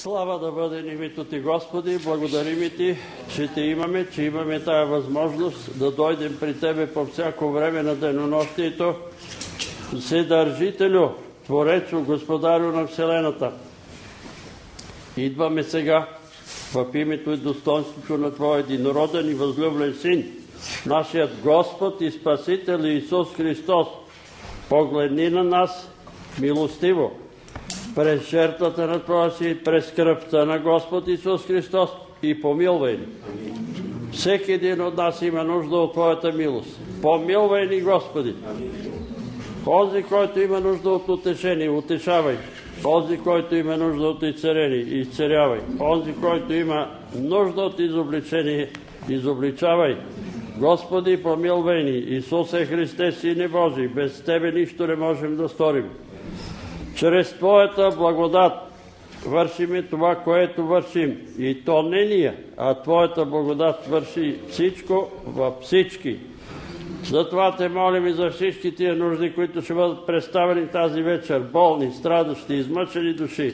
Слава да бъде името Ти, Господи, благодарим Ти, че Те имаме, че имаме тая възможност да дойдем при Тебе по всяко време на денонощието. Вседържителю, Творецу, Господарю на Вселената. Идваме сега в името и достоинството на Твоя единороден и възлюблен Син, нашият Господ и Спасител Исус Христос. Погледни на нас милостиво, през жертвата на Твоя Син, през кръвта на Господ Исус Христос и помилвай ни. Всеки един от нас има нужда от Твоята милост. Помилвай ни, Господи. Този, който има нужда от утешение, утешавай. Този, който има нужда от изцеление, изцелявай. Този, който има нужда от изобличение, изобличавай. Господи, помилвай ни. Исусе Христе, Сине Божий, без Тебе нищо не можем да сторим. Чрез Твоята благодат вършиме това, което вършим. И то не ние, а Твоята благодат върши всичко във всички. Затова Те молим и за всички тия нужди, които ще бъдат представени тази вечер. Болни, страдащи, измъчени души.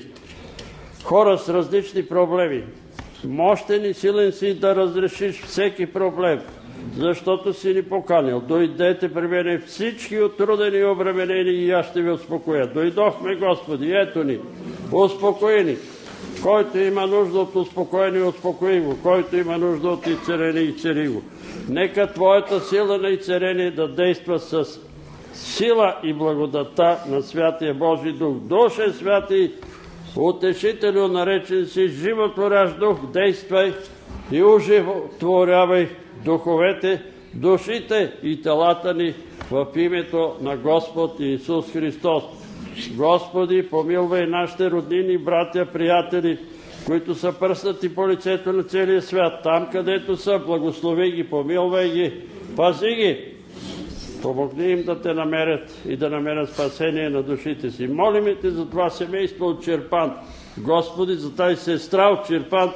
Хора с различни проблеми. Мощен и силен си да разрешиш всеки проблем, защото си ни поканил. Дойдете при мене всички отрудени и обременени и аз ще ви успокоя. Дойдохме, Господи, ето ни, успокои ни. Който има нужда от успокоение, успокои го. Който има нужда от изцеление, изцели го. Нека Твоята сила на изцеление да действа с сила и благодата на Святия Божий Дух. Душе Святи, утешителю, наречен си животворящ Дух, действай и оживотворявай духовете, душите и телата ни в името на Господ Исус Христос. Господи, помилвай нашите роднини, братя, приятели, които са пръснати по лицето на целия свят. Там, където са, благослови ги, помилвай ги, пази ги. Помогни им да Те намерят и да намерят спасение на душите си. Молим Те за това семейство от Чирпан. Господи, за тази сестра от Чирпан.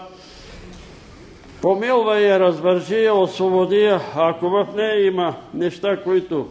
Помилвай я, развържи я, освободи я. Ако в нея има неща, които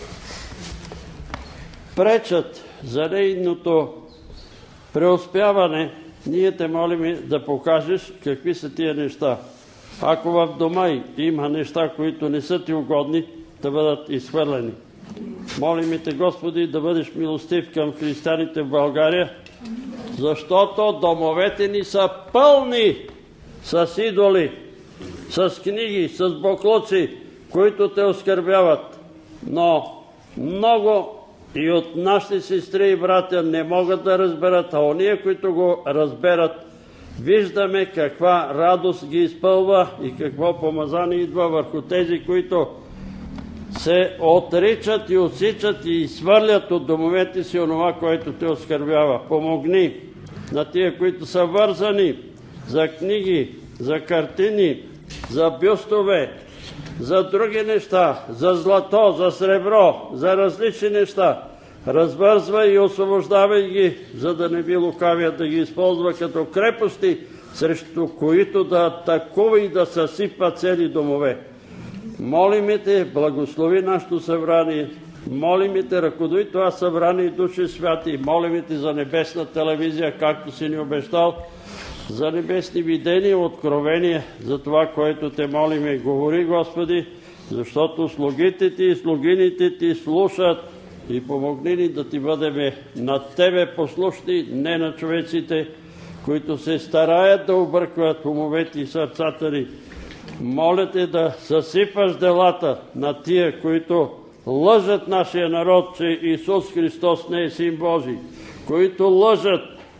пречат за нейното преуспяване, ние Те молим да покажеш какви са тия неща. Ако в дома й има неща, които не са Ти угодни, да бъдат изхвърлени. Молим Те, Господи, да бъдеш милостив към християните в България, защото домовете ни са пълни с идоли, с книги, с боклуци, които Те оскърбяват. Но много и от нашите сестри и братя не могат да разберат, а ония, които го разберат, виждаме каква радост ги изпълва и какво помазание идва върху тези, които се отричат и отсичат и изхвърлят от домовете си онова, което Те оскърбява. Помогни на тия, които са вързани за книги, за картини, за бюстове, за други неща, за злато, за сребро, за различни неща. Развързвай и освобождавай ги, за да не би лукавият да ги използва като крепости, срещу които да атакува и да съсипва цели домове. Молим Те, благослови нашето събрание. Молим Те, ръководи това събрание, Души Святи. Молим Те за небесна телевизия, както си ни обещал, за небесни видения, откровения, за това, което Те молиме. Говори, Господи, защото слугите Ти и слугините Ти слушат и помогни ни да Ти бъдем на Тебе послушни, не на човеците, които се стараят да объркват умовете и сърцата ни. Моля Те да съсипаш делата на тия, които лъжат нашия народ, че Исус Христос не е Син Божий, които лъжат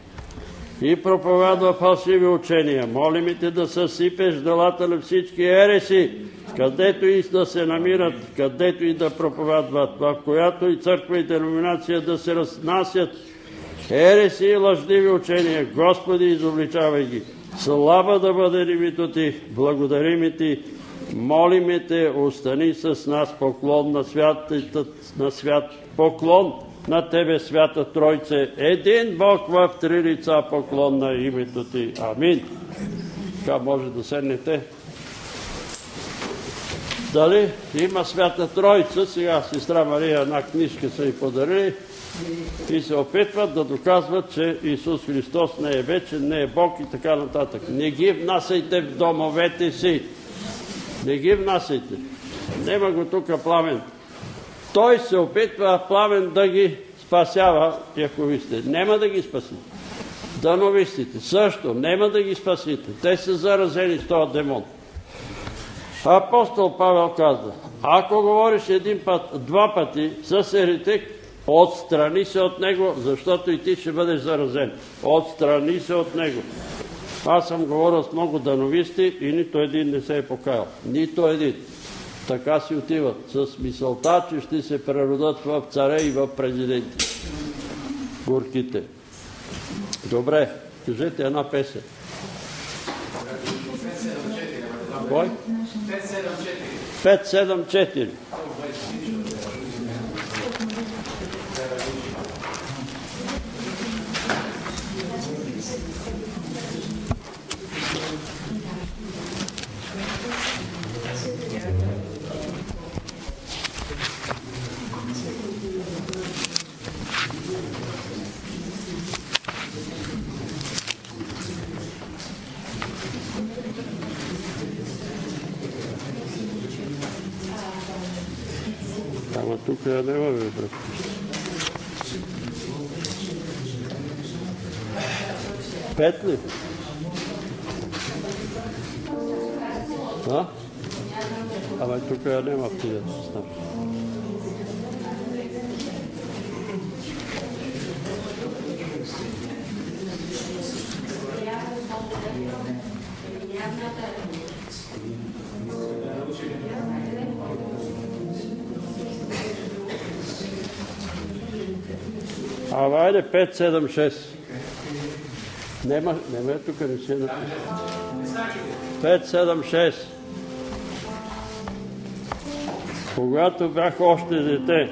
и проповядва фалшиви учения. Молим Те да съсипеш делата на всички ереси, където и да се намират, където и да проповядват, в която и църква и деноминация да се разнасят ереси и лъжливи учения. Господи, изобличавай ги. Слава да бъде името Ти, благодарим Ти, молим Те, остани с нас, поклон на свят, поклон на Тебе, Свята Тройце, един Бог в три лица, поклон на името Ти. Амин. Така може да седнете. Дали има Свята Тройца? Сега сестра Мария една книжка са й подарили. и се опитват да доказват, че Исус Христос не е вечен, не е Бог и така нататък. Не ги внасяйте в домовете си. Не ги внасяйте. Нема го тук Пламен. Той се опитва Пламен да ги спасява яховистите. Нема да ги спаси. Дановистите също нема да ги спасите. Те са заразени с този демон. Апостол Павел казва, ако говориш един път, два пъти с еретик, отстрани се от него, защото и ти ще бъдеш заразен. Отстрани се от него. Аз съм говорил с много дановисти и нито един не се е покаял. Нито един. Така си отиват с мисълта, че ще се преродат в царе и в президенти. Горките. Добре, кажете една песен. Кой? 5-7-4. Ама тук я няма, бе, брат. Пет ли? А? Ама тук я няма в тия став. Ама айде 5-7-6. Нема е тук, не си напиша. 5-7-6. Когато бях още дете,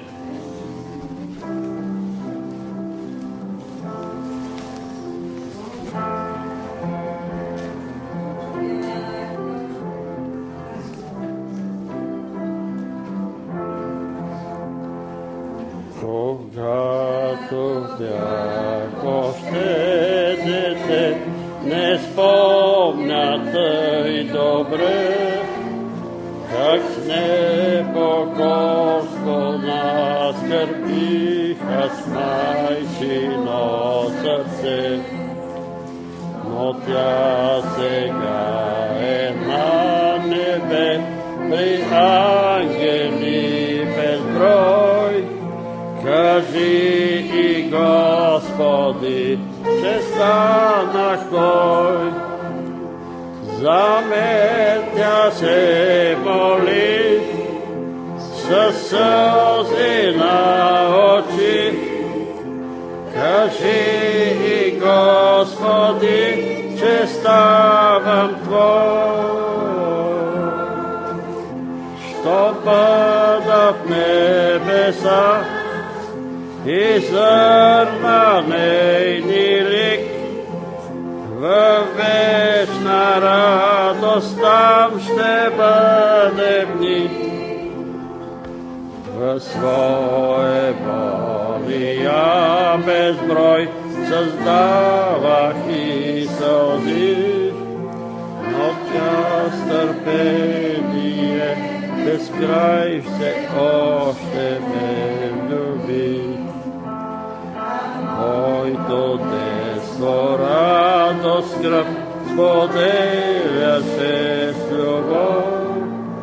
когато бях още дете, не спомня тъй добре, как с непокорство наскърбиха с майчино сърце. Но тя сега е на небе при ангели безброй. Кажи и Господи, че станах той. За мен тя се моли със сълзи на очи. Кажи и Господи, че ставам твой. Що бъда в небеса и зърна нейни лик, във вечна радост там ще бъдем ни. В своеволия безброй създавах и сълзи, но тя с търпение безкрай все още ме люби. Който детство радост скръб споделяше с любов.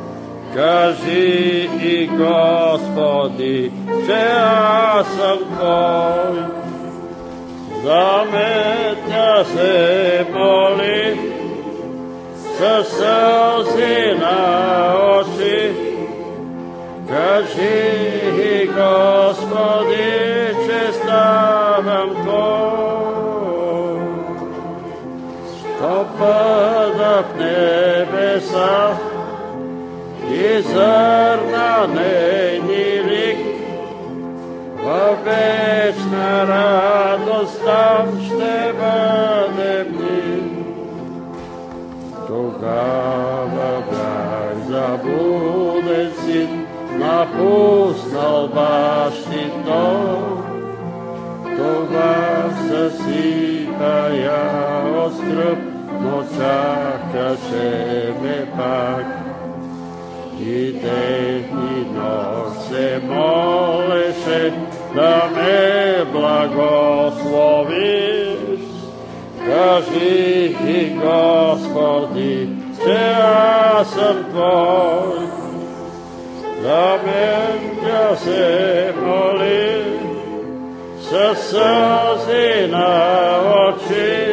Кажи и Господи, че аз съм твой. За мен тя се моли със сълзи на очи. Кажи и Господи, че ставам твой. Що бъда в небеса и зърна нейни лик, във вечна радост там ще бъдем ни. Тогава бях заблуден син, напуснал бащи дом, Това съсипа я от скръб, но чакаше ме пак. И ден и нощ се молеше да ме благословиш. Кажи и Господи, че аз съм Твой. За мен да се моли със сълзи на очи.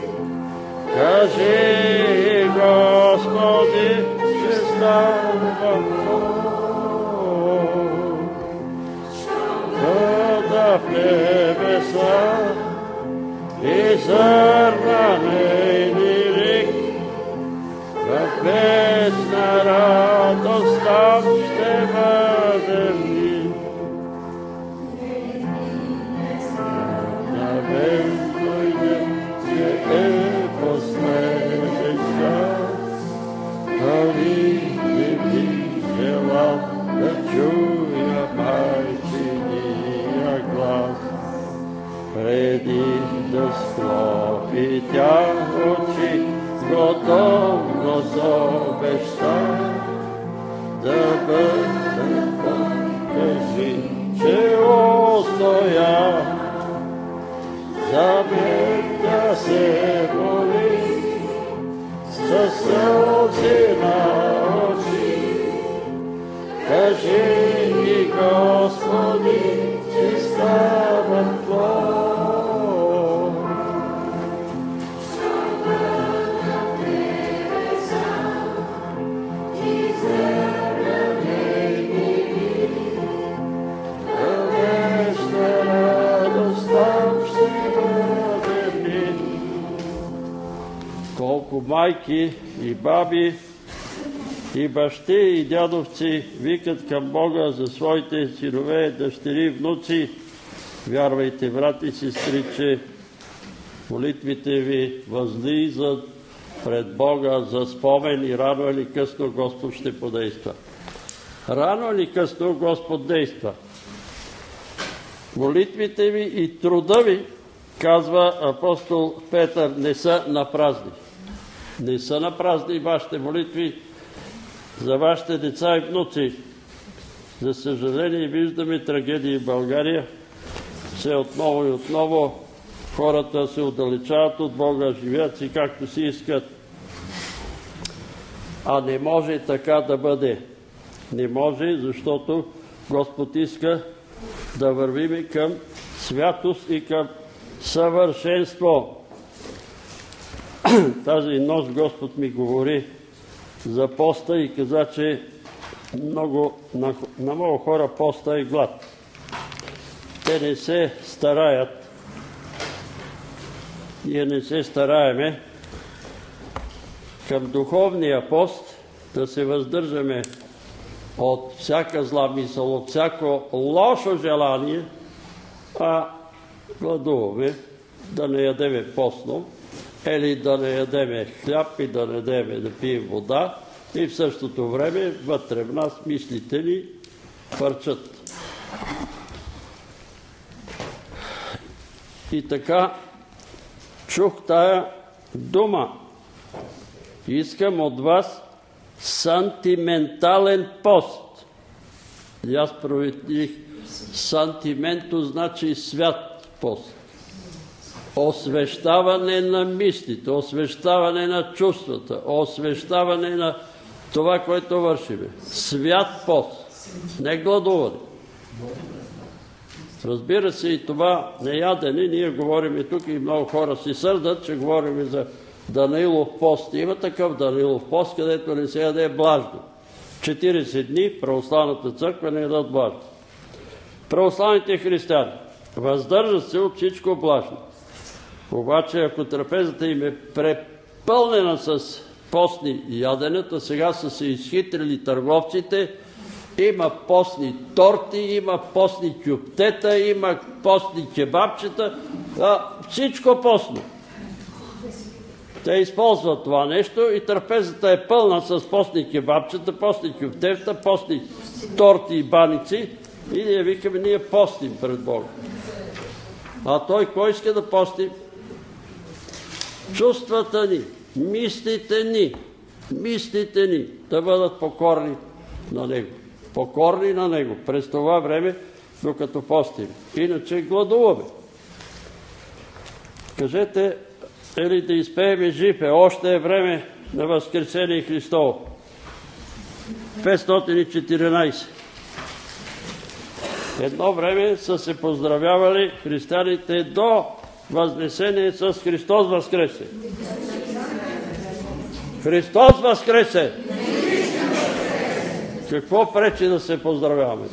Кажи, Господи, че става вода в небеса и зърна нейни рек, в вечна радост там ще бъдем ни. На мен дойде, че е последен час, дали не би желал да чуя майчиния глас. Преди да склопи тя очи, готовно обеща да бъде, кажи, че устоя. За мен да се моли със сълзи на очи. Кажи ми, Господи, че ставам Твой. Колко майки и баби и бащи и дядовци викат към Бога за своите синове, дъщери, внуци. Вярвайте, брати и сестри, че молитвите ви възлизат пред Бога за спомен и рано или късно Господ ще подейства. Рано или късно Господ действа. Молитвите ви и труда ви, казва апостол Петър, не са напразни. Не са напразни вашите молитви за вашите деца и внуци. За съжаление виждаме трагедии в България. Все отново и отново хората се отдалечават от Бога, живеят си както си искат. А не може така да бъде. Не може, защото Господ иска да вървим към святост и към съвършенство. Тази нощ Господ ми говори за поста и каза, че на много хора поста е глад. Те не се стараят. Ние не се стараеме към духовния пост да се въздържаме от всяка зла мисъл, от всяко лошо желание, а гладуваме да не ядеме постно, или да не ядеме хляб и да не ядеме да пием вода, и в същото време вътре в нас мислите ни пърчат. И така чух тая дума. Искам от вас сантиментален пост. И аз проведих сантименто, значи свят пост. Освещаване на мислите, освещаване на чувствата, освещаване на това, което вършиме. Свят пост, не гладуване. Разбира се, и това неядене, ние говорим и тук, и много хора си сърдат, че говорим за Данаилов пост. Има такъв Данаилов пост, където не се яде блажно. 40 дни православната църква не ядат блажно. Православните християни въздържат се от всичко блажно. Обаче, ако трапезата им е препълнена с постни яденета, сега са се изхитрили търговците, има постни торти, има постни кюптета, има постни кебабчета, всичко постно. Те използват това нещо и трапезата е пълна с постни кебабчета, постни кюптета, постни торти и баници и ние викаме, ние постим пред Бога. А той кой иска да пости? Чувствата ни, мислите ни да бъдат покорни на Него. Покорни на Него през това време, докато постим. Иначе гладуваме. Кажете, или да изпееме жив е, още е време на Възкресение Христово. 514. Едно време са се поздравявали християните до Възнесение с Христос възкресе. Христос възкресе! Какво пречи да се поздравяваме?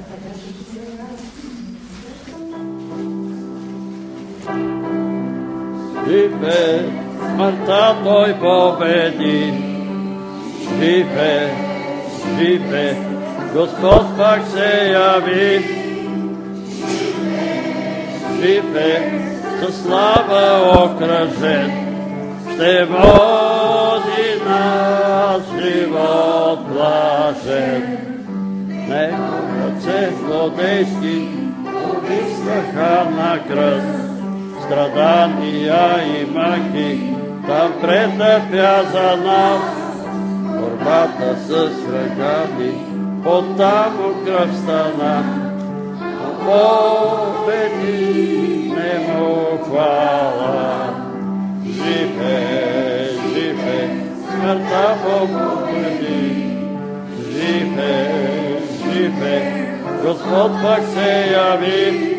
Живе, смъртта Той победи. Живе, Господ пак се яви. Живе, със слава окръжен, ще води нас живот блажен. Него ръце злодейски увиснаха на кръст, страдания и мъки там претърпя за нас. Борбата с врагами, оттам кръв стана. Победи, нему хвала. Живе, смъртта победи. Живе, Господ пак се яви.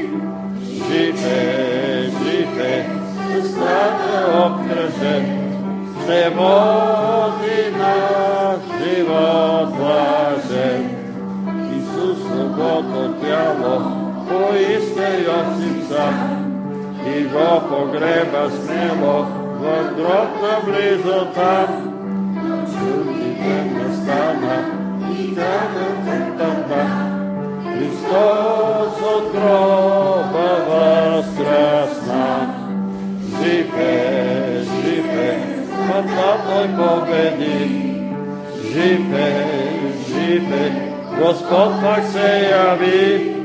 Живе, със страда обкръжен, ще води наш живот блажен. Исус свободно тяло поиска Йосиф сам и го погреба смело в гроб наблизо там. Чудите настана и камъкът падна. Христос от гроба възкръсна. Живе, смъртта Той победи. Живе, Господ пак се яви.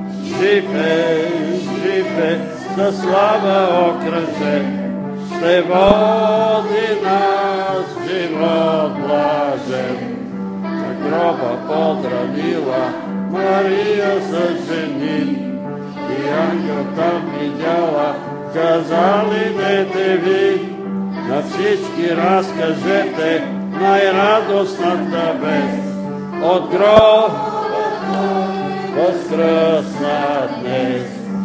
Живе, за слава окръжен, ще води нас живот блажен. На гроба подранила Мария с жени, и ангел там видяла, казали дете ви. На всички разкажете най-радостната вест, от гроба възкръсна днес.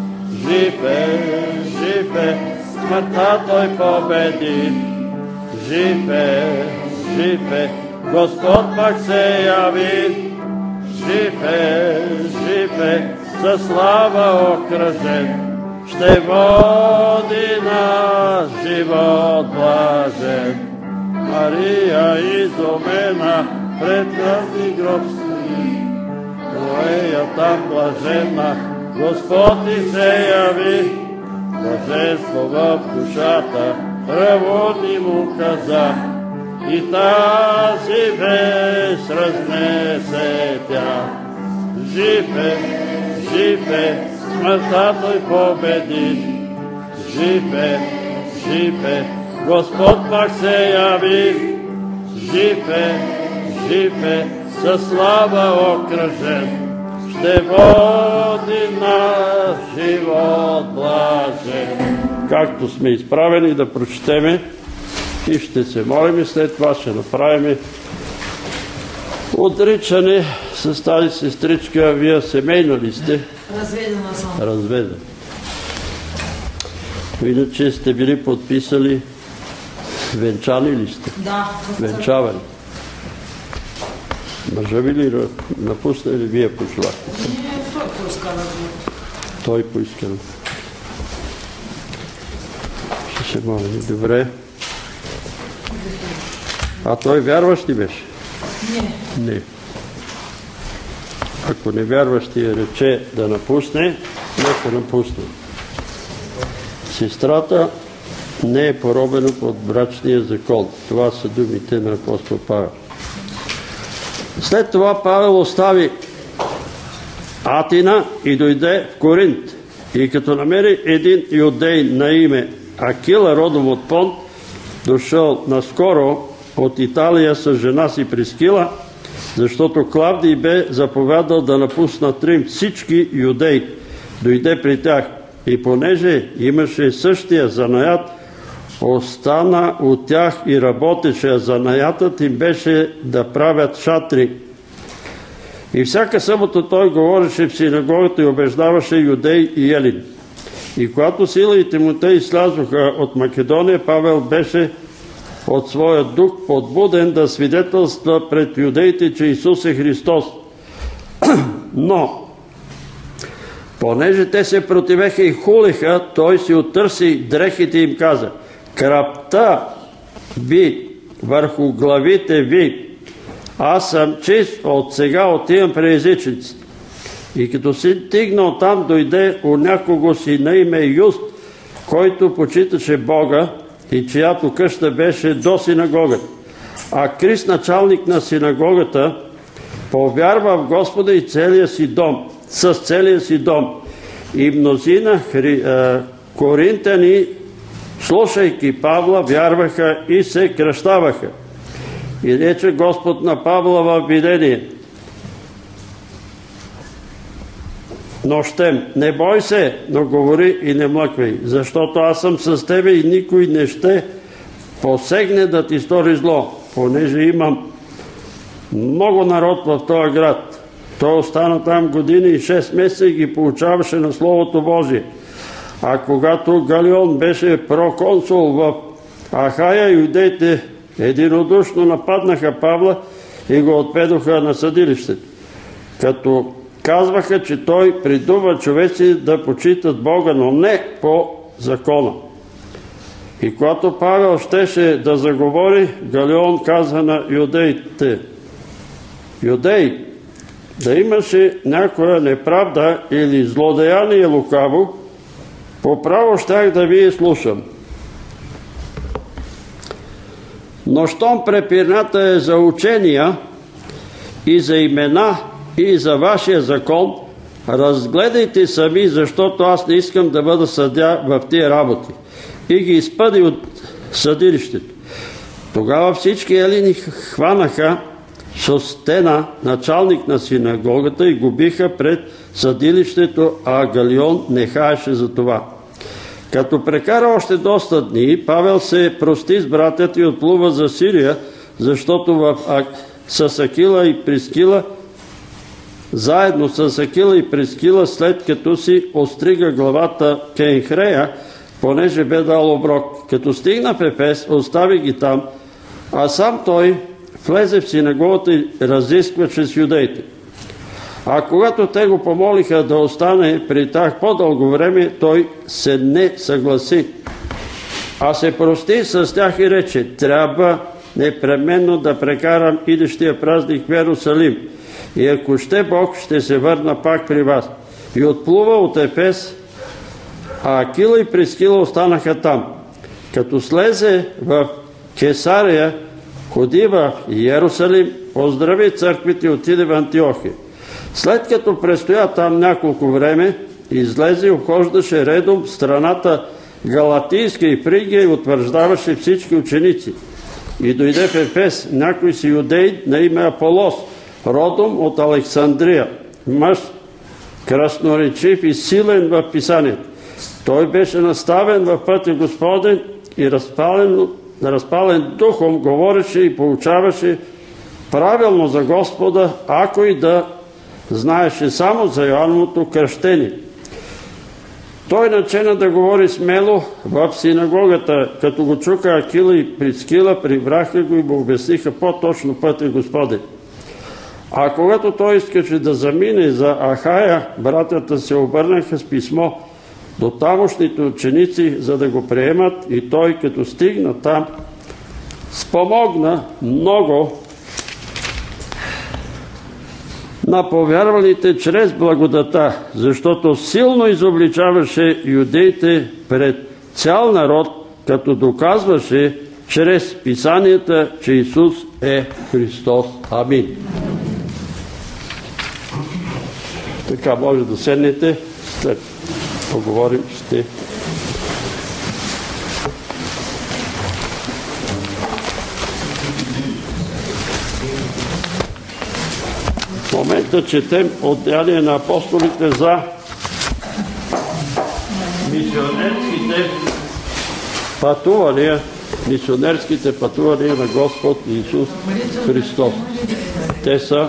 Живе, смъртта Той победи. Живе, Господ пак се яви. Живе, със слава окръжен, ще води наш живот блажен. Мария изумена пред този гроб стои, Ноея там блажена, Господ и се яви. Блаженство в душата, равни му каза, и тази вест разнесе тя. Живе, смъртта Той победи. Живе, Господ пак се яви. Живе, със слава окръжен, ще води наш живот блажен. Както сме изправени да прочетеме и ще се молим, след това ще направим отричане с тази сестричка. Вие семейна ли сте? Разведена съм. Разведена. Иначе сте били подписали, венчани ли сте? Да. Венчавани. Мъжа ви ли напусна или вие пожелахте? Не, той поиска да го. Той поиска. Ще се молим. Добре. А той вярващ ли беше? Не. Ако не вярващия рече да напусне, нека напусне. Сестрата не е поробена под брачния закон. Това са думите на апостол Павел. След това Павел остави Атина и дойде в Коринт. И като намери един юдей на име Акила, родом от Понт, дошъл наскоро от Италия с жена си Прискила, защото Клавдий бе заповядал да напуснат Рим всички юдеи, дойде при тях. И понеже имаше същия занаят, остана от тях и работеше, а занаятът им беше да правят шатри. И всяка събота той говореше в синагогата и убеждаваше юдеи и елини. И когато Сила и Тимотей слязоха от Македония, Павел беше от своя дух подбуден да свидетелства пред юдеите, че Исус е Христос. Но, понеже те се противеха и хулиха, той си оттърси дрехите и им каза: кръвта ви върху главите ви, аз съм чист, от сега отивам при езичниците. И като си стигнал там, дойде у някого си на име Юст, който почиташе Бога и чиято къща беше до синагогата. А Крист, началник на синагогата, повярва в Господа и целия си дом, с целия си дом. И мнозина коринтяни, слушайки Павла, вярваха и се кръщаваха. И рече Господ на Павла в видение: нощем, не бой се, но говори и не млъквай, защото аз съм с тебе и никой не ще посегне да ти стори зло, понеже имам много народ в този град. Той остана там години и 6 месеца и ги получаваше на Словото Божие. А когато Галион беше проконсул в Ахая, юдеите единодушно нападнаха Павла и го отведоха на съдилището, като казваха, че той придува човеци да почитат Бога, но не по закона. И когато Павел щеше да заговори, Галион каза на юдеите: юдеи, да имаше някоя неправда или злодеяние лукаво, по право щях да ви слушам. Но щом препирната е за учения и за имена и за вашия закон, разгледайте сами, защото аз не искам да бъда съдия в тия работи. И ги изпъди от съдилището. Тогава всички елини хванаха Состена, началник на синагогата, и го биха пред съдилището, а Галион не хаеше за това. Като прекара още доста дни, Павел се прости с братята и отплува за Сирия, защото с Акила и Прискила, заедно с Акила и Прискила, след като си острига главата Кенхрея, понеже бе дал оброк. Като стигна в Ефес, остави ги там, а сам той влезе в синагогата и разискваше с юдеите. А когато те го помолиха да остане при тях по-дълго време, той се не съгласи, а се прости с тях и рече: трябва непременно да прекарам идещия празник в Йерусалим, и ако ще Бог, ще се върна пак при вас. И отплува от Ефес, а Акила и Прискила останаха там. Като слезе в Кесария, ходи в Йерусалим, поздрави църквите и отиде в Антиохия. След като престоя там няколко време, излезе и обхождаше редом страната Галатийска и Фригия и утвърждаваше всички ученици. И дойде в Ефес някой си юдей на име Аполос, родом от Александрия, мъж красноречив и силен в писанието. Той беше наставен в пътя Господен и разпален духом говореше и получаваше правилно за Господа, ако и да знаеше само за Йоанновото кръщение. Той начина да говори смело в синагогата. Като го чука Акила и Прискила, прибраха го и му обясниха по-точно пътя Господен. А когато той искаше да замине за Ахая, братята се обърнаха с писмо до тамошните ученици, за да го приемат, и той, като стигна там, спомогна много на повярвалите чрез благодата, защото силно изобличаваше юдеите пред цял народ, като доказваше чрез писанията, че Исус е Христос. Амин. Така, може да седнете след поговорим, ще в момента четем от Деяния на апостолите за мисионерските пътувания на Господ Исус Христос. Те са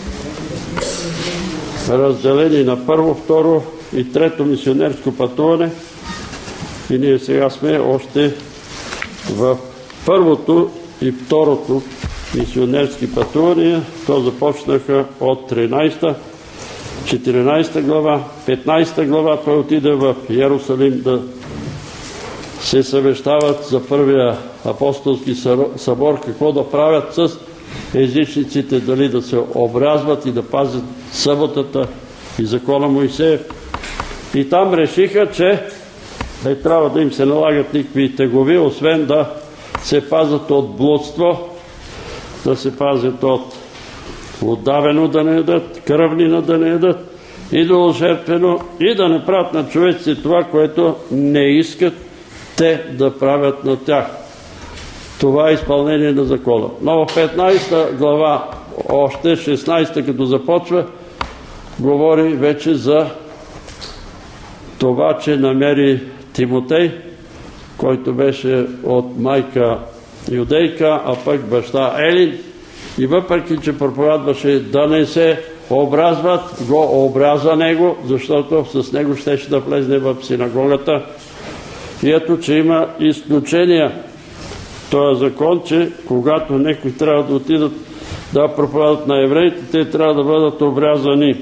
разделени на първо, второ и трето мисионерско пътуване и ние сега сме още в първото и второто мисионерски пътувания. То започнаха от 13-та, 14 глава, 15 глава. Той отиде в Йерусалим да се съвещават за първия апостолски събор, какво да правят с езичниците, дали да се обрязват и да пазят съботата и закона Моисеев. И там решиха, че не трябва да им се налагат никакви тегови, освен да се пазят от блудство, да се пазят от отдавено да не ядат, кръвнина да не ядат, идоложертвено и да не правят на човеците това, което не искат те да правят на тях. Това е изпълнение на закона. Но в 15 глава, още 16 като започва, говори вече за това, че намери Тимотей, който беше от майка юдейка, а пък баща Елин. И въпреки, че проповядваше да не се образват, го обряза него, защото с него щеше да влезне в синагогата. И ето, че има изключения. Това е закон, че когато некои трябва да отидат да проповядат на евреите, те трябва да бъдат обрязани.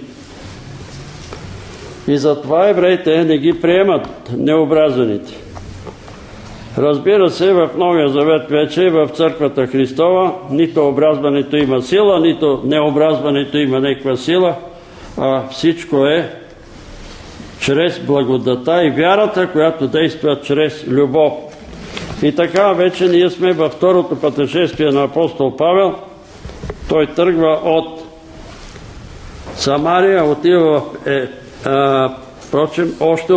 И затова евреите не ги приемат необрязаните. Разбира се, в Новия Завет вече, в Църквата Христова, нито обрязването има сила, нито необрязването има някаква сила, а всичко е чрез благодата и вярата, която действа чрез любов. И така вече ние сме във второто пътешествие на апостол Павел. Той тръгва от Самария, отива впрочем, още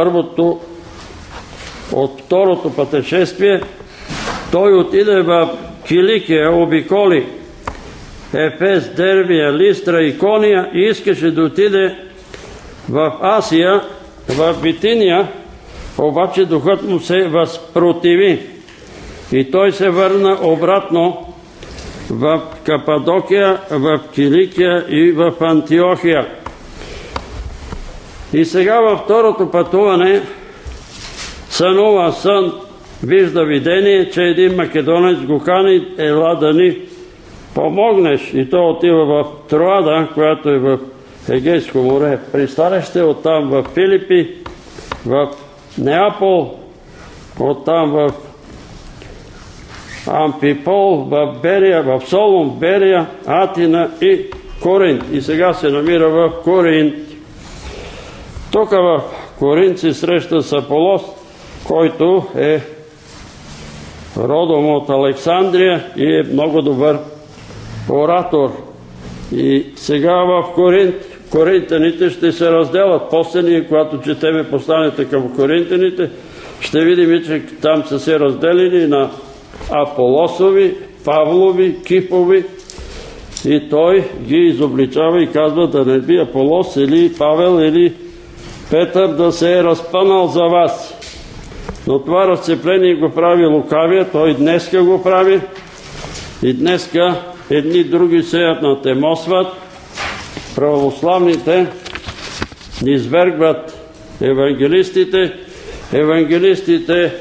от второто пътешествие, той отиде в Киликия, обиколи Ефес, Дервия, Листра, Икония и искаше да отиде в Асия, в Битиния, обаче духът му се възпротиви и той се върна обратно в Кападокия, в Киликия и в Антиохия. И сега във второто пътуване сънува сън, вижда видение, че един македонец го кани, ела да ни помогнеш. И той отива в Троада, която е в Егейско море, пристанище, оттам в Филипи, в Неапол, оттам в Амфипол, в Берия, в Солун, Берия, Атина и Коринт. И сега се намира в Коринт. Тук в Коринт се среща с Аполос, който е родом от Александрия и е много добър оратор. И сега в Коринт, коринтяните ще се разделят. После ние, когато четеме посланието към коринтяните, ще видим, че там са се разделили на Аполосови, Павлови, Кифови и той ги изобличава и казва да не би Аполос или Павел или Петър да се е разпънал за вас. Но това разцепление го прави лукавия, той днеска го прави и днеска едни други сеят натемосват, православните низвергват евангелистите, евангелистите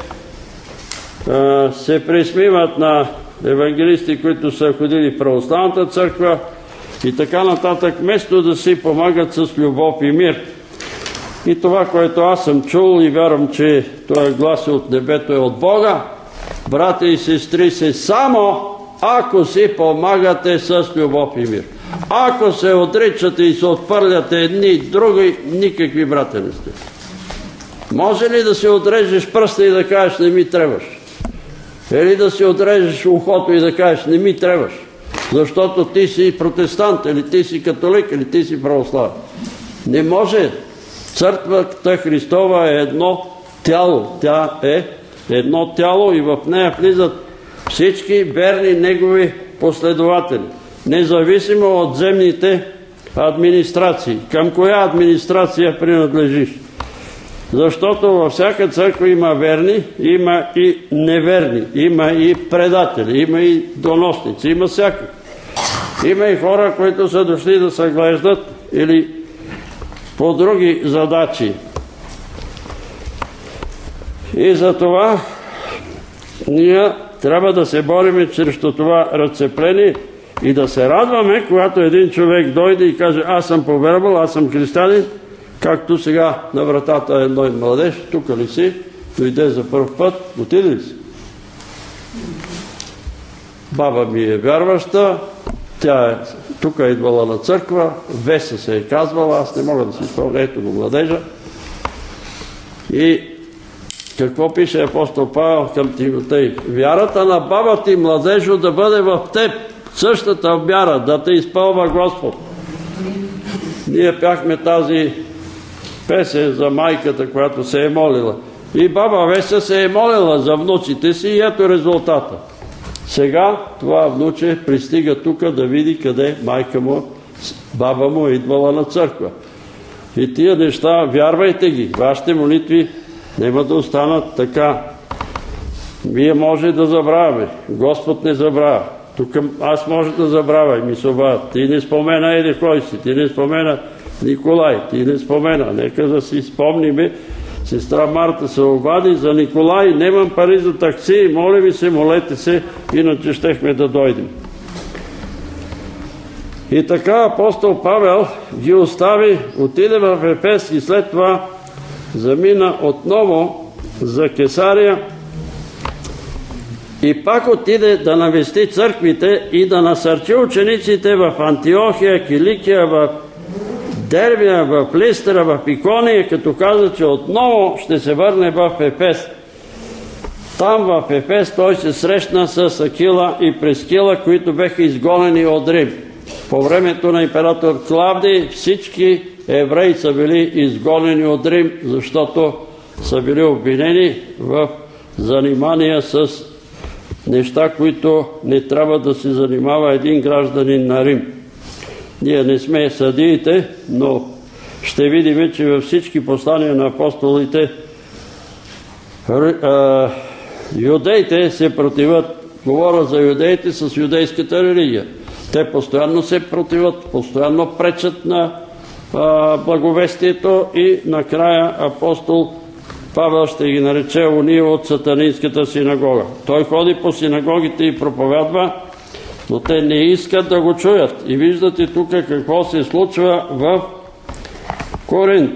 се присмиват на евангелисти, които са ходили в православната църква и така нататък, вместо да си помагат с любов и мир. И това, което аз съм чул и вярвам, че това глас от небето е от Бога, братя и сестри, се само ако си помагате с любов и мир. Ако се отричате и се отвърляте едни и други, никакви братя не сте. Може ли да си отрежеш пръста и да кажеш не ми трябваш? Или да си отрежеш ухото и да кажеш не ми трябваш? Защото ти си протестант, или ти си католик, или ти си православен. Не може. Църквата Христова е едно тяло. Тя е едно тяло и в нея влизат всички верни Негови последователи, независимо от земните администрации. Към коя администрация принадлежиш? Защото във всяка църква има верни, има и неверни, има и предатели, има и доносници, има всякакви. Има и хора, които са дошли да се глеждат или по други задачи. И за това ние трябва да се бориме срещу това разцепление и да се радваме, когато един човек дойде и каже: аз съм повярвал, аз съм християнин, както сега на вратата едно младеж, тук ли си, дойде за първ път, отиде ли си? Баба ми е вярваща, тя е тук идвала на църква, Веса се е казвала, аз не мога да си спомня, ето го младежа. И какво пише апостол Павел към Тимотей? Вярата на баба ти, младежо, да бъде в теб, същата вяра, да те изпълва Господ. Ние пяхме тази песен за майката, която се е молила. И баба Веса се е молила за внуците си и ето резултата. Сега това внуче пристига тук да види къде майка му, баба му е идвала на църква. И тия неща, вярвайте ги, вашите молитви няма да останат така. Вие може да забравяме, Господ не забравя. Тук аз може да забравя и ми се обадят. Ти не спомена еди кой си, ти не спомена Николай, ти не спомена. Нека да си спомниме. Сестра Марта се обади за Николай, нямам пари за такси, моля ви се, молете се, иначе щехме да дойдем. И така апостол Павел ги остави, отиде в Ефес и след това замина отново за Кесария и пак отиде да навести църквите и да насърчи учениците в Антиохия, Киликия, в Дербия, в Листра, в Икония, като каза, че отново ще се върне в Ефес. Там в Ефес той се срещна с Акила и Прескила, които беха изгонени от Рим. По времето на император Клавдий всички евреи са били изгонени от Рим, защото са били обвинени в занимания с неща, които не трябва да се занимава един гражданин на Рим. Ние не сме съдиите, но ще видим, че във всички послания на апостолите юдеите се противат. Говоря за юдеите с юдейската религия. Те постоянно се противат, постоянно пречат на благовестието и накрая апостол Павел ще ги нарече уния от сатанинската синагога. Той ходи по синагогите и проповядва, но те не искат да го чуят. И виждате тук какво се случва в Коринт.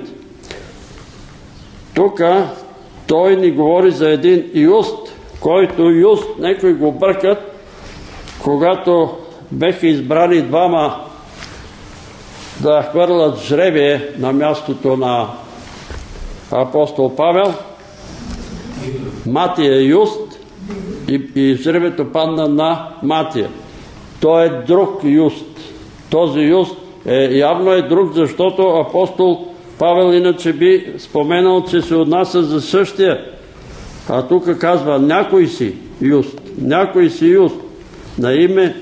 Тук той ни говори за един Юст, който Юст, некои го бъркат, когато беха избрани двама да хвърлят жребие на мястото на апостол Павел, Матия Юст, и жребието падна на Матия. Той е друг Юст. Този Юст явно е друг, защото апостол Павел иначе би споменал, че се отнася за същия. А тук казва някой си Юст. Някой си Юст. На име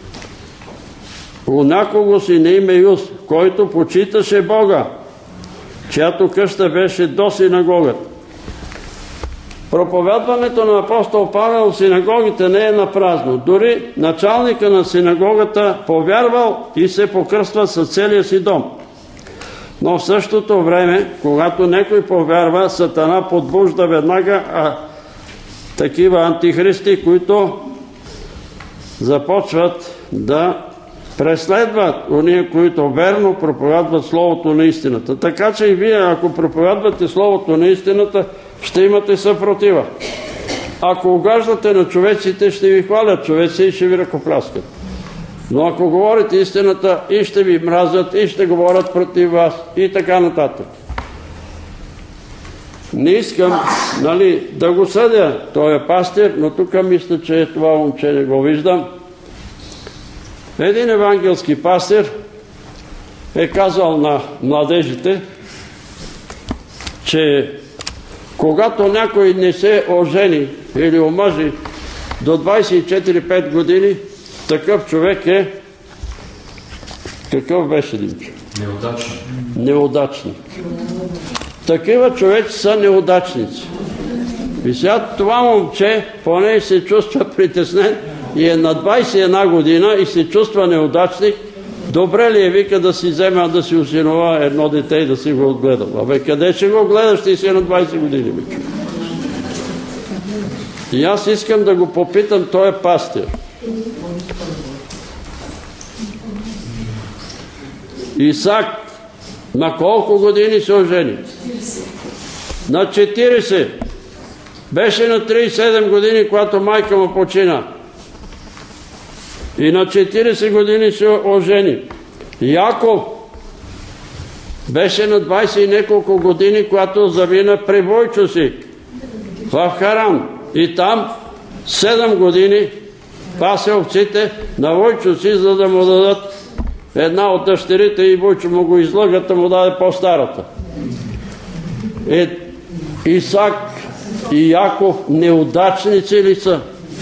у някого си на име Юст, който почиташе Бога, чиято къща беше до синагогата. Проповядването на апостол Павел в синагогите не е напразно. Дори началника на синагогата повярвал и се покръства със целия си дом. Но в същото време, когато някой повярва, Сатана подбужда веднага такива антихристи, които започват да преследват уния, които верно проповядват Словото на истината. Така че и вие, ако проповядвате Словото на истината, ще имате съпротива. Ако угаждате на човеците, ще ви хвалят човеци и ще ви ръкопляскат. Но ако говорите истината, и ще ви мразят, и ще говорят против вас, и така нататък. Не искам да го съдя, той е пастир, но тук мисля, че това момче не го виждам. Един евангелски пастир е казал на младежите, че когато някой не се ожени или омъжи до 24-5 години, такъв човек е... Какъв беше, Димчо? Неудачник. Такива човеци са неудачници. И сега това момче, поне се чувства притеснен и е на 21 година и се чувства неудачник, добре ли е, вика, да си взема, да си осинова едно дете и да си го отгледам? Абе, къде ще го гледаш, ти си на 20 години, бе? И аз искам да го попитам, той е пастир. Исак на колко години се ожени? На 40. Беше на 37 години, когато майка му почина. И на 40 години се ожени. Яков беше на 20 и няколко години, когато завина при войчо си в Харан. И там 7 години пасе овците на войчо си, за да му дадат една от дъщерите, и войчо му го излъгат, да му даде по-старата. Исак и Яков неудачници ли са?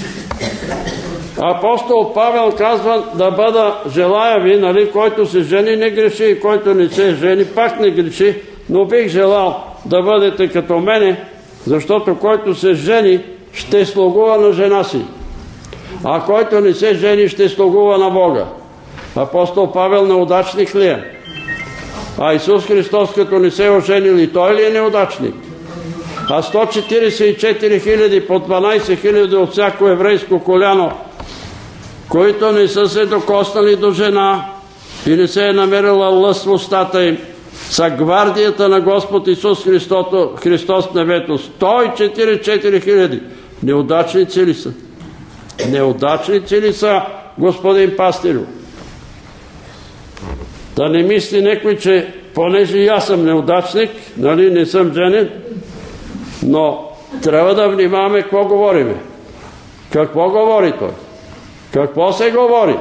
Апостол Павел казва да бъда, желая ви, нали, който се жени не греши и който не се жени пак не греши, но бих желал да бъдете като мене, защото който се жени ще слугува на жена си, а който не се жени ще слугува на Бога. Апостол Павел неудачник ли е? А Исус Христос, като не се оженил, и той ли е неудачник? А 144 хиляди по 12 хиляди от всяко еврейско коляно, които не са се докоснали до жена и не се е намерила лъст в устата им, са гвардията на Господ Исус Христос в небето. 144 хиляди. Неудачници ли са? Неудачници ли са, господин пастирю? Да не мисли някой, че понеже и аз съм неудачник, нали, не съм женен, но трябва да внимаваме какво говориме. Какво говори той? Какво се говори?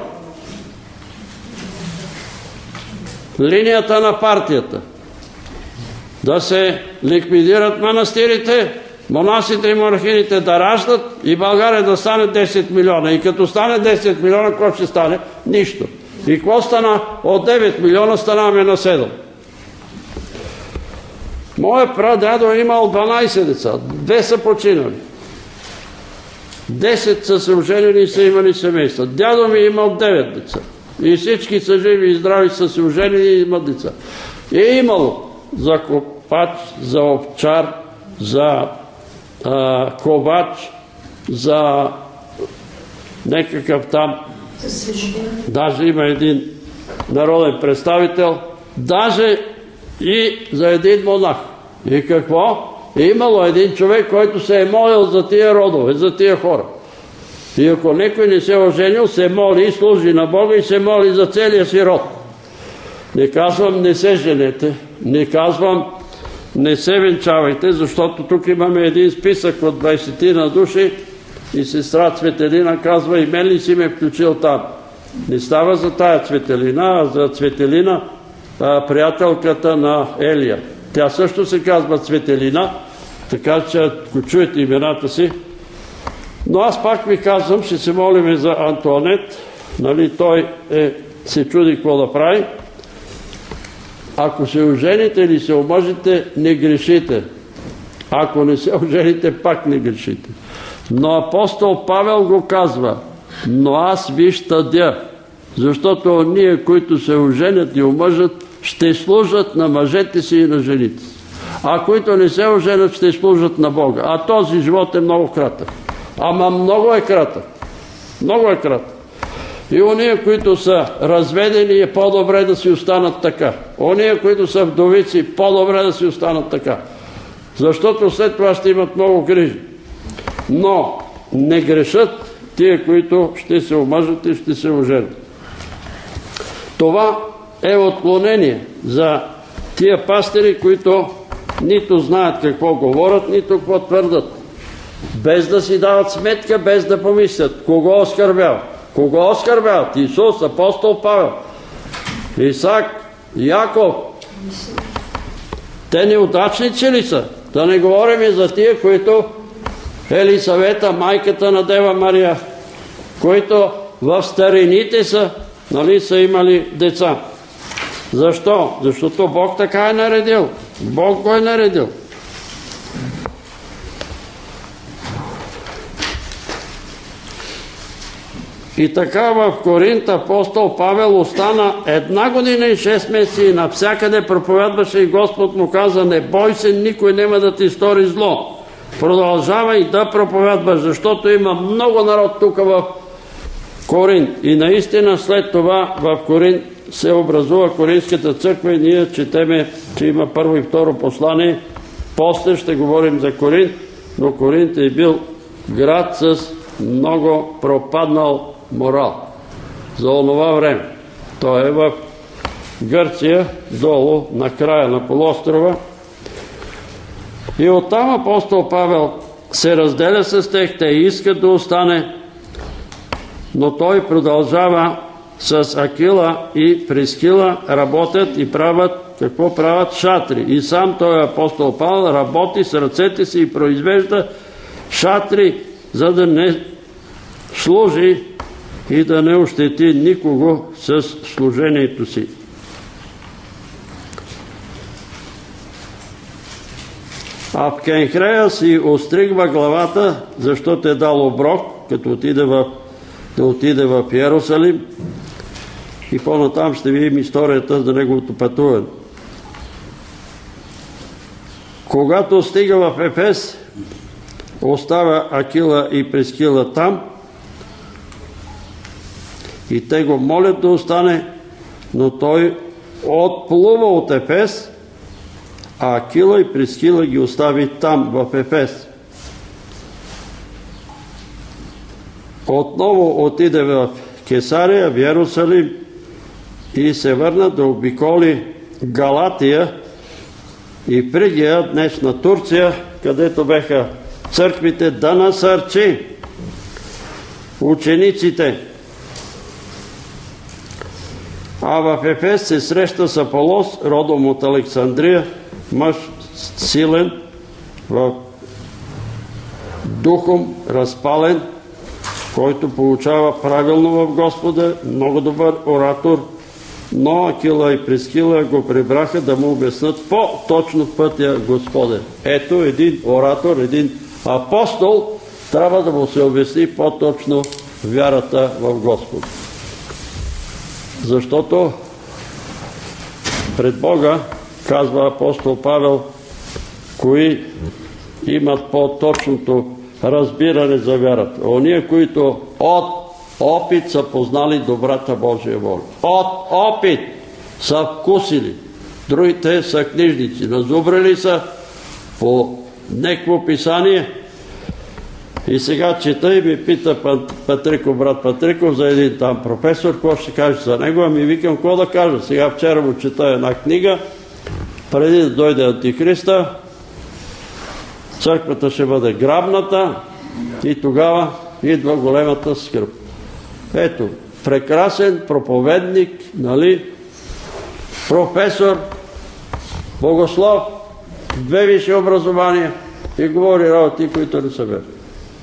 Линията на партията. Да се ликвидират манастирите, монасите и монахините да раждат и България да стане 10 милиона. И като стане 10 милиона, какво ще стане? Нищо. И какво стана? От 9 милиона станаме на 7. Моят прадядо е имал 12 деца. 2 са починали. 10 са се оженили и са имали семейства. Дядо ми е имал 9 деца. И всички са живи и здрави, са се оженили и имат деца. И е имало за копач, за овчар, за ковач, за някакъв там. Даже има един народен представител, даже и за един монах. И какво? Имало един човек, който се е молил за тия родове, за тия хора. И ако някой не се оженил, се моли и служи на Бога и се моли за целия си род. Не казвам не се женете, не казвам не се венчавайте, защото тук имаме един списък от 20 на души и сестра Цветелина казва, и мен ли си ме включил там? Не става за тая Цветелина, а за Цветелина, приятелката на Елия. Тя също се казва Цветелина, така че ако чуете имената си. Но аз пак ви казвам, ще се молим за Антуанет, нали, той се чуди какво да прави. Ако се ожените или се омъжите, не грешите. Ако не се ожените, пак не грешите. Но апостол Павел го казва, но аз ви щадя, защото ние, които се оженят и омъжат, ще служат на мъжете си и на жените си. А които не се оженят, ще служат на Бога. А този живот е много кратък. Ама много е кратък. Много е кратък. И ония, които са разведени, е по-добре да си останат така. Ония, които са вдовици, по-добре да си останат така. Защото след това ще имат много грижи. Но не грешат тия, които ще се омъжат и ще се оженят. Това е отклонение за тия пастири, които нито знаят какво говорят, нито какво твърдат. Без да си дават сметка, без да помислят. Кого оскърбяват? Кого оскърбяват? Исус, апостол Павел, Исак, Яков. Те неудачници ли са? Да не говорим и за тия, които Елисавета, майката на Дева Мария, които в старините са, нали, са имали деца. Защо? Защото Бог така е наредил. Бог го е наредил. И така в Коринт апостол Павел остана 1 година и 6 месеца и навсякъде проповядваше и Господ му каза: не бой се, никой няма да ти стори зло. Продължавай да проповядваш, защото има много народ тук в Коринт. И наистина след това в Коринт се образува Коринтската църква и ние четеме, че има първо и второ послание. После ще говорим за Коринт, но Коринт е бил град с много пропаднал морал за онова време. Той е в Гърция, долу на края на полуострова. И оттам апостол Павел се разделя с тях, те искат да остане, но той продължава с Акила и Прискила, работят и правят, какво правят? Шатри. И сам той апостол Павел работи с ръцете си и произвежда шатри, за да не служи и да не ощети никого с служението си. А в Кенхрея си остригва главата, защото е дал оброк, като да отиде в Йерусалим. И по-натам ще видим историята за неговото пътуване. Когато стига в Ефес, остава Акила и Прискила там и те го молят да остане, но той отплува от Ефес, а Акила и Прискила ги остави там, в Ефес. Отново отиде в Кесария, в Йерусалим и се върна да обиколи Галатия и Фригия, днешна Турция, където беха църквите, да насърчи учениците. А в Ефес се среща с Аполос, родом от Александрия, мъж силен, в духом разпален, който получава правилно в Господа, много добър оратор, но Акила и Прискила го прибраха да му обяснат по-точно пътя Господен. Ето един оратор, един апостол, трябва да му се обясни по-точно вярата в Господа. Защото пред Бога, казва апостол Павел, кои имат по-точното разбиране за вярата. Ония, които от опит са познали добрата Божия воля. От опит са вкусили. Другите са книжници. Назубрили са по некво писание. И сега чета и ми пита Патриков, брат Патриков, за един там професор, какво ще каже за него? Ами викам, какво да кажа? Сега вчера му чета една книга, преди да дойде Антихриста, църквата ще бъде грабната и тогава идва големата скръб. Ето, прекрасен проповедник, нали, професор, богослов, 2 висши образования и говори работи, които не са верни.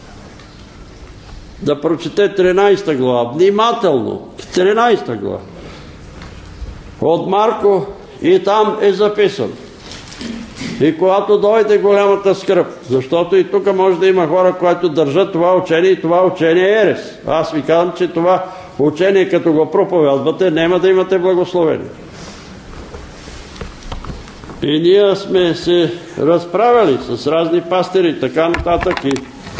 Да прочете 13 глава, внимателно, 13 глава. От Марко и там е записано. И когато дойде голямата скръб, защото и тук може да има хора, които държат това учение и това учение е ерес. Аз ви казвам, че това учение, като го проповядвате, няма да имате благословение. И ние сме се разправили с разни пастири, така нататък и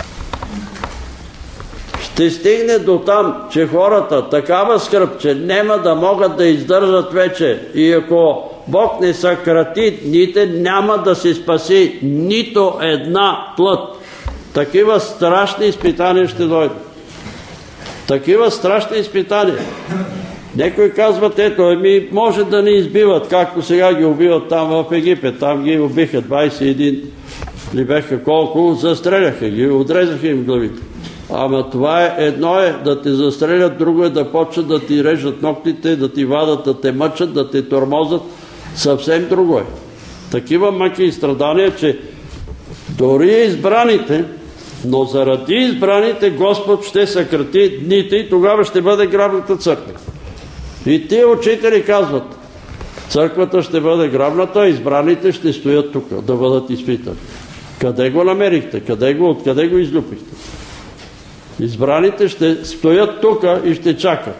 ще стигне до там, че хората такава скръб, че няма да могат да издържат вече. И ако Бог не съкрати дните, няма да се спаси нито една плът. Такива страшни изпитания ще дойдат. Такива страшни изпитания. Някои казват, ето, може да ни избиват, както сега ги убиват там в Египет. Там ги убиха 21 ли беха колко, застреляха ги, отрезаха им главите. Ама това едно е да те застрелят, друго е да почнат да ти режат ногтите, да ти вадат, да те мъчат, да те тормозат. Съвсем друго е. такива мъки и страдания, че дори избраните, но заради избраните Господ ще съкрати дните и тогава ще бъде грабната църква. И тия учители казват, църквата ще бъде грабната, а избраните ще стоят тук, да бъдат изпитани. Къде го намерихте? Откъде го излюпихте? Избраните ще стоят тук и ще чакат.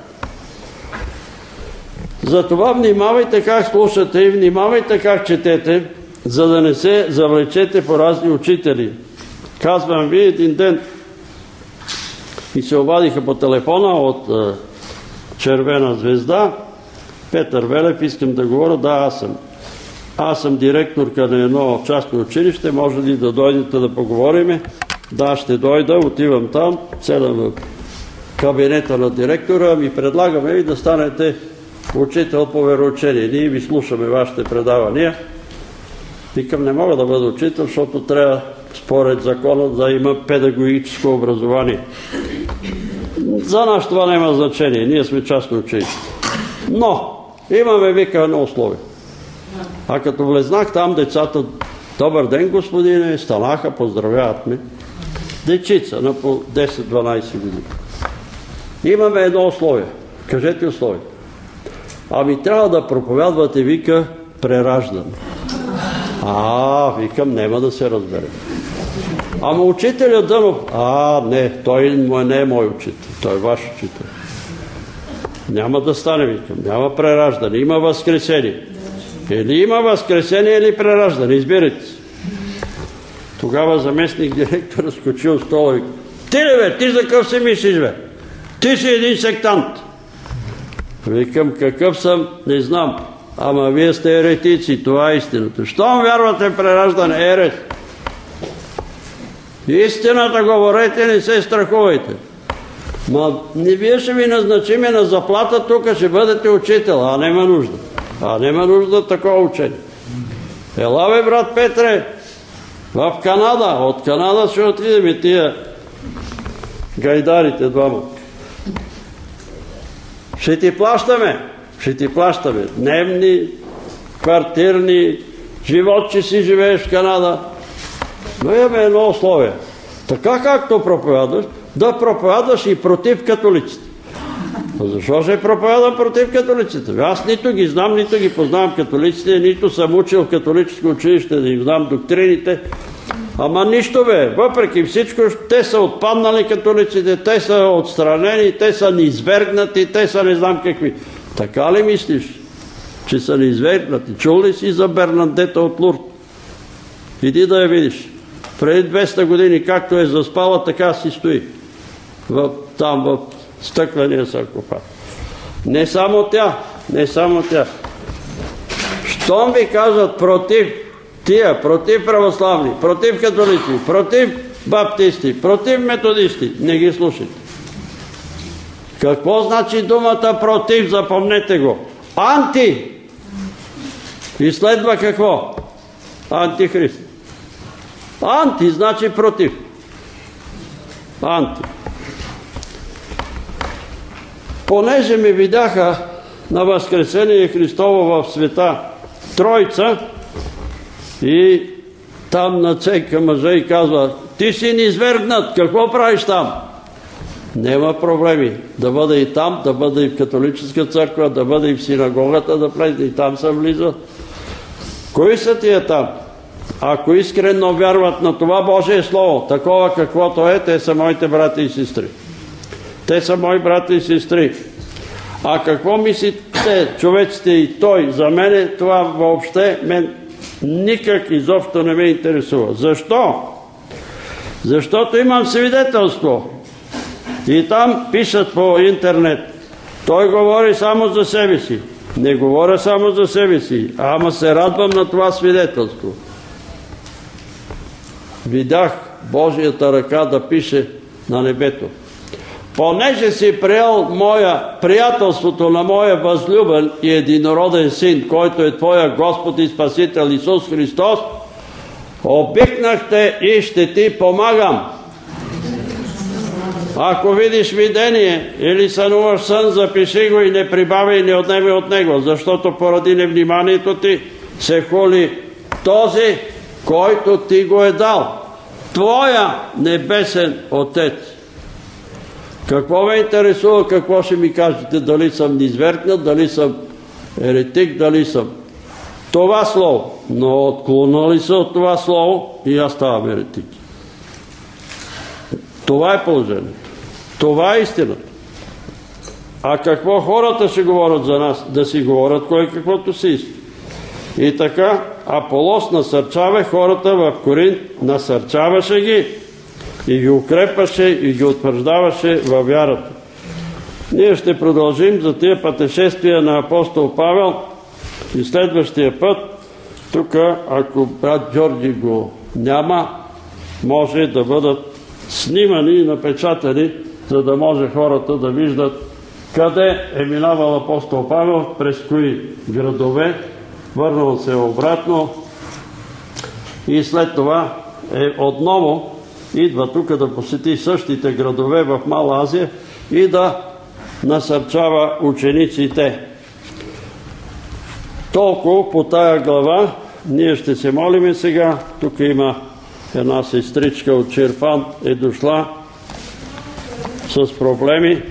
Затова внимавайте как слушате и внимавайте как четете, за да не се завлечете по разни учители. Казвам ви, един ден и се обадиха по телефона от Червена звезда. Петър Велев, искам да говоря, да, аз съм. Аз съм директорка на едно частно училище, може ли да дойдете да поговориме? Да, ще дойда, отивам там, седам в кабинета на директора, ми предлагаме ви да станете учител по вероучение. Ние ви слушаме вашите предавания. Викам, не мога да бъда учител, защото трябва според закона да има педагогическо образование. За нас това няма значение, ние сме частно училище. Но имаме, вика, едно условие. А като влезнах там, децата, добър ден, господине, станаха, поздравяват ме. Дечица на по 10-12 години. Имаме едно условие. Кажете условие. Ами трябва да проповядвате, вика, прераждане. Викам, няма да се разбере. Ама учителя Дънов, не, той не е мой учител, той е ваш учител. Няма да стане, викам, няма прераждане, има възкресение. Или има възкресение, или прераждане, избирайте се. Тогава заместник директор скочи от стола и вика, ти ли бе, ти за какъв се мислиш бе? Ти си един сектант. Викам, какъв съм, не знам. Ама вие сте еретици, това е истината. Щом вярвате в прераждане, ерес? Истината говорете, не се страхувайте. Не вие ще ви назначиме на заплата, тук ще бъдете учител, нема нужда. Нема нужда такова учение. Ела бе, брат Петре, в Канада, от Канада ще отидем и тия гайдарите двама. Ще ти плащаме. Дневни, квартирни, живот, че си живееш в Канада. Но имаме едно условие. Така както проповядаш, да проповядаш и против католиците. Защо ще проповядам против католиците? Аз нито ги знам, нито ги познавам католиците, нито съм учил в католическо училище да им знам доктрините. Ама нищо бе, въпреки всичко, те са отпаднали католиците, те са отстранени, те са низвергнати, те са не знам какви. Така ли мислиш, че са низвергнати? Чул ли си за Бернадета от Лурд? Иди да я видиш. Преди 200 години, както е заспала, така си стои. Там в стъкления саркофаг. Не само тя. Щом ви кажат против православни, против католици, против баптисти, против методисти, не ги слушайте. Какво значи думата против? Запомнете го. Анти. И следва какво? Антихрист. Анти значи против. Анти. Понеже ми видяха на Възкресение Христово в света Тройца и там нацека мъжа и казва, ти си низвергнат, какво правиш там? Нема проблеми. Да бъда и там, да бъда и в католическа църква, да бъда и в синагогата, да влезе и там съм влизал. Кои са тия там? Ако искрено вярват на това Божие Слово, такова каквото е, те са моите брати и сестри. Те са мои брати и сестри. А какво мислите човеците и той за мене, това въобще мен никак изобщо не ме интересува. Защо? Защото имам свидетелство. И там пишат по интернет. Той говори само за себе си. Не говоря само за себе си, ама се радвам на това свидетелство. Видях Божията ръка да пише на небето. Понеже си приел приятелството на моя възлюбен и единороден син, който е твоя Господ и Спасител Исус Христос, обикнахте и ще ти помагам. Ако видиш видение или сънуваш сън, запиши го и не прибавяй и не отнеми от него, защото поради невниманието ти се хули този, който ти го е дал. Твоя небесен Отец. Какво ме интересува, какво ще ми кажете, дали съм низвергнат, дали съм еретик, дали съм това слово. Но отклонали се от това слово и аз ставам еретик. Това е положението. Това е истината. А какво хората ще говорят за нас? Да си говорят кой каквото си иска. И така Аполос насърчава хората в Коринт, насърчаваше ги и ги укрепваше и ги утвърждаваше във вярата. Ние ще продължим за тия пътешествия на апостол Павел и следващия път. Тук, ако брат Георги го няма, може да бъдат снимани и напечатани, за да може хората да виждат къде е минавал апостол Павел, през кои градове, върнал се обратно и след това отново идва тук да посети същите градове в Мала Азия и да насърчава учениците. Толкова по тая глава. Ние ще се молим сега. Тук има една сестричка от Чирпан, е дошла с проблеми.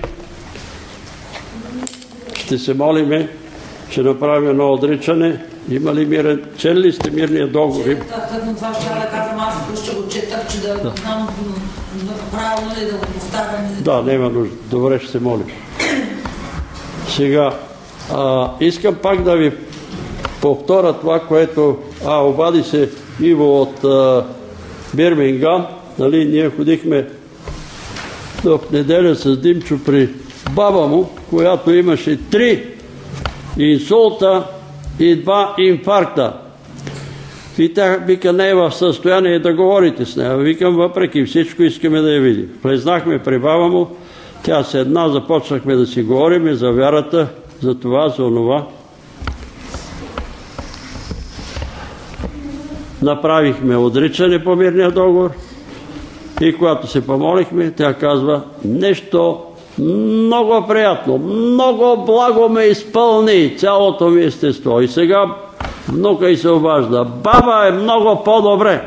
Ще се молиме, ще направим едно отричане. Има ли мирен? Чели ли сте мирния договор? Тъкно това ще да казвам, аз ще го чета, че да знам правилно ли да го повтарям. Да, няма нужда. Добре, ще се молим. Сега, искам пак да ви повторя това, което обади се Иво от Бирмингам. Нали, ние ходихме в неделя с Димчо при баба му, която имаше 3 инсулта и 2 инфаркта. И тя вика, не е в състояние да говорите с нея. Викам, въпреки всичко искаме да я видим. Влезнахме при баба му, тя седна, започнахме да си говорим за вярата, за това, за онова. Направихме отричане по мирния договор и когато се помолихме, тя казва нещо много приятно, много благо ме изпълни цялото ми естество. И сега внука й се обажда. Баба е много по-добре.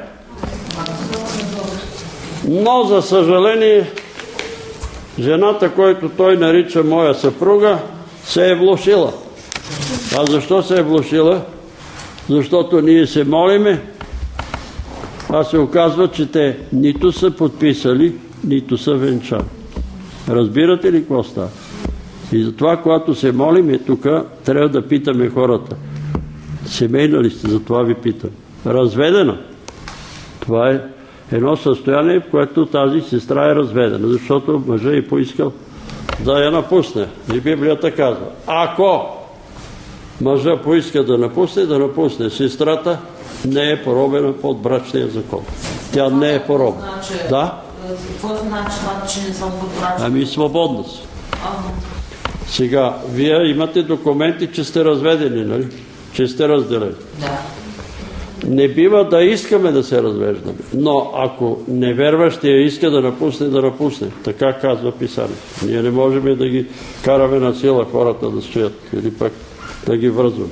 Но, за съжаление, жената, който той нарича моя съпруга, се е влошила. А защо се е влошила? Защото ние се молиме, а се оказва, че те нито са подписали, нито са венчани. Разбирате ли какво става? И затова, когато се молим тук, трябва да питаме хората. Семейна ли сте? Затова ви питам. Разведена. Това е едно състояние, в което тази сестра е разведена, защото мъжът е поискал да я напусне. И Библията казва, ако мъжът поиска да напусне. Сестрата не е поробена под брачния закон. Тя не е поробена. Да? Какво значи това, че не съм под брачния? Ами свободна си. Сега, вие имате документи, че сте разведени, нали? Че сте разделени. Да. Не бива да искаме да се развеждаме. Но ако неверващия иска да напусне. Така казва Писанието. Ние не можем да ги караме на сила хората да стоят или пък да ги връзваме.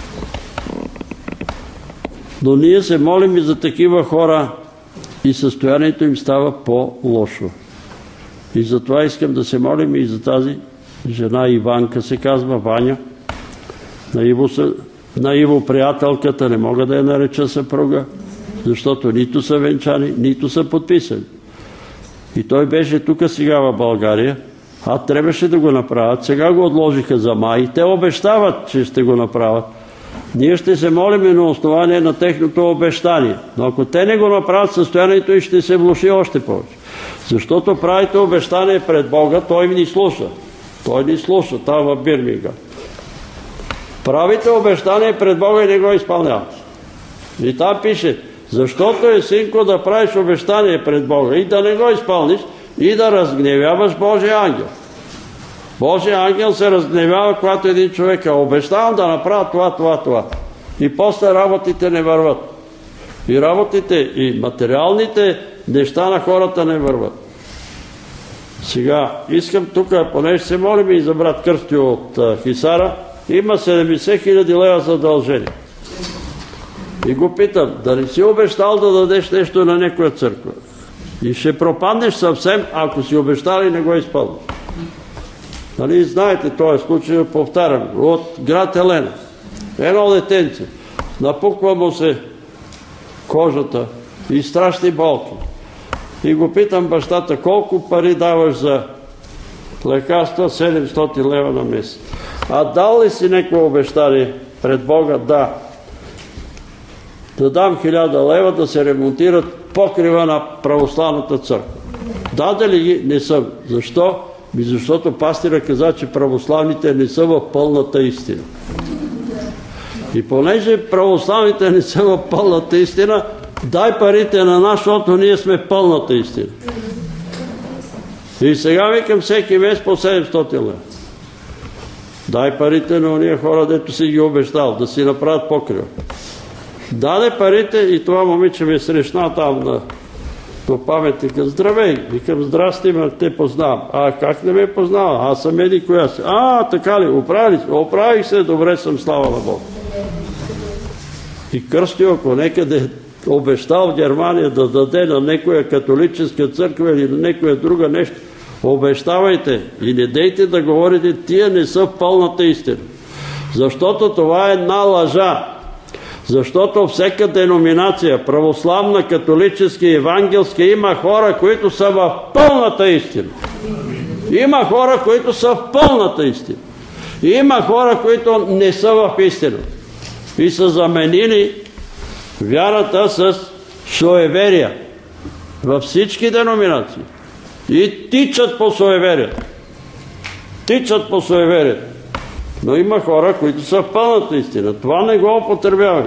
Но ние се молим и за такива хора и състоянието им става по-лошо. И затова искам да се молим и за тази жена Иванка, се казва Ваня. На Иво приятелката, не мога да я нареча съпруга, защото нито са венчани, нито са подписани. И той беше тук сега в България, трябваше да го направят. Сега го отложиха за май. Те обещават, че ще го направят. Ние ще се молим на основание на техното обещание. Но ако те не го направят, състоянието и ще се влоши още повече. Защото правите обещание пред Бога, той ни слуша. Той ни слуша, там в Бирмингам. Правите обещание пред Бога и не го изпълнявате. И там пише, защото е, синко, да правиш обещание пред Бога и да не го изпълниш и да разгневяваш Божия ангел. Божия ангел се разгневява, когато един човек обещавам да направя това. И после работите не върват. И работите, и материалните неща на хората не върват. Сега, искам тук, понеже се молим и за брат Кръстю от Хисара, има 70 000 лева задължение. И го питам, дали си обещал да дадеш нещо на някоя църква? И ще пропаднеш съвсем, ако си обещал и не го изпълниш. Нали, знаете този случай, повтарям, от град Елена. Едно детенце, напуква му се кожата и страшни болки. И го питам бащата, колко пари даваш за лекарства? 700 лева на месец. А дал ли си някакво обещание пред Бога? Да. Да дам 1000 лева да се ремонтират покрива на православната църква. Даде ли ги? Не съм. Защо? Защото пастира каза, че православните не са в пълната истина. И понеже православните не са в пълната истина, дай парите на нас, защото ние сме пълната истина. И сега викам всеки месец по 700 лева. Дай парите на ония хора, дето си ги обещал, да си направят покрива. Даде парите и това момиче ме срещна там до паметника. Здравей! Викам, здрасти, ме те познавам. А как не ме познава? Аз съм еди коя си. Така ли? Оправи ли? Оправих се, добре съм, слава на Бога. И кръстил, ако некъде обещал в Германия да даде на някоя католическа църква или на някоя друга нещо, обещавайте и не дейте да говорите, тия не са пълната истина. Защото това е една лъжа. Защото всяка деноминация, православна, католическа, евангелска, има хора, които са в пълната истина. Има хора, които са в пълната истина. И има хора, които не са в истина. И са заменили вярата с суеверия във всички деноминации. И тичат по суеверията. Тичат по суеверията. Но има хора, които са в пълната истина. Това не го употребяваме.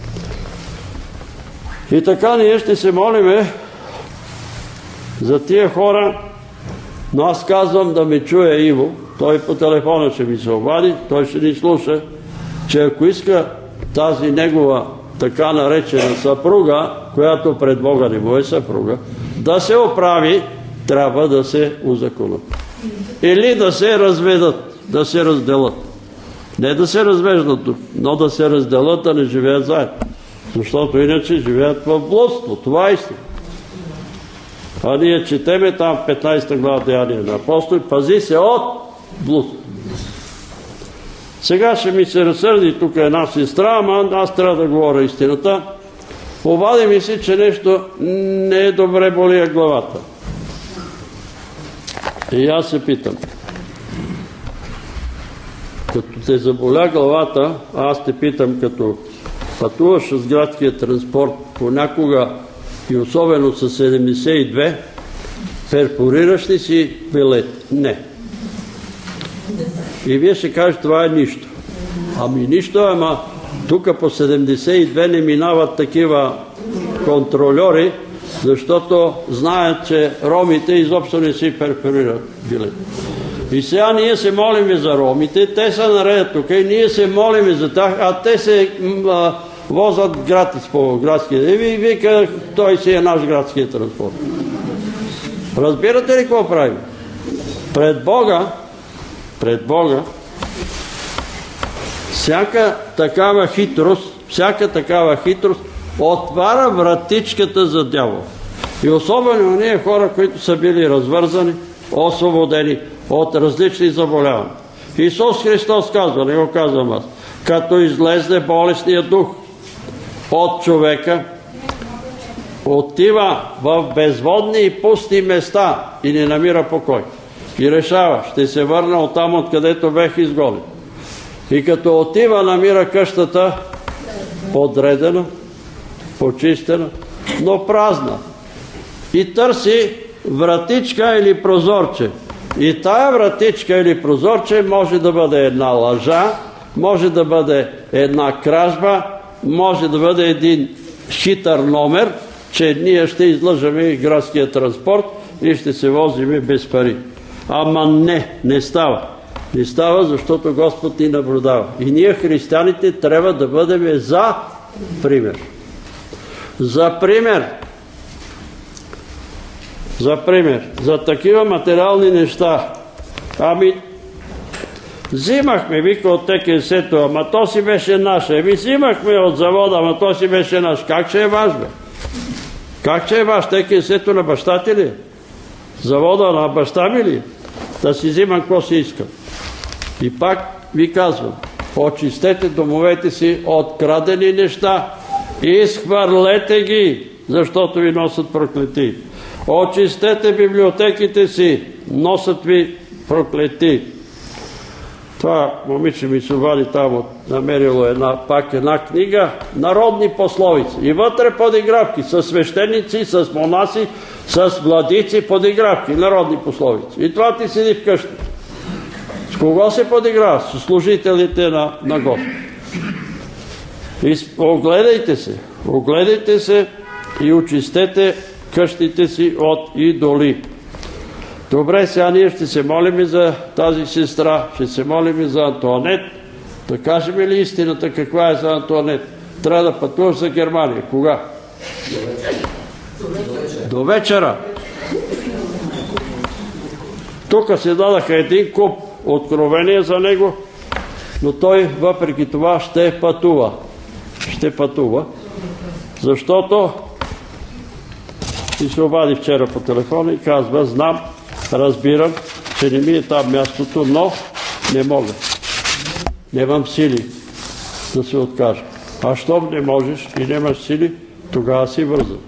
И така ние ще се молиме за тия хора, но аз казвам да ме чуе Иво, той по телефона ще ми се обади, той ще ни слуша, че ако иска тази негова така наречена съпруга, която пред Бога не му е съпруга, да се оправи, трябва да се узаконят. Или да се разведат, да се разделят. Не да се развеждат, но да се разделят, да не живеят заедно. Защото иначе живеят в блудство. Това е истина. А ние четеме там 15 глава Деяния на апостоли, пази се от блудство. Сега ще ми се разсърди тук една сестра, ама аз трябва да говоря истината. Обади ми се, че нещо не е добре, болия главата. И аз се питам. Като те заболя главата, аз те питам, като пътуваш с градския транспорт понякога и особено с 72, перфорираш ли си билет? Не. И вие ще кажете, това е нищо. Ами нищо, ама тук по 72 не минават такива контрольори, защото знаят, че ромите изобщо не си перфорират билет. И сега ние се молиме за ромите, те са наред тук и ние се молиме за тях, а те се возят гратис по градския. И вика, той си е наш градския транспорт. Разбирате ли какво правим? Пред Бога, всяка такава хитрост отваря вратичката за дявол. И особено ние хора, които са били развързани, освободени от различни заболявания. Исус Христос казва, не го казвам аз, като излезне болестния дух от човека, отива в безводни и пусти места и не намира покой. И решава, ще се върна оттам, откъдето бех изгонен. И като отива, намира къщата подредена, почистена, но празна. И търси вратичка или прозорче. И тая вратичка или прозорче може да бъде една лъжа, може да бъде една кражба, може да бъде един хитър номер, че ние ще излъжаме градския транспорт и ще се возиме без пари. Ама не става. Не става, защото Господ ни наблюдава. И ние, християните, трябва да бъдем за пример. За пример. За такива материални неща. Ами, Взимахме, вика, от ТКС-то, ама то си беше наше. Взимахме от завода, ама то си беше наш. Как ще е ваш, бе? Как ще е ваш? ТКС-то на баща ти ли? Завода на баща ми ли? Да си взимам какво си искам. И пак ви казвам, очистете домовете си от крадени неща. Изхвърлете ги, защото ви носят проклети. Очистете библиотеките си, носят ви проклети. Това момиче ми се обади там, намерило пак една книга, народни пословици. И вътре подигравки, с свещеници, с монаси, с владици, подигравки, народни пословици. И това ти седи вкъщи. С кого се подиграва? С служителите на Господ. И огледайте се и очистете къщите си от идоли. Добре, сега ние ще се молим и за тази сестра, ще се молим и за Антуанет. Да кажем ли истината каква е за Антуанет? Трябва да пътуваш за Германия. Кога? До вечера. Тук се дадаха един куп откровения за него, но той въпреки това ще пътува. Ще пътува, защото и се обади вчера по телефона и казва, знам, разбирам, че не ми е там мястото, но не мога. Нямам сили да се откажа. А щом не можеш и нямаш сили, тогава си вързан.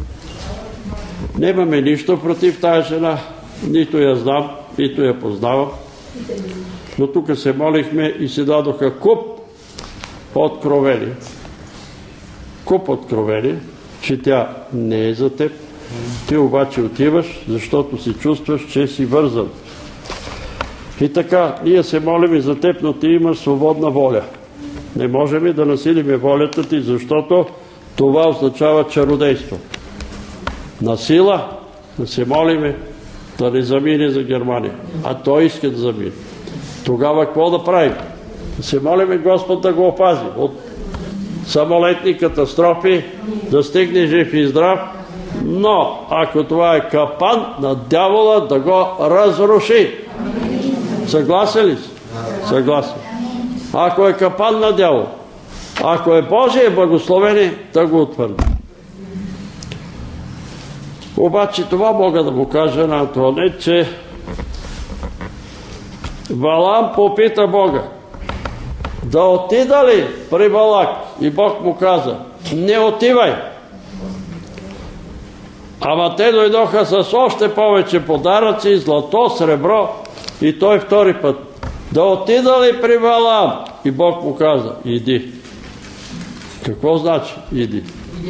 Нямаме нищо против тая жена, нито я знам, нито я познавам. Но тук се молихме и се дадоха куп откровения. Куп откровения, че тя не е за теб. Ти обаче отиваш, защото си чувстваш, че си вързан. И така, ние се молим и за теб, но ти имаш свободна воля. Не можем да насилиме волята ти, защото това означава чародейство. На сила да се молиме да не замине за Германия. А той иска да замине. Тогава какво да правим? Да се молиме Господ да го опази от самолетни катастрофи, да стигне жив и здрав, но ако това е капан на дявола, да го разруши. Съгласен ли си? Съгласен. Ако е капан на дявола, ако е Божие благословение, да го утвърди. Обаче това мога да му кажа на Антуанет, че Валам попита Бога да отида ли при Балак, и Бог му каза, не отивай. Ама те дойдоха с още повече подаръци, злато, сребро, и той втори път. Да отида ли при Валам? И Бог му каза, иди. Какво значи иди?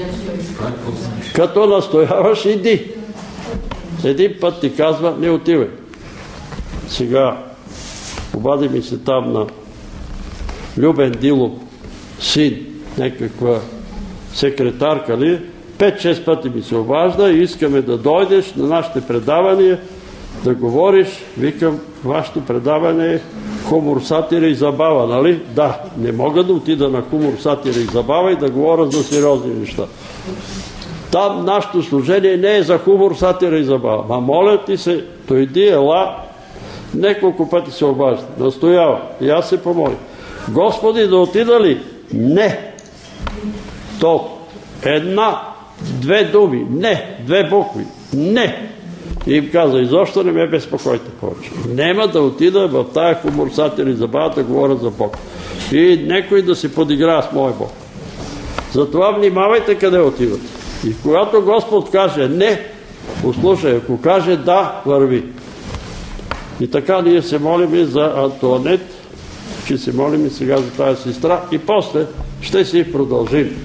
Като настояваш, иди. Един път ти казва, не отивай. Сега обади ми се там на Любен Дилов син, някаква секретарка ли, 5-6 пъти ми се обажда и искаме да дойдеш на нашите предавания, да говориш. Викам, вашето предаване е хумор, сатира и забава, нали? Да, не мога да отида на хумор, сатира и забава и да говоря за сериозни неща. Там нашето служение не е за хумор, сатира и забава. Ма моля ти се, дойди, ела. Неколко пъти се обажда, настоява. И аз се помоля. Господи, да отида ли? Не. Толкова. Две думи. Не. Две букви. Не. И им каза, изобщо не ме безпокойте повече. Нема да отида в тая хумор, сатира и забава да говоря за Бог. И некой да се подиграва с моя Бог. Затова внимавайте къде отивате. И когато Господ каже не, послушай, ако каже да, върви. И така ние се молим и за Антуанет, ще се молим и сега за тази сестра и после ще си продължим.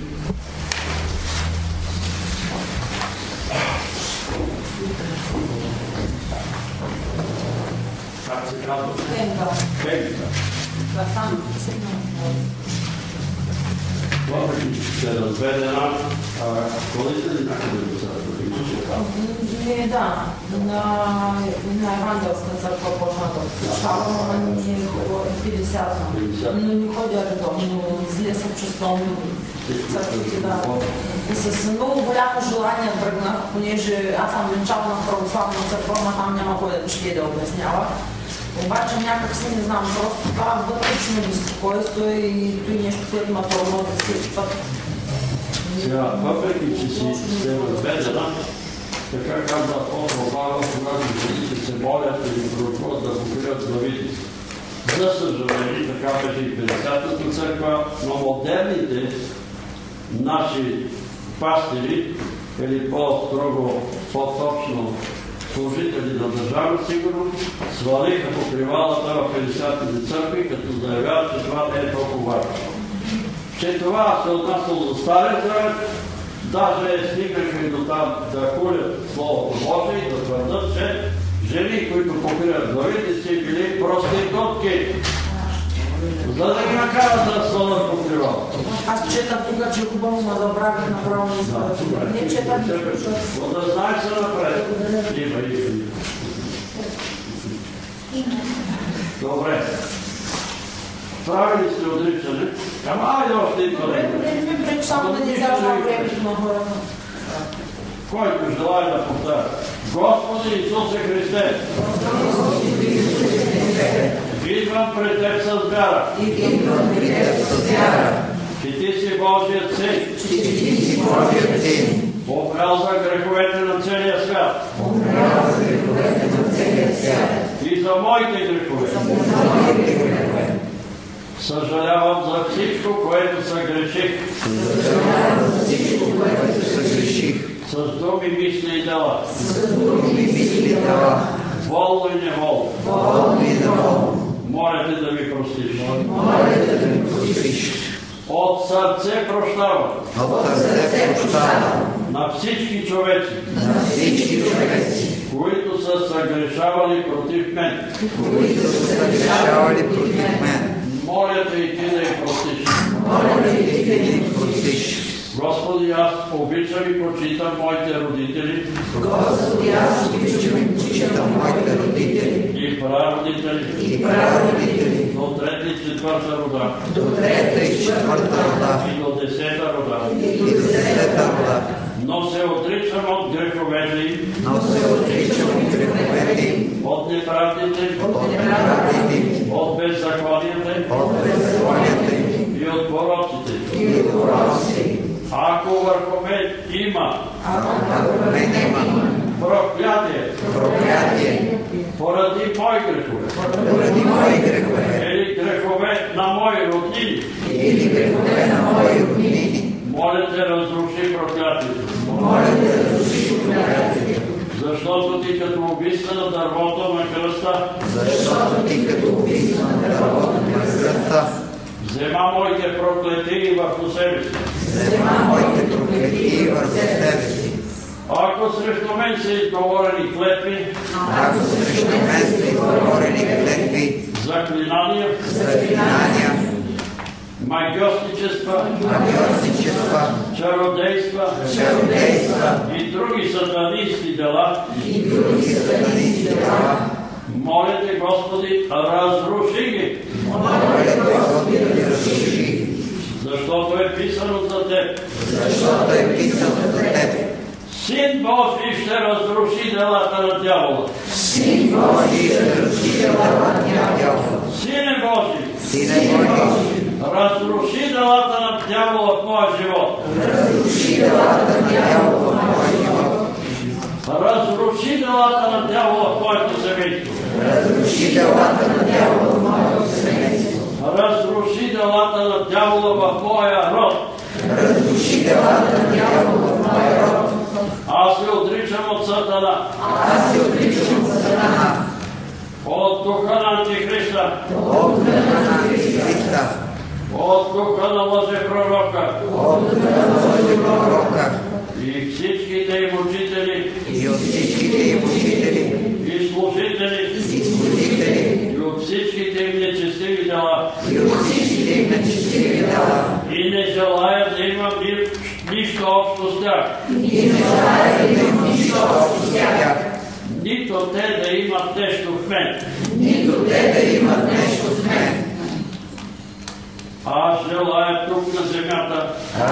Се разведена, ходите ли някъде до сега? Не, да. На Евангелска църква почна да посещавам, но не 50-та. Но не ходя редовно, зле се чувствам в църквите, да. И с много голямо желание тръгнах, понеже аз съм венчал на православна църква, но там няма кой да ще да обяснява. Обаче някак си не знам, просто това вътрешно безпокойство и той нещо, което ма тормози всеки път. Сега, въпреки че си се въведена, така казва апостол Павел, когато жените се молят или пророкуват да покрият главите. За съжаление, така беше и 50-та църква, но модерните наши пастири, или по-строго, по-точно служители на държавна сигурност, свалиха покривалата в 50-те църкви, като заявяват, че това не е толкова важно. Че това се отнасяло за Стария Завет, даже стигнаха и до там да хулят Словото Божие и да твърдат, че жени, които покриват главите си, били проститутки. За да ги накарат да свалят покривал. Аз четам тук, че хубаво ма забравих направо не изпада. Не четам. Да знаеш се напред. Има. Добре. Правили сте отричане. Ама айде още и това. Не ми пречи само да не изяждам времето на хората. Който желая да повтаря. Господи Исусе Христе, идвам пред Теб с вяра, че Ти си Божият Син, умрял за греховете на целия свят и за моите грехове. Съжалявам за всичко, което съгреших. С думи, мисли и дела. Волно и неволно. Моля Те да ми простиш. От сърце прощавам. На всички човеци, които са съгрешавали против мен. Моля Те и Ти да им простиш. Господи, аз обичам и почитам моите родители. И прародители. До трета и четвърта рода. И до 10-та рода. Но се отричам от греховете им. От неправдите. От беззаконията и от пороците. Ако върху мен има проклятие поради мои грехове или грехове на мои роднини, моля Те, разруши проклятието. Защото Ти като убийства на дървото на кръста, взема моите проклетии върху себе си. Ако срещу мен са изговорени клетви, заклинания, магиосничества, чародейства и други сатанински дела, моля Те, Господи, разруши ги. Защото е писано за Теб. Син Божий ще разруши делата на дявола. Сине Божий, разруши делата на дявола в моя живот. Разруши делата на дявола в моето семейство. Разруши делата на дявола в моя род. Аз се отричам от Сатана. От духа на Антихриста. От духа на лъжепророка. И всичките им учители. И служители. И от всичките им нечестиви дела. И не желая да имам нищо общо с тях. Нито те да имат нещо в мен. Аз желая тук на земята.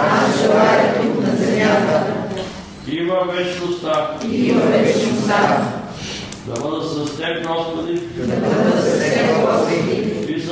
И във вечността. Да бъда с Теб, Господи.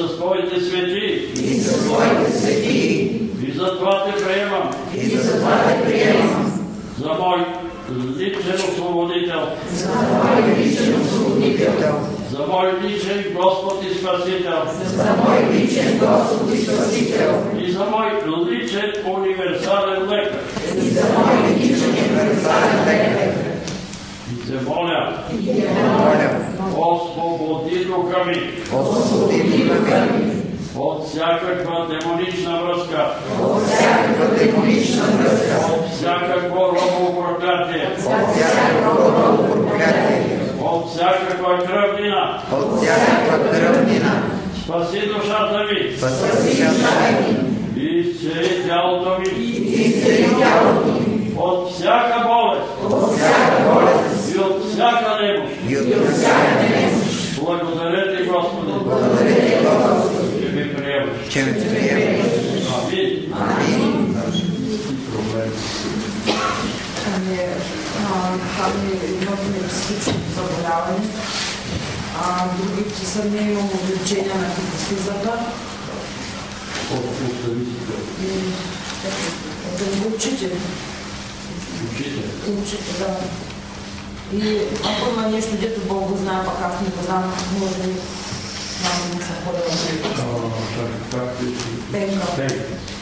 с твоите свети. И с твоите свети. И затова те приемам. И затова те приемам. За мой личен освободител. За мой личен освободител. За мой личен Господ и Спасител. За мой личен Господ и Спасител. И за мой личен универсален лекар. И за мой личен универсален лекар. И те моля, Моля, освободи духа ми освободи духа ми от всякаква демонична връзка, от всякаква демонична връзка, от всякакво робово проклятие, от всякакво робово проклятие, от всякаква кръвнина. от всякаква кръвнина. Спаси душата ми Спаси душата ми и изцели тялото ми и изцели тялото ми от всяка болест от всяка болест и от всяка немощ. и от всяка немощ. Благодаря ти, Господи, Благодаря ти, Господи, че ми приемаш. че ме приемаш. Амин. Амин. Имаме психично заболяване. Другите са не имало увеличение на хипофизата. Да го учите. Учите, да. И ако има нещо, дето Бог го знае, пък аз не го знам, може би няма да се ходя Пенка.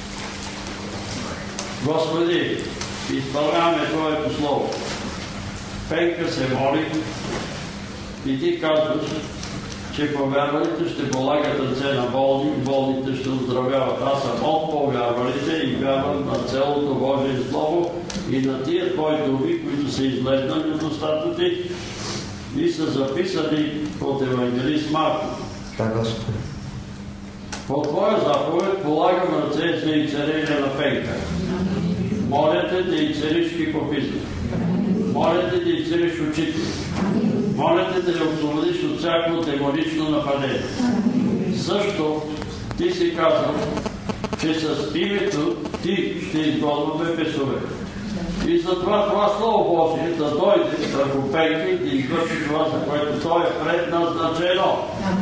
Господи, изпълняваме Твоето Слово. Пенка се моли и Ти казваш, че повярвалите ще полагат ръце на болни, болните ще оздравяват. Аз съм от повярвалите и вярвам на цялото Божие Слово и на тия Твои думи, които са излезнали от устата Ти и са записани от евангелист Марко. Да, Господи. По Твоя заповед полагам ръце за изцеление на Пенка. Моля те да изцелиш хипофизма. Моля те да изцелиш очите. Моля те да я освободиш от всяко демонично нападение. Също ти си казал, че с името ти ще изгонваме бесове. И затова това Слово Божие да дойде върху Пенка и да извърши това, за което той е предназначено.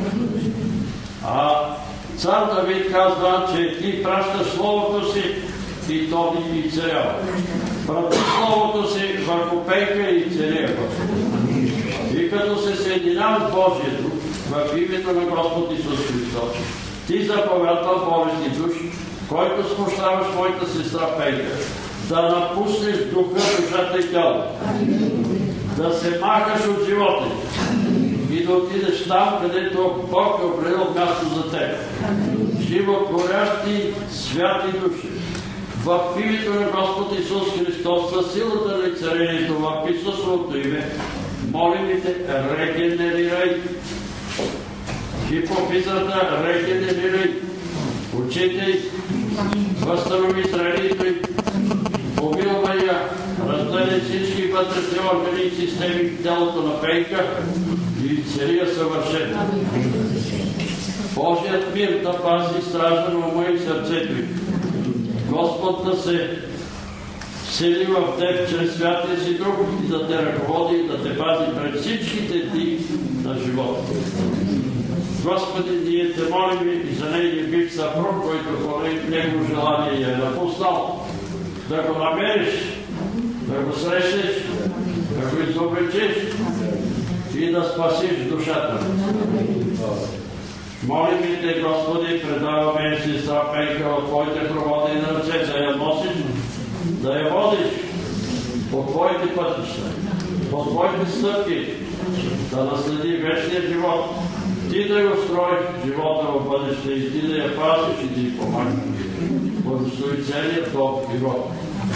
Цар Давид казва, че ти пращаш Словото си и то ни изцелява. Прати Словото си върху Пенка и изцелява. И като се съединявам с Божието в името на Господ Исус Христос, ти заповядва болестни души, който смущаваш моята сестра Пенка, да напуснеш духа, душата и тяло, да се махаш от живота и да отидеш там, където Бог е определил място за теб. Животворящи святи души, в името на Господ Исус Христос, със силата на царението в Исусовото име, молим те, регенерирай хипофизата, регенерирай очите, възстанови зрението й, помилвай я, разгледай всички вътрешни органи и системи в тялото на Пенка и изцели я съвършено. Божият мир да пази стража на ума и сърцето й. Господ да се сели в теб чрез Святия си Дух и да те ръководи и да те пази пред всичките дни на живота. Господи, ние те молим и за нейния бив съпруг, който по негово желание я е напуснал, да го намериш, да го срещнеш, да го изобличиш и да спасиш душата. Молим и те, Господи, предаваме сестра Пенка от Твоите проводи на ръце, да я носиш, да я водиш по Твоите пътища, по Твоите стъпки, да наследи вечния живот. Ти да го строиш живота в бъдеще и ти да я пазиш и да й помагаш. Благослови целият този живот.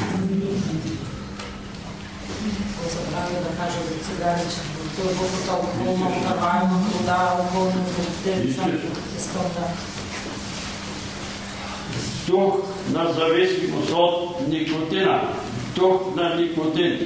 Забравя да кажа за цигарите. Той Бог толкова много нормално, вода, околно злобденца. Искам да... Дух на зависимост от никотина. Дух на никотин.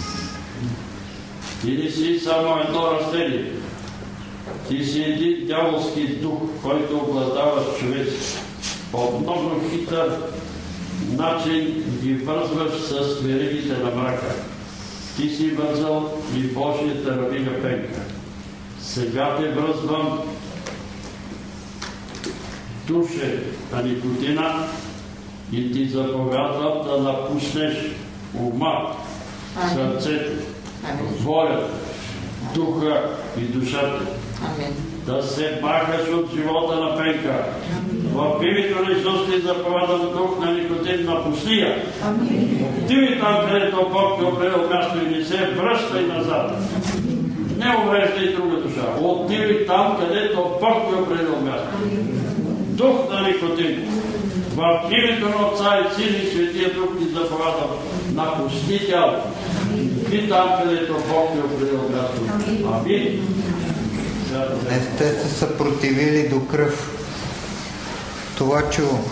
Ти не си само едно растение. Ти си един дяволски дух, който обладава човек. По много хитър начин ги вързваш с веригите на мрака. Ти си вързал и Божията рабиня Пенка. Сега те връзвам душе на никотина и ти заповядвам да напуснеш ума, сърцето, волята, духа и душата. Да се махаш от живота на Пенка. В името на Исус ти заповядам дух на никотин, напусни я. Отиви там, където Бог те определил място и не се връщай назад. Не увреждай друга душа. Отиви там, където Бог те определил място. Дух на никотин. В името на Отца и Син и Светия Дух ти заповядам, напусни тялото. И там, където Бог те определил място. Амин. Не сте се съпротивили до кръв. Това чувам.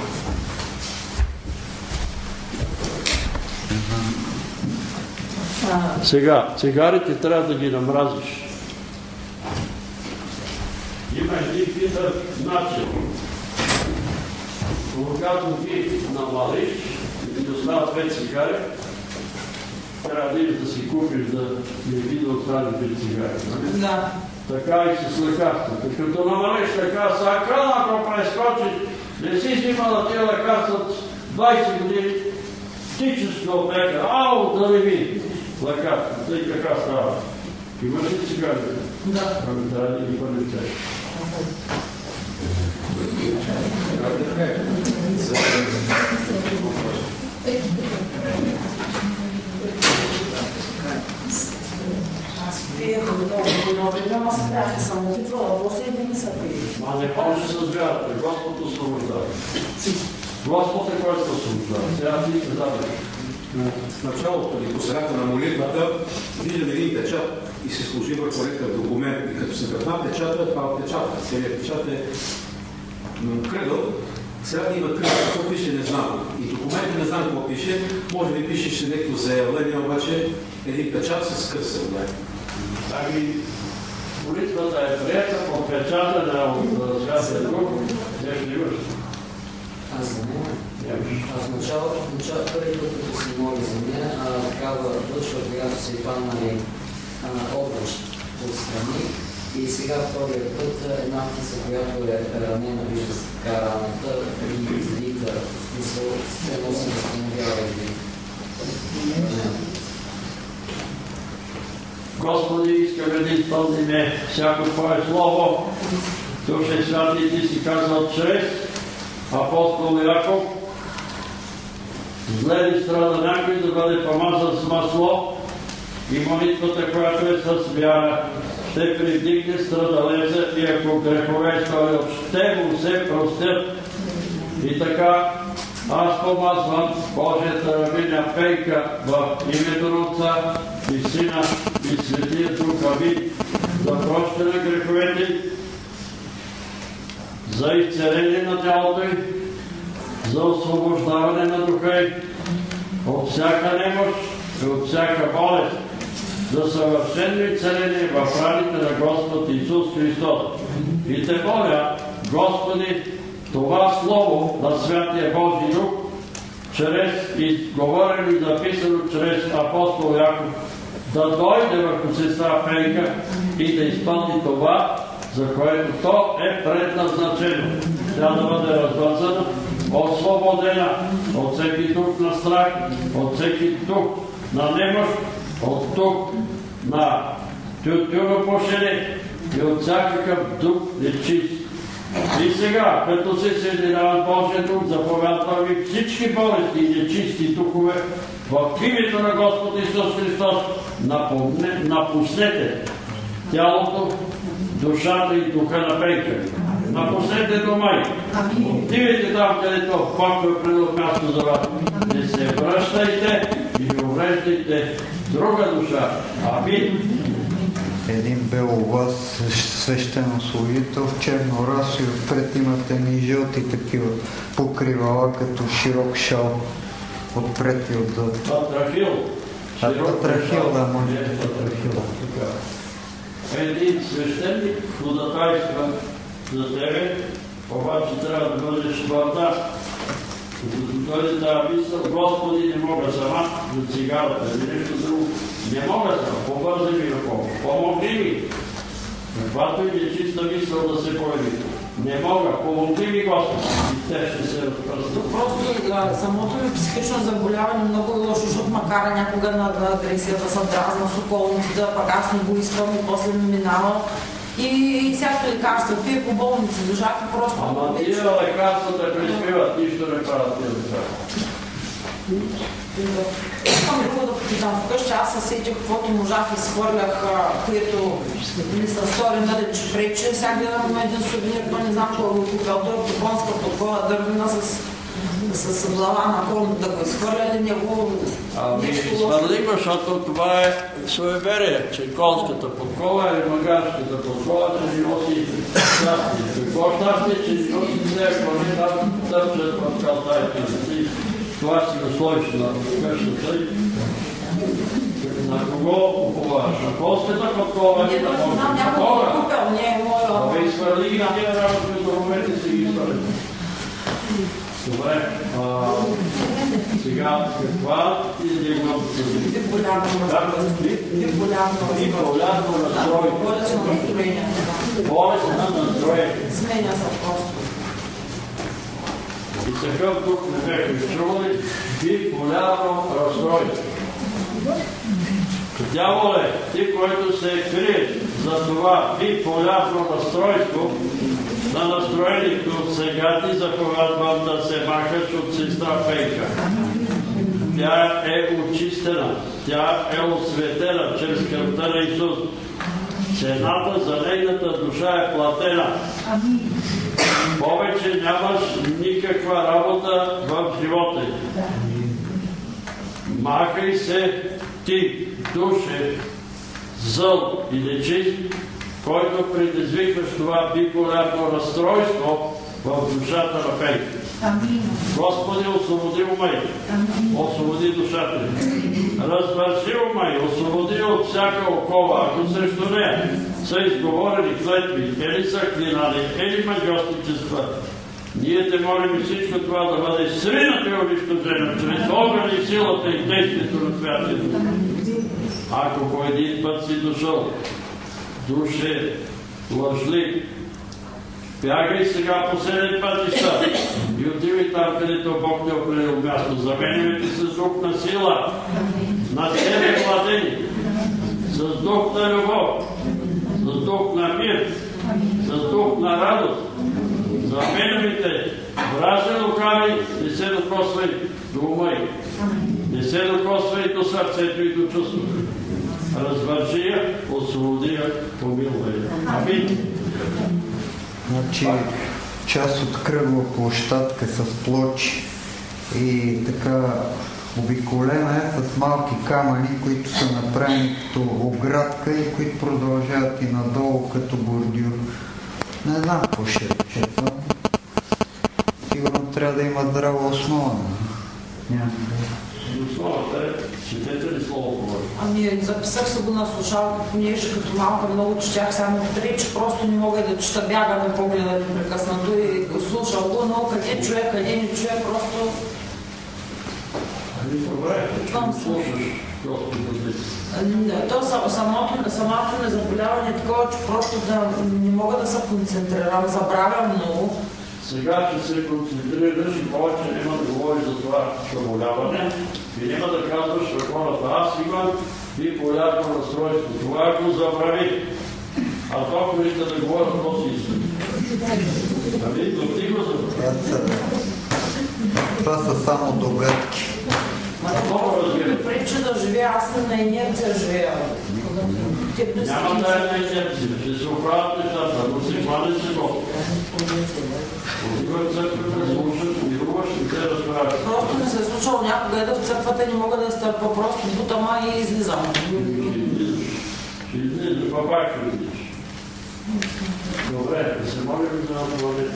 Сега, цигарите трябва да ги намразиш. Има един хитър начин. Когато ги намалиш и ти остават 5 цигари, трябва да идеш да си купиш да не би да отстраниш 5 цигари. Да. Така и с лекарствата. Като намалиш лекарства, ако прескочиш, не си взимала тия лекарства от 20 години, тичаш до аптека, да не ви лекарствата. И така става. Имаш ли цигари? Да. Ами трябва да ги пълничеш. Приехал много, ама се бяха само отвора, после да не са приехали. Не можеш с вярата, Господ освобождава. Господ е който се освобождава. Сега ти се зададеш. В началото или по средата на молитвата виждам един печат и се служи върху някакъв документ. И като се пръпна печата, това е печата. Целият печат е кръгъл. Сега има кръгъл, какво пише, не знам. И документът не знам какво пише. Може би пишеше някакво заявление, обаче един печат с къса. Ами, молитвата е приета, подпечатана от Святия Дух, нещо имаш. Аз за нея. В началото, първи път, като се моли за нея, такава лъчва, която се паднали обръч отстрани. И сега втория път една птица, която е ранена, вижда се така раната и излита, смисъл, се носи да възстановява и Господи, искаме да изпълниме всяко Твое Слово. Душе Святи, Ти си казал чрез апостол Яков, зле ли страда някой да бъде помазан с масло и молитвата, която е с вяра, ще привдигне страдалеца и ако грехове сторил, ще му се простят. И така, аз помазвам Божията рабиня Пенка в името на Отца и Сина и Светия Дух, амин, за прощане на греховете, за изцеление на тялото й, за освобождаване на духа й от всяка немощ и от всяка болест, за съвършено изцеление в раните на Господ Исус Христос. И те моля, Господи, това Слово на Святия Божи Дух, чрез изговорено и записано чрез апостол Яков, да дойде върху сестра Пенка и да изпълни това, за което то е предназначено. Тя да бъде развързана, освободена от всеки дух на страх, от всеки дух на немощ, от дух на тютюнопушене и от всякакъв дух нечист. И сега, като се съединява Божия Дух, заповядва ви всички болести и нечисти духове в името на Господ Исус Христос. Напуснете тялото, душата и духа на Пенка. Напуснете дома й. Отивайте там, където Бог е определил място за вас. Не се връщайте и не увреждайте друга душа. Амин. Един беловлас свещенослужител в черно расо и отпред имате ни жълти такива покривала като широк шал. Отпред и отзад. Патрахил. Патрахил, да, може да Патрахил. Един свещеник ходатайства за тебе, обаче трябва да бъдеш твърда. Като дойде тази мисъл, Господи, не мога сама за цигарата или нещо друго. Не мога сама, побързай ми на помощ. Помогни ми. Каквато и нечиста мисъл да се появи. Не мога, помогни ми Господи, и те ще се разпръснат. Просто самото ми психично заболяване много е лошо, защото макар някога на агресия да се дразна с околността, пък аз не го искам и после ми минава. И всяко лекарство пие по болници, държаха просто... Ама тия лекарствата приспиват, нищо не правят тия лекарства. Искам друго да попитам. Вкъщи аз се сетих каквото можах и схвърлях, което ми се стори че пречи. Сега гледам един сувенир, то не знам кой го купил. Той е японска такова дървена с глава на кон да го изхвърля или него... Ами свърли го, защото това е суеверие, че конската подкова или магарската подкова, че ни носи щастие. Какво щастие, че ни носи нея, коли там търчат в калтайки. Това си го сложиш на къщата и на кого уповаш? На конската подкова или на не знам, някой го купил, не е моя... Абе изхвърли ги на тия работи, до момента си ги изхвърли. Добре, сега каква ти е диагнозата? Биполярно разстройство. Болест на настроение. Болест на настроение. Сменя се просто. И такъв дух не бяха чували. Биполярно разстройство. Дяволе, ти, който се криеш за това биполярно разстройство, на настроението сега ти заповядвам да се махаш от сестра Пейка. Тя е очистена, тя е осветена чрез кръвта на Исус. Цената за нейната душа е платена. Повече нямаш никаква работа в живота й. Махай се ти, душе, зъл и нечист, който предизвикваш това биполярно разстройство в душата на Пейка. Господи, освободи ума й, освободи душата й. Развърши ума й, освободи от всяка окова, ако срещу нея са изговорени клетви, или са клинали, или магиосничества. Ние те молим всичко това да бъде сринато и унищожено чрез огън и силата и действието на святието. Ако по един път си дошъл, душе, лъжли, бягай сега по 7 пътища и отивай там, където Бог те определил място. Заменяме ти с дух на сила, на себе владени, с дух на любов, с дух на мир, с дух на радост. Заменяме те, вражда лукави, не се докосвай до ума й, не се докосвай до сърцето и до чувството. Развържи я, освободи я, помилвай я. Амин. Значи, част от кръгла площадка с плочи и така обиколена е с малки камъни, които са направени като оградка и които продължават и надолу като бордюр. Не знам какво ще рече това. Сигурно трябва да има здрава основа. Няма. Основата е, четете ли слово говори? Ами записах се го на слушалка, понеже като малка много четях само три, че просто не мога да чета, бягаме погледа непрекъснато и слушал го, но къде чуя, къде не чуя, просто... Ами добре, слушаш То самото незаболяване е такова, че просто не мога да се концентрирам, забравям много. Сега ще се концентрираш и повече няма да говориш за това заболяване и няма да казваш на хората, аз имам биполярно разстройство. Това го забрави. А докторите да говорят, какво си искат. Ами, но ти го забрави. Това са само догадки. Ме прича да живея, аз на инерция живея. Няма да е на инерция, ще се оправят нещата, но си хване се го. Отиват църквата, слушат, мируваш и те разбираш. Просто не се е случило някога да в църквата не мога да изтърпа, просто бутама и излизам. Ще излизаш, пак ще видиш. Добре, да се молим за отворите.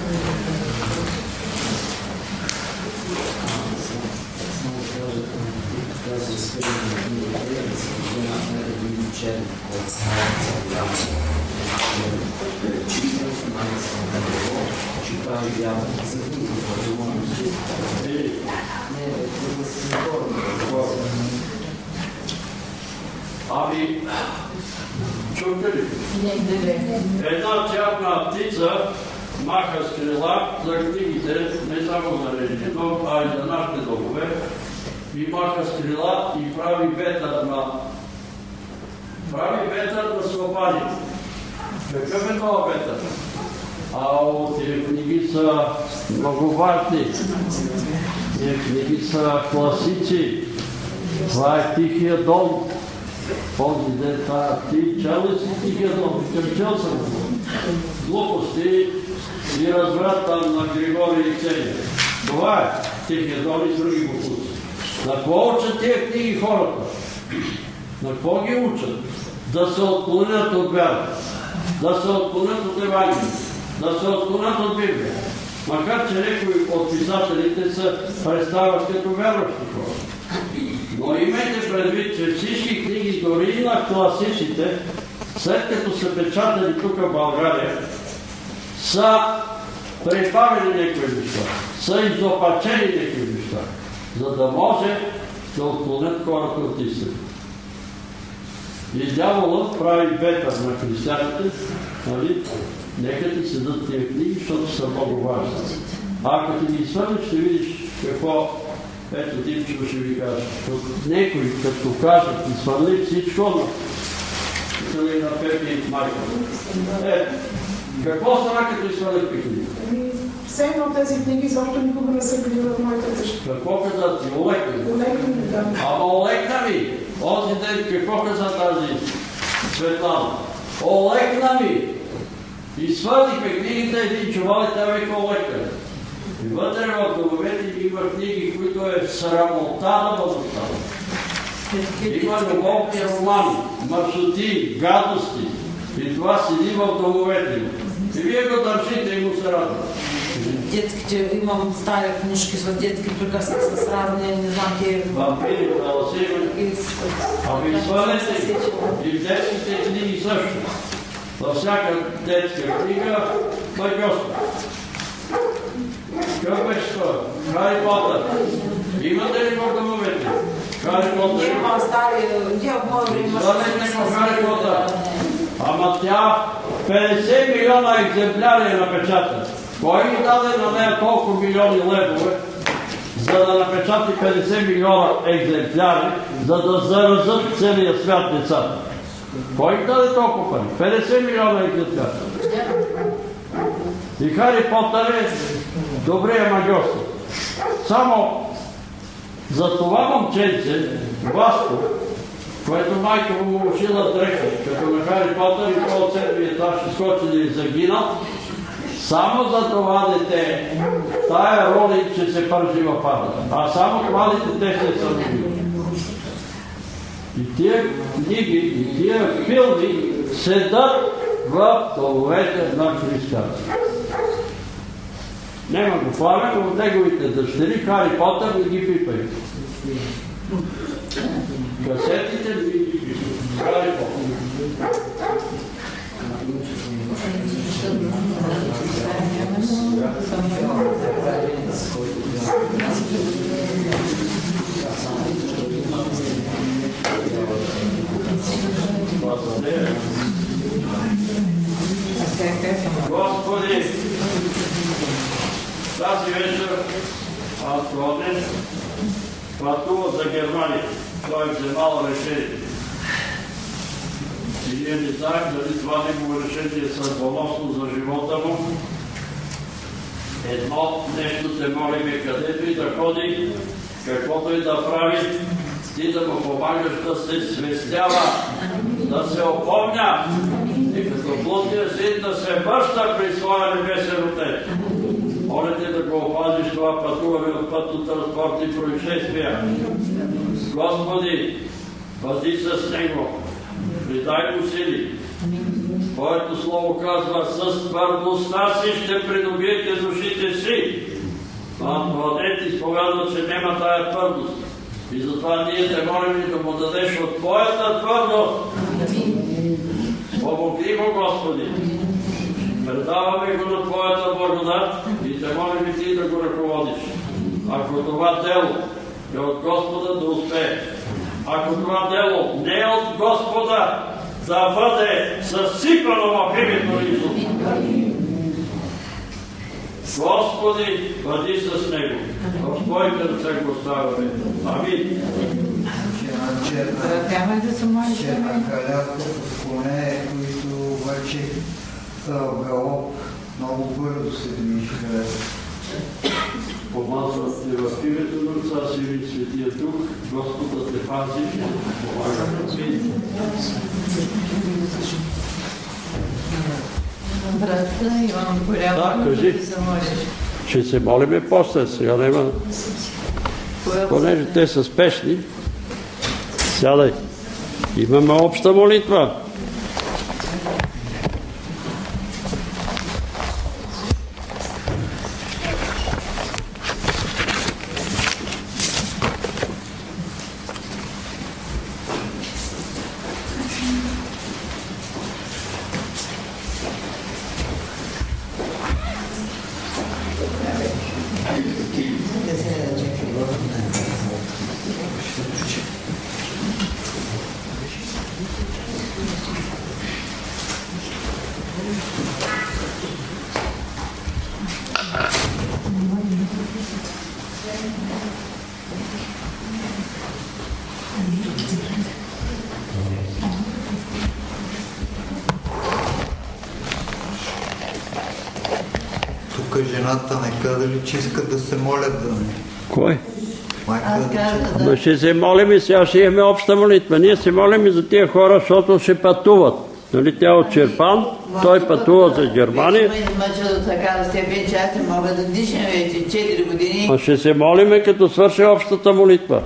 Ами, чухте ли? Една тяхна птица маха с крила за книгите, не само за религието, а и за нашите домове. И маха с крила и прави ветър на слобани. Какъв е това ветър? Тия книги са много важни. Тия книги са класици. Това е Тихия дом. Този ден ти чел ли си Тихия дом? Чел съм го. Глупости и разврат там на Григорий и Ксения. Това е Тихия дом и други глупости. На какво учат тия книги хората? На какво ги учат? Да се отклонят от вяра, да се отклонят от Евангелие, да се отклонят от Библия. Макар че някои от писателите се представят като вярващи хора. Но имайте предвид, че всички книги, дори и на класиците, след като са печатали тук в България, са прибавили някои неща, са изопачени някои неща, за да може да отклонят хората от истина. И дяволът прави ветър на християните, нали? Нека ти седат тия книги, защото са много важни. Ако ти ги свърнеш, ще видиш какво, ето Димчево ще ви кажа. Некои, като кажат, и свърли всичко, нали на Пепи и майка. Ето, какво става, като изхвърлят книги? Все едно тези книги защо никога не са били в моята къща. Какво каза ти? Олекна ми? Олекна ми, да. Ама олекна ми! Онзи ден какво каза тази Светлана? Олекна ми! И свалихме книгите, един чувал и тя века олекна. И вътре в домовете има книги, които е срамота на възрастта. Има любовни романи, маршрути, гадости. И това седи в домовете му. И вие го държите и му се радвате. Детските, имам стари книжки с детски приказки с разни, не знам, те... Вампири, таласири. Ами свалете и в детските книги също. Във всяка детска книга магиосно. Какъв беше това? Хари Потър. Имате ли в домовете? Хари Потър. Има стари, тя в мое време... Свалете го Хари Потър. Ама тя 50 милиона екземпляри е напечатана. Кой ми даде на нея толкова милиони левове, за да напечати 50 милиона екземпляри, за да заразят целия свят децата? Кой ми даде толкова пари? 50 милиона екземпляри. И Хари Потър е добрия магиосно. Само за това момченце, Васко, което майка му учила дрехи, като на Хари Потър и по седмия етаж изскочили и загинал, само за това дете, тая роли, че се пържи във ада. А само това дете се събуди. И тия книги, и тия филми седат в домовете на християните. Нема го Пламен, от неговите дъщери Хари Потър не ги пипаят. Касетите не ги пипаят. Хари Потър. Господи, тази вечер Антонин пътува за Германия. Той е вземал решение. И ние не знаем дали това негово решение е съдбоносно за живота му. Едно нещо те молиме, където и да ходи, каквото и да прави, ти да му помагаш да се свестява, да се опомня и като блудния син да се връща при своя небесен Отец. Моля те да го опазиш това пътуване от пътно-транспортни происшествия. Господи, пази с него, придай му сили. Твоето слово казва, с твърдостта си ще придобиете душите си. Антонет изповядва, че няма тая твърдост. И затова ние те молим да му дадеш от твоята твърдост. Помогни го, Господи. Предаваме го на твоята благодат и те молим и ти да го ръководиш. Ако това дело е от Господа, да успее. Ако това дело не е от Господа, да бъде съсипано в името на Исус. Господи, бъди с него. В Твоите ръце го оставяме. Амин. Черна халявка с коне, които обаче са в галоп. Много бързо се движиха. Помазват те в името на Отца, Сина и Светия Дух. Господ да те пази и да те помага. Брата Иван Горява, кажи. да се молиш. Ще се молиме после, сега няма. Понеже те са спешни, сядай. Имаме обща молитва. Тук жената не каза ли, че искат да се молят за нея? Кой? Аз казах да. Но ще се молим и сега ще имаме обща молитва. Ние се молим и за тия хора, защото ще пътуват. Нали, тя от Черпан, той пътува за Германия. Мъча до такава степен, че аз не мога да дишам вече 4 години. А ще се молиме, като свърши общата молитва.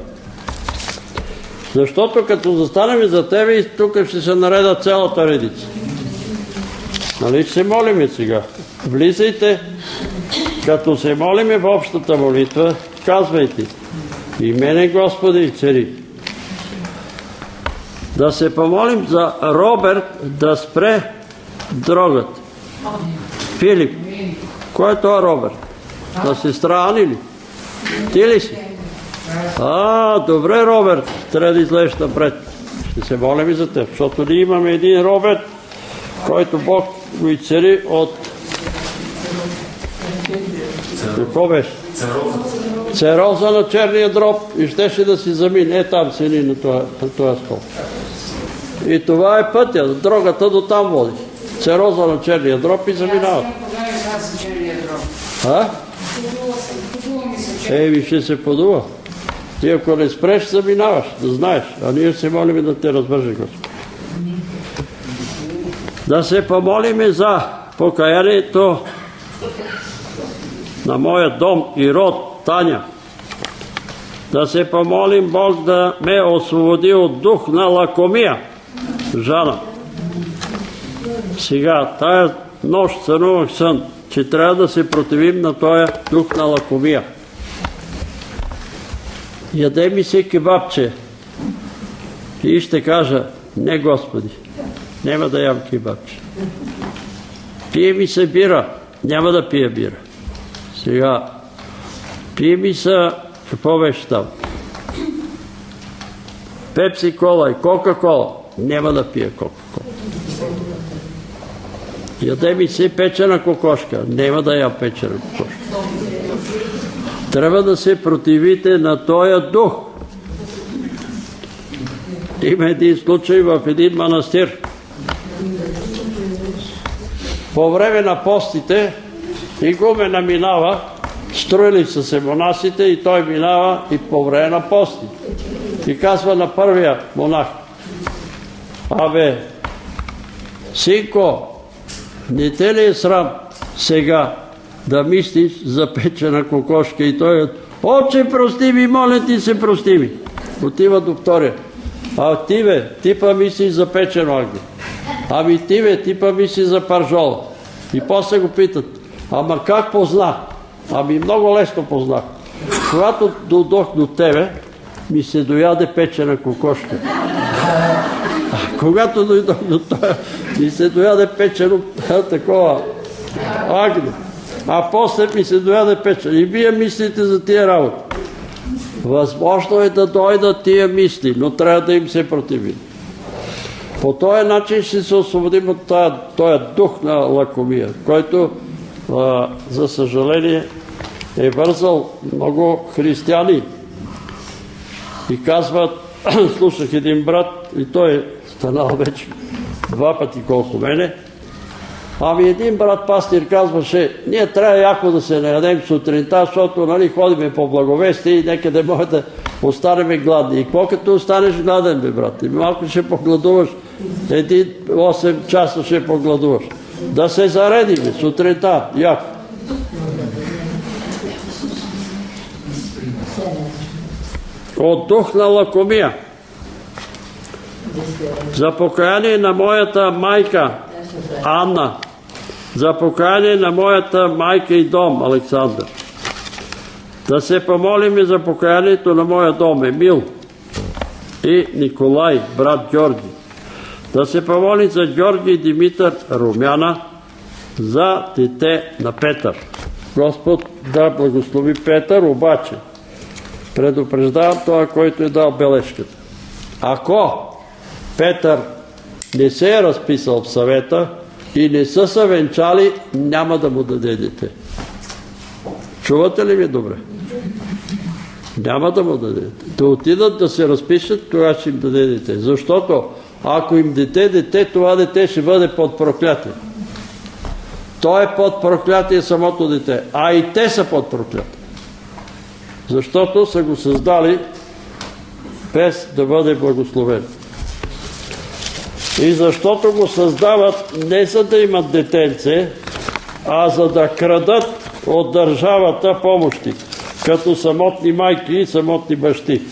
Защото като застанем за тебе и тук ще се нареда цялата редица. Нали, ще се молиме сега. Влизайте, като се молиме в общата молитва, казвайте: имене Господи и цари. Да се помолим за Роберт да спре дрогата. Филип. Кой е това Роберт? На сестра Ани ли? Ти ли си? Добре, Роберт. Трябва да излезеш напред. Ще се молим и за теб, защото ние имаме един Роберт, който Бог го изцели от... Какво беше? Цероза на черния дроб и щеше да си замине. Там сини на този стол. И това е пътя. Дрогата до там води. Цероза на черния дроб и заминава. Ще се подува. И ако не спреш, заминаваш, да знаеш. А ние се молим да те развържи, Господи. Да се помолиме за покаянието на моя дом и род, Таня. Да се помолим Бог да ме освободи от дух на лакомия, Жана. Сега, тая нощ сънувах сън, че трябва да се противим на този дух на лакомия. Яде ми се кебабче и ще кажа: не, Господи, няма да ям кебабче. Пие ми се бира, няма да пия бира. Сега, пие ми се, какво беше там? Пепси кола и кока-кола, няма да пия кока-кола. Яде ми се печена кокошка, няма да ям печена кокошка. Трябва да се противите на този дух. Има един случай в един манастир. По време на постите игумена минава, строили са се монасите и той минава и по време на постите. И казва на първия монах: синко, не те ли е срам сега да мислиш за печена кокошка? И той: отче, прости ми, моля ти се, прости ми. Отива до втория: ти па мислиш за печено агне. Ти па мислиш за паржола. И после го питат: как позна? Много лесно познах. Когато дойдох до тебе, ми се дояде печена кокошка. Когато дойдох до това, ми се дояде печено такова агне. После ми се дояде печено. И вие мислите за тия работи. Възможно е да дойдат тия мисли, но трябва да им се противим. По този начин ще се освободим от този дух на лакомия, който, за съжаление, е вързал много християни. И казват, слушах един брат, и той е станал вече 2 пъти колко мене. Ами един брат пастир казваше, ние трябва яко да се наядем сутринта, защото ходиме по благовестие и некъде може да останем гладни. И какво като останеш гладен, бе, брат? И малко ще погладуваш, 8 часа ще погладуваш. Да се заредиме сутринта, яко. От дух на лакомия. За покаяние на моята майка Анна, за покаяние на моята майка и дом Александър. Да се помолим за покаянието на моя дом Емил и Николай, брат Георги. Да се помоли за Георги и Димитър Румяна, за дете на Петър. Господ да благослови Петър, обаче предупреждавам това, който е дал бележката. Ако Петър не се е разписал в съвета и не са се венчали, няма да му даде дете. Чувате ли ми добре? Няма да му даде. Да отидат да се разпишат, тогава ще им даде дете. Защото ако им даде дете, това дете ще бъде под проклятие. То е под проклятие самото дете, а и те са под проклятие. Защото са го създали без да бъде благословен. И защото го създават не за да имат детенце, а за да крадат от държавата помощи, като самотни майки и самотни бащи.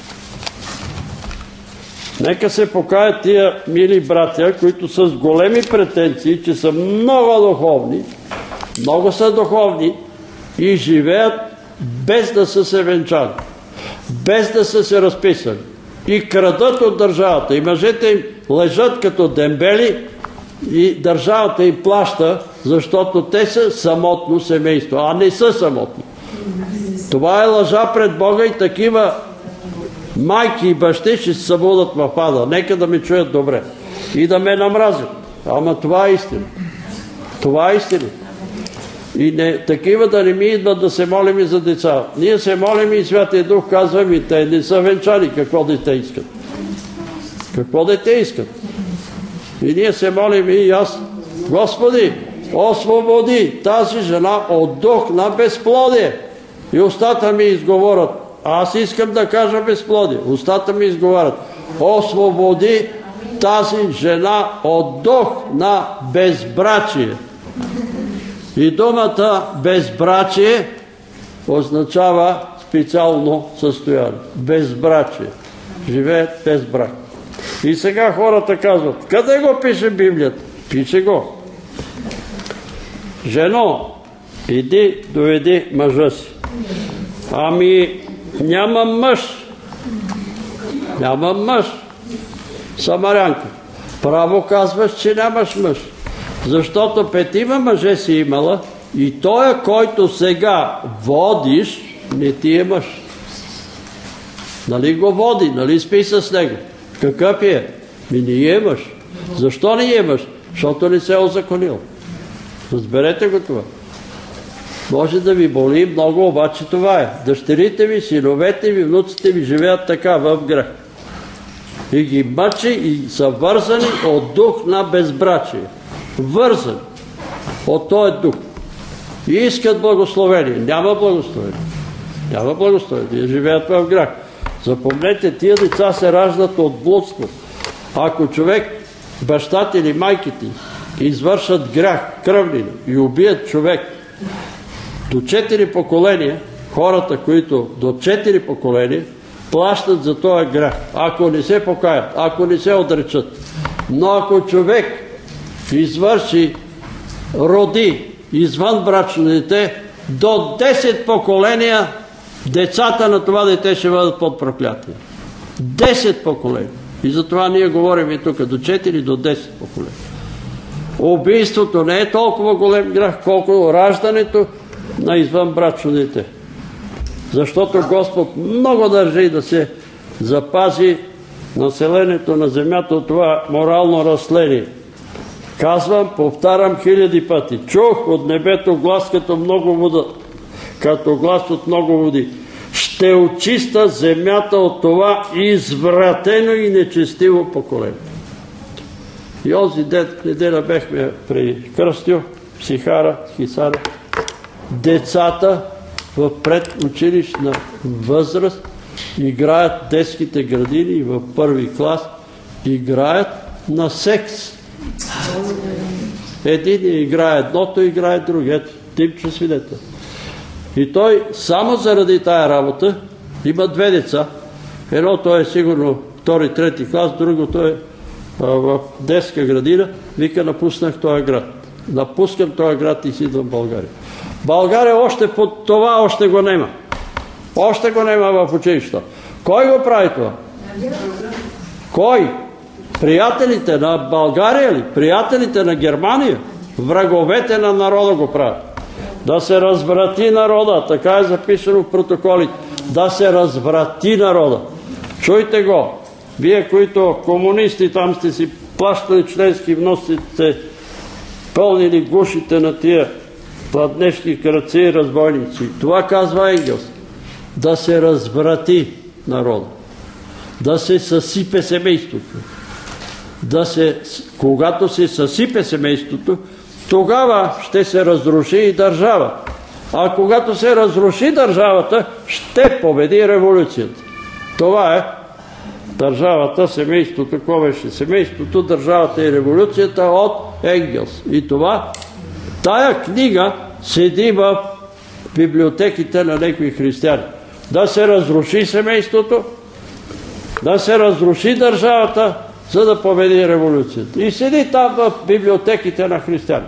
Нека се покаят тия мили братя, които са с големи претенции, че са много духовни, много са духовни и живеят без да са се венчали, без да са се разписали и крадат от държавата. И мъжете им лежат като дембели и държавата им плаща, защото те са самотно семейство, а не са самотни. Това е лъжа пред Бога и такива майки и бащи ще се събудат в ада. Нека да ме чуят добре и да ме намразят. Ама това е истина. Това е истина. И такива да не ми идват да се молим и за деца. Ние се молим и Святия Дух казва ми, те не са венчани, какво дете искат. Какво дете искат? И ние се молим и аз, Господи, освободи тази жена от дух на безплодие. И устата ми изговорят, аз искам да кажа безплодие. Устата ми изговарят, освободи тази жена от дух на безбрачие. И думата безбрачие означава специално състояние. Безбрачие. Живеят без брак. И сега хората казват, къде го пише Библията? Пише го. Жено, иди доведи мъжа си. Ами няма мъж. Няма мъж. Самарянка. Право казваш, че нямаш мъж. Защото 5 мъже си имала и той, който сега водиш, не ти е мъж. Нали го води, нали спи с него? Какъв е? Ми не е мъж. Защо не е мъж? Защото не се е озаконил. Разберете го това. Може да ви боли много, обаче това е. Дъщерите ви, синовете ви, внуците ви живеят така в грех. И ги мъчи и са вързани от дух на безбрачие. Вързани от този дух. И искат благословение. Няма благословение. Няма благословение. Живеят в грех. Запомнете, тия деца се раждат от блудство. Ако човек, бащата или майките извършат грях, кръвнина и убият човек, до 4 поколения, хората, които до 4 поколения, плащат за този грях, ако не се покаят, ако не се отречат. Но ако човек роди извън брачно дете, до 10 поколения децата на това дете ще бъдат под проклятие. 10 поколения. И затова ние говорим и тук до 4, до 10 поколения. Убийството не е толкова голем грях, колко раждането на извънбрачно дете. Защото Господ много държи да се запази населението на земята от това морално разследие. Казвам, повтарям 1000 пъти. Чух от небето глас като много вода, като глас от много води. Ще очиста земята от това извратено и нечестиво поколение. И онзи ден, неделя бехме при Кръстю, Психара, Хисара. Децата в предучилищна възраст играят детските градини и в първи клас играят на секс. Един играе едното, играе другото. Тимче свидетел. И той само заради тая работа има две деца. Едното е сигурно втори, трети клас, другото е в детска градина. Вика, напуснах този град. Напускам този град и си идвам в България. България още под това още го нема. Още го нема в училището. Кой го прави това? Кой? Приятелите на България ли? Приятелите на Германия? Враговете на народа го правят. Да се разврати народа. Така е записано в протоколите. Да се разврати народа. Чуйте го. Вие, които комунисти, там сте си плащали членски вноси, сте пълнили гушите на тия пладнешки кръци и разбойници. Това казва Енгелс. Да се разврати народа. Да се съсипе семейството. Когато се съсипе семейството, тогава ще се разруши и държава. А когато се разруши държавата, ще победи революцията. Това е държавата, семейството. Какво беше семейството, държавата и революцията от Енгелс. И това, тая книга седи в библиотеките на някои християни. Да се разруши семейството, да се разруши държавата, за да победи революцията. И седи там в библиотеките на християни.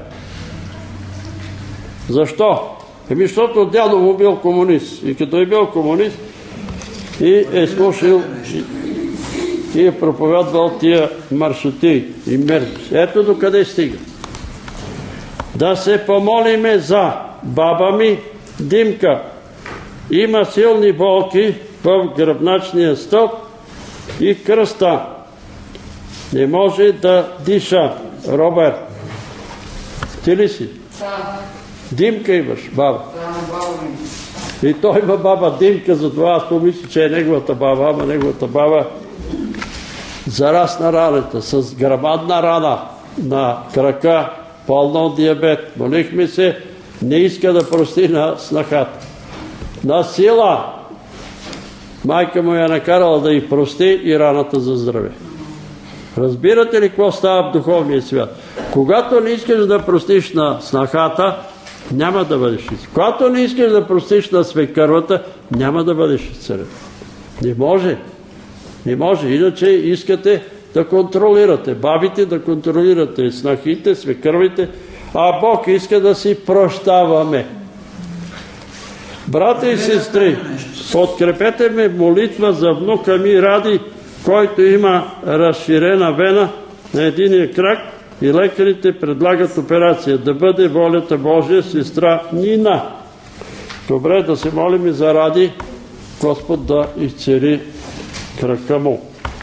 Защо? Защото дядо му бил комунист. И като е бил комунист, и е слушал и е проповядвал тия маршрути и мерки. Ето до къде стига. Да се помолиме за баба ми Димка. Има силни болки в гръбначния стълб и кръста. Не може да диша. Роберт. Ти ли си? Димка имаш, баба. И той има баба Димка, затова аз помисля, че е неговата баба, ама неговата баба зарасна раната с грамадна рана на крака, пълна от диабет. Молихме се, не иска да прости на снахата. На сила майка му я накарала да й прости и раната за здраве. Разбирате ли какво става в духовния свят? Когато не искаш да простиш на снахата, няма да бъдеш изцелен. Когато не искаш да простиш на свекървата, няма да бъдеш изцелен. Не може. Не може. Иначе искате да контролирате. Бабите да контролирате снахите, свекървите, а Бог иска да си прощаваме. Брата и сестри, подкрепете ме молитва за внука ми Ради, който има разширена вена на единия крак и лекарите предлагат операция. Да бъде волята Божия, сестра Нина. Добре, да се молим и за Ради, Господ да изцели крака му.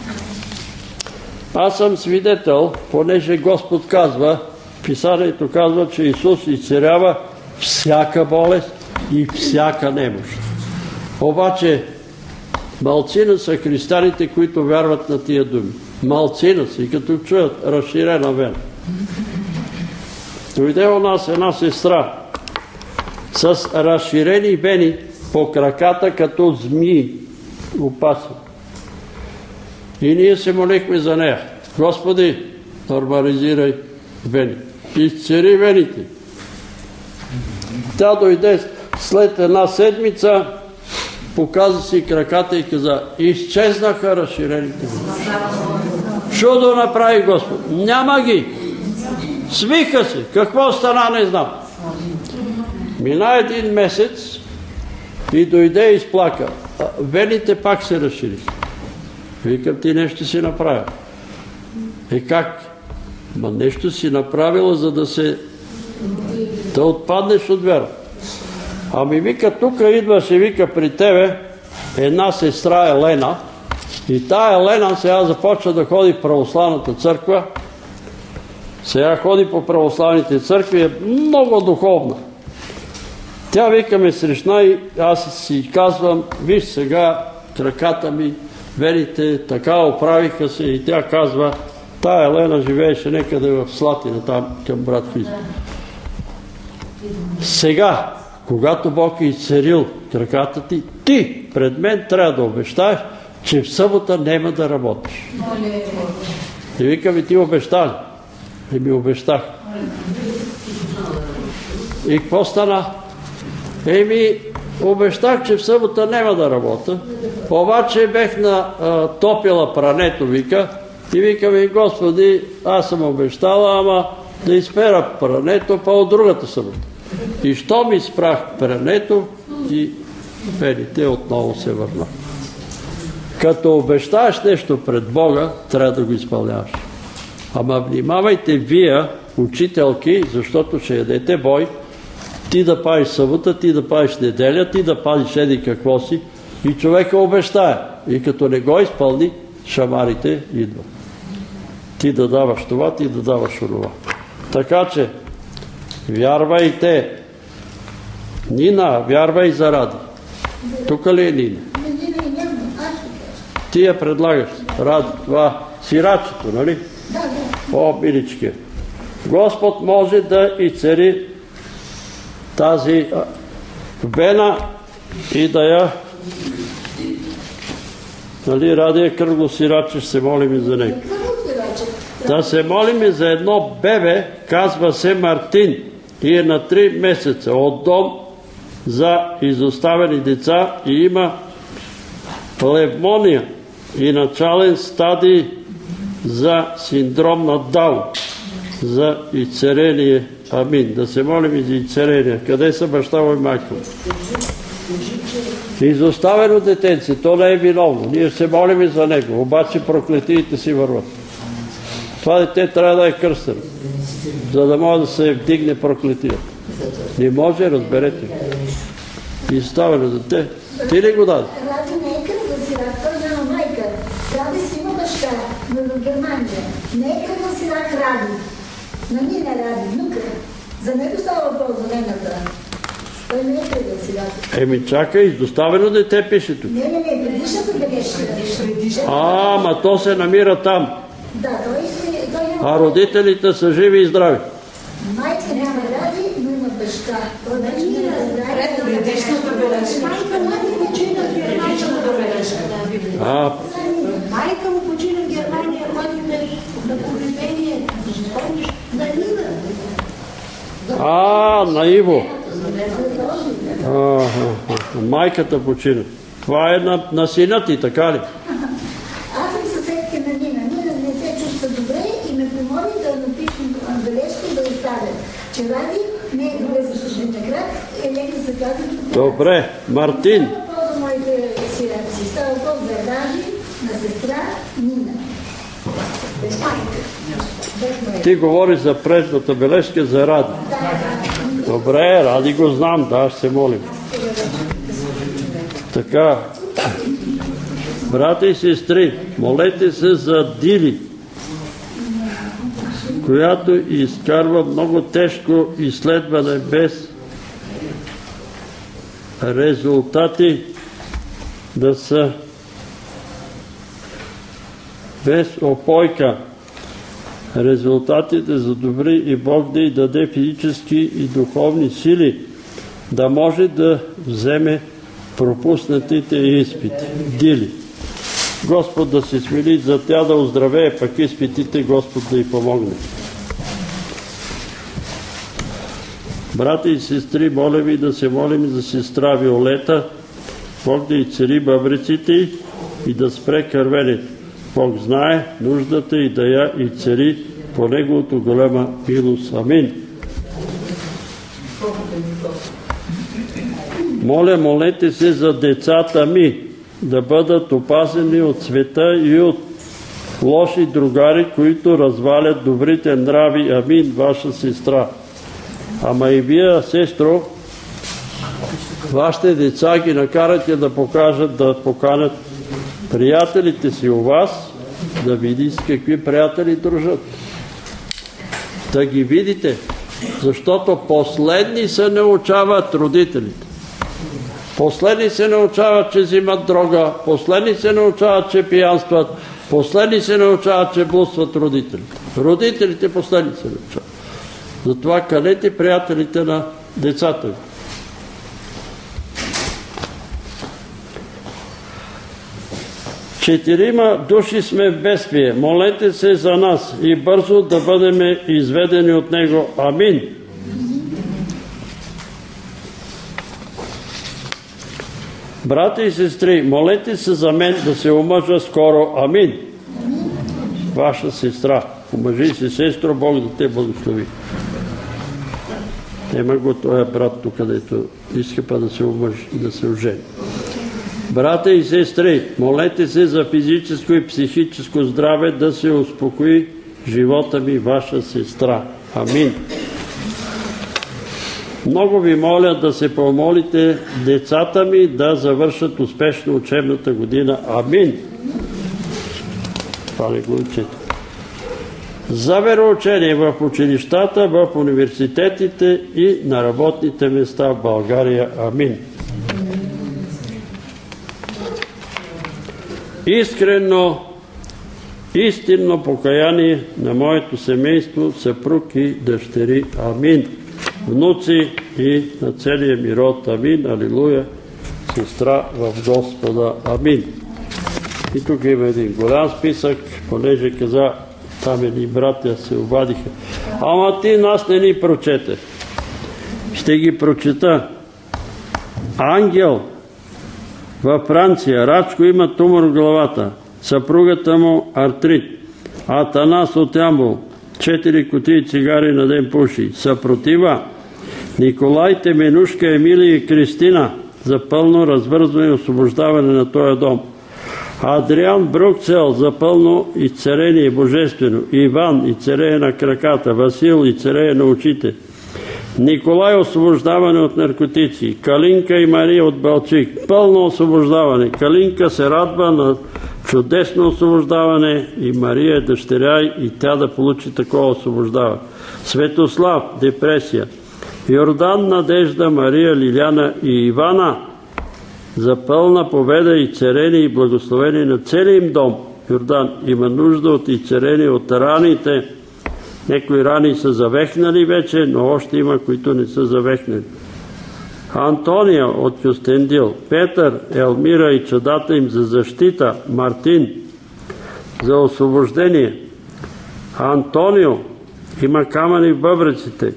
Аз съм свидетел, понеже Господ казва, Писанието казва, че Исус изцелява всяка болест и всяка немощ. Обаче, малцина са християните, които вярват на тия думи. Малцина са и като чуят разширена вена. Дойде у нас една сестра с разширени вени по краката като змии опасни. И ние се молихме за нея. Господи, нормализирай вени. Изцери вените. Тя дойде след една седмица, показа си краката и каза, изчезнаха разширените вени. Чудо направи Господ. Няма ги. Свиха се. Какво стана, не знам. Мина един месец и дойде и изплака. Вените пак се разшириха. Викам, ти нещо си направил. Как? Ма нещо си направила, за да отпаднеш от вера. Ами вика, тук идваше, вика, при тебе една сестра Елена. И тая Елена сега започва да ходи в православната църква. Сега ходи по православните църкви, е много духовна. Тя вика ме срещна и аз си казвам, виж сега краката ми, вените така оправиха се и тя казва, тая Елена живееше некъде в Слатина, там към брат Христо. Сега, когато Бог е изцерил краката ти, ти пред мен трябва да обещаеш, че в събота няма да работиш. И викаме, ти обещали. И ми обещах. И какво стана? Обещах, че в събота няма да работя. Обаче бех натопила прането, вика. И викаме, Господи, аз съм обещала, ама да изпера прането, па от другата събота. И що ми спрах прането и пените отново се върна. Като обещаеш нещо пред Бога, трябва да го изпълняваш. Ама внимавайте вие, учителки, защото ще ядете бой, ти да паиш събота, ти да паиш неделя, ти да пазиш еди какво си и човека обещае. И като не го изпълни, шамарите идват. Ти да даваш това, ти да даваш онова. Така че, вярвайте. Нина, вярвай за Ради. Тук ли е Нина? Ти я предлагаш. Ради, това сирачето, нали? О, милички. Господ може да изцери тази вена и да я, нали, Ради е кръгло сираче, ще се молим и за него. Да се молим и за едно бебе, казва се Мартин и е на 3 месеца от дом за изоставени деца и има пневмония и начален стадий за синдром на Даун, за изцеление. Амин. Да се молим и за изцеление. Къде са баща му и майка му? Изоставено детенце, то не е виновно. Ние се молим и за него, обаче проклетиите си върват. Това дете трябва да е кръстено, за да може да се вдигне проклетията. Не може, разберете. Изоставено дете. Ти ли го даде? Ради не е кръгла сирак, той няма майка. Ради си има баща, но в Германия. Не е кръгла сирак Ради. На Нина Ради, внука. За него става въпрос за нената. Той не е кръгла сирак. Чакай, изоставено дете пише тук. Не, предишната бележка. Ама то се намира там. Да, той А родителите са живи и здрави. майка няма Ради, но има баща. Той вече не разбира. Предишната бележка. Майка му почина в Германия. Майка му почина в Германия, ходите на погребение. Помниш? На Нина. На Иво. Майката почина. Това е на сина ти, така ли? Аз съм съседка на Нина. Нина не се чувства добре и ме помоли да напишем бележка да оставя. Че Ради не е добре за същата крак, нека се казва... Добре, Мартин. Става въпрос за моите сираци. Става въпрос за Ради, на сестра Нина. Без майка. Ти говориш за предната бележка за Ради. Добре, Ради го знам, да, ще се молим. Така, брати и сестри, молете се за Дили, която изкарва много тежко изследване без резултати, да са без опойка. Резултатите за добри и Бог да й даде физически и духовни сили, да може да вземе пропуснатите изпити. Дили. Господ да се смили за тя да оздравее, пък изпитите Господ да й помогне. Брати и сестри, моля ви да се молим за сестра Виолета, Бог да й цели бъбреците и да спре кървенето. Бог знае нуждата и да я и цели по неговото голяма милост. Амин. Моля, молете се за децата ми да бъдат опазени от света и от лоши другари, които развалят добрите нрави. Амин, ваша сестра. Ама и вие, сестро, вашите деца ги накарате да покажат, да поканят приятелите си у вас, да види с какви приятели дружат. Да ги видите Защото последни се научават родителите. Последни се научават, че взимат дрога, последни се научават, че пиянстват, последни се научават, че блудстват родителите. Родителите последни се научават. Затова канете приятелите на децата ви. Четирима души сме в бедствие. Молете се за нас и бързо да бъдем изведени от него. Амин. Брати и сестри, молете се за мен да се омъжа скоро. Амин. Ваша сестра. Омъжи се, сестро, Бог да те благослови. Нема го този брат тук, където иска па да се омъжи, да се ожени. Брата и сестри, молете се за физическо и психическо здраве, да се успокои живота ми, ваша сестра. Амин. Много ви моля да се помолите децата ми да завършат успешно учебната година. Амин. Това не го учете. За вероучение в училищата, в университетите и на работните места в България. Амин. Искрено, истинно покаяние на моето семейство, съпруг и дъщери. Амин. Внуци и на целия ми род. Амин. Алилуя. Сестра в Господа. Амин. И тук има един голям списък, понеже каза, там едни братя се обадиха. Ама ти нас не ни прочете. Ще ги прочета. Ангел във Франция. Рачко има тумор в главата. Съпругата му артрит. Атанас от Ямбол. 4 кутии цигари на ден пуши. Съпротива. Николай, Теменушка, Емилия и Кристина за пълно развързване и освобождаване на този дом. Адриан Брукцел за пълно изцеление божествено. Иван изцеление на краката. Васил изцеление на очите. Николай освобождаване от наркотици. Калинка и Мария от Балчик. Пълно освобождаване. Калинка се радва на чудесно освобождаване и Мария е дъщеря и тя да получи такова освобождаване. Светослав, депресия. Йордан, Надежда, Мария, Лиляна и Ивана за пълна победа и царение и благословение на целия им дом. Йордан има нужда от изцеление от раните. Некои рани са завехнали вече, но още има, които не са завехнали. Антония от Кюстендил, Петър, Елмира и чадата им за защита, Мартин за освобождение. Антонио има камъни в бъбреците.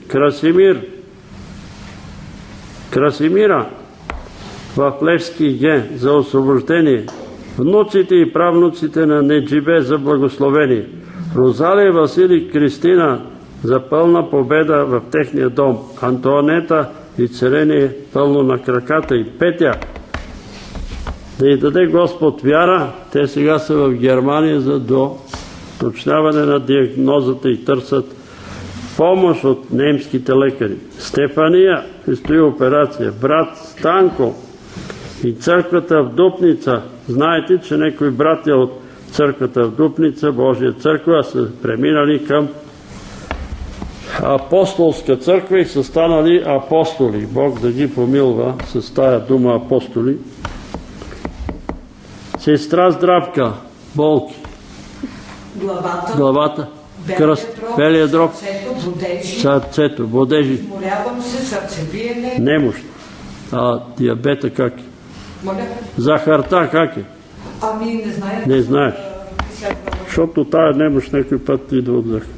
Красимира в Левски Ге за освобождение. Внуците и правнуците на Неджибе за благословение. Розалия, Васили, Кристина за пълна победа в техния дом. Антуанета и царение пълно на краката и Петя. Да й даде Господ вяра. Те сега са в Германия за доточняване на диагнозата и търсят помощ от немските лекари. Стефания предстои операция. Брат Станко и църквата в Дупница. Знаете, че някои братя от църквата в Дупница, Божия църква, са преминали към апостолска църква и са станали апостоли. Бог да ги помилва с тая дума апостоли. Сестра Здравка, болки. Главата. Белия дроб. Сърцето. Бодежи. Изморявам се, сърцебиене. Немощ. Диабета как е? Захарта как е? Ами не знаеш. Не знаеш. Защото тая немощ някой път идва от захар.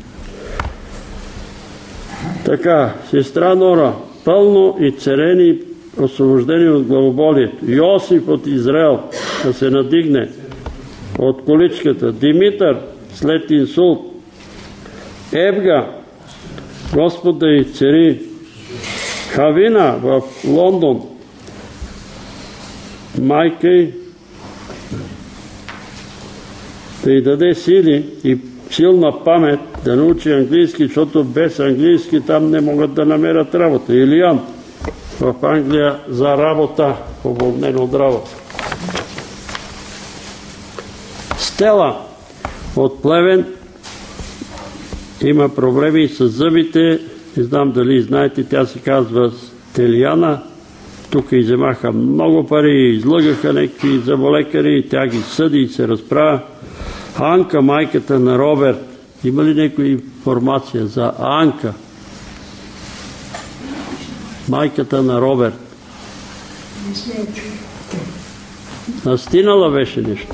Така, сестра Нора, пълно и царени освобождени от главоболието. Йосиф от Израел да се надигне от количката. Димитър след инсулт. Евга, Господ да изцели. Хавина в Лондон. Майка й да й даде сили и силна памет да научи английски, защото без английски там не могат да намерят работа. Илиян в Англия за работа, уволнен от работа. Стела от Плевен има проблеми с зъбите, не знам дали знаете, тя се казва Стелияна. Тук иземаха много пари, излъгаха някакви заболекари, тя ги съди и се разправя. Анка, майката на Роберт. Има ли някаква информация за Анка? Майката на Роберт. Настинала беше нещо.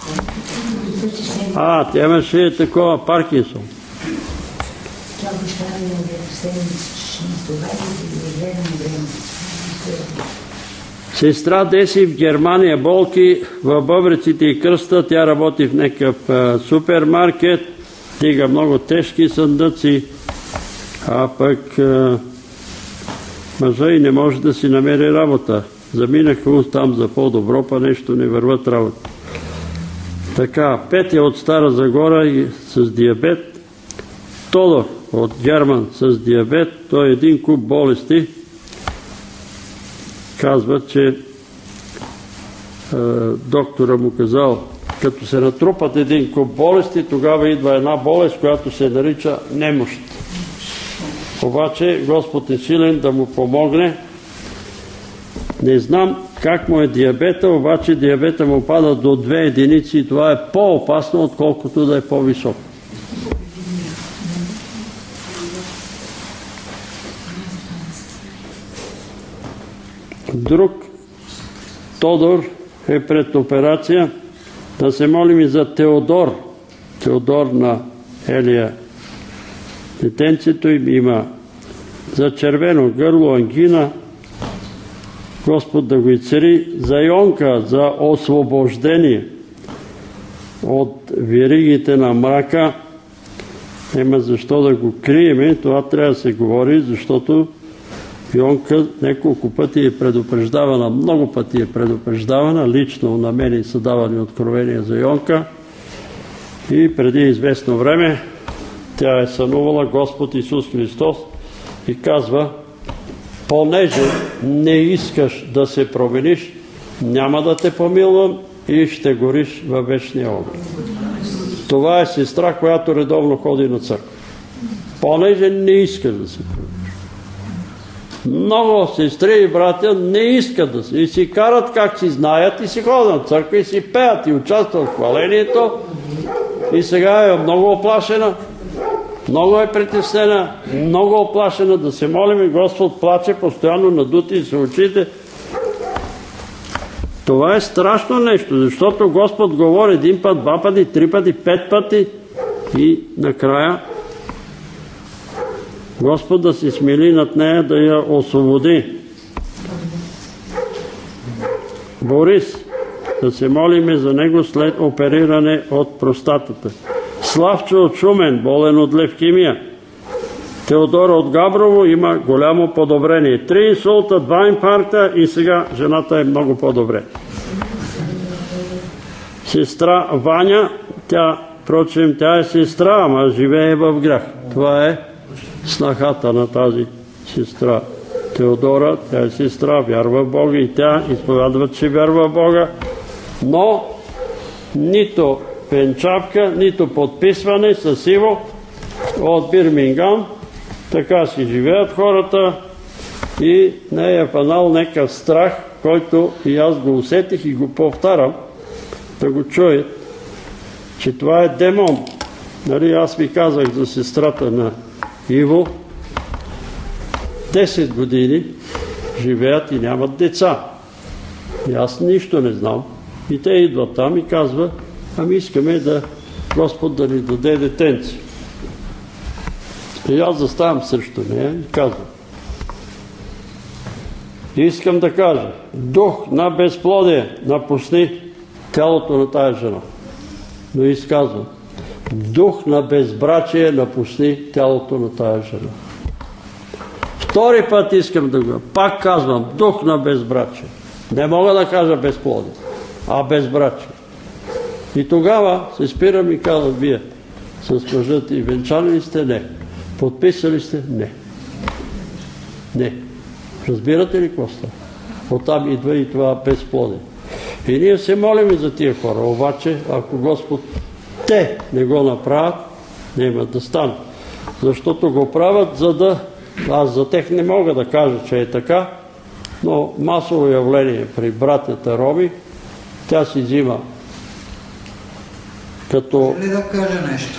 Тя имаше такова Паркинсон. Сестра Деси в Германия, болки в бъбреците и кръста. Тя работи в някакъв супермаркет, тига много тежки съндъци, а пък мъжа и не може да си намери работа. Заминаха там за по-добро, па нещо не върват работа. Така, Петя от Стара Загора и с диабет, Тодор от Герман с диабет, той е един куп болести. Казва, че доктора му казал, като се натрупат един куп болести, тогава идва една болест, която се нарича немощ. Обаче Господ е силен да му помогне. Не знам как му е диабета, обаче диабета му пада до 2 единици и това е по-опасно, отколкото да е по-висок. Друг Тодор е пред операция. Да се молим и за Теодор. Теодор на Елия. Детенцето им има за червено гърло, ангина. Господ да го изцели. За Йонка, за освобождение от веригите на мрака. Нема защо да го криеме. Това трябва да се говори, защото Йонка няколко пъти е предупреждавана, много пъти е предупреждавана, лично на мен са давани откровения за Йонка и преди известно време тя е сънувала Господ Исус Христос и казва, понеже не искаш да се промениш, няма да те помилвам и ще гориш във вечния огън. Това е сестра, която редовно ходи на църква. Понеже не искаш да се промениш. Много сестри и братя не искат да се. И си карат как си знаят и си ходят на църква и си пеят и участват в хвалението. И сега е много оплашена, много е притеснена, много оплашена да се молим и Господ плаче постоянно надути се очите. Това е страшно нещо, защото Господ говори 1 път, 2 пъти, 3 пъти, 5 пъти и накрая Господ да се смили над нея, да я освободи. Борис, да се молиме за него след опериране от простатата. Славчо от Шумен, болен от левкемия. Теодора от Габрово има голямо подобрение. 3 инсулта, 2 инфаркта и сега жената е много по-добре. Сестра Ваня, тя е сестра, ама живее в грях. Това е снахата на тази сестра Теодора. Тя е сестра, вярва в Бога и тя изповядва, че вярва в Бога. Но нито пенчавка, нито подписване с Иво от Бирмингам. Така си живеят хората и не е фанал някакъв страх, който и аз го усетих и го повтарям, да го чуят, че това е демон. Нали, аз ви казах за сестрата на Иво, 10 години живеят и нямат деца. И аз нищо не знам. И те идват там и казват, ами искаме да Господ да ни даде детенци. И аз заставам срещу нея и казвам, искам да кажа, дух на безплодие напусни тялото на тая жена. Но изказвам, дух на безбрачие напусни тялото на тая жена. Втори път искам да го... Пак казвам, дух на безбрачие. Не мога да кажа безплодие, а безбрачие. И тогава се спирам и казвам, вие с мъжът и венчани ли сте? Не. Подписали сте? Не. Не. Разбирате ли какво става? Оттам идва и това безплодие. И ние се молим и за тия хора. Обаче, ако Господ те не го направят, няма да стане. Защото го правят, за да аз за тях не мога да кажа, че е така, но масово явление при братята роми, тя си взима като... Ли да кажа нещо?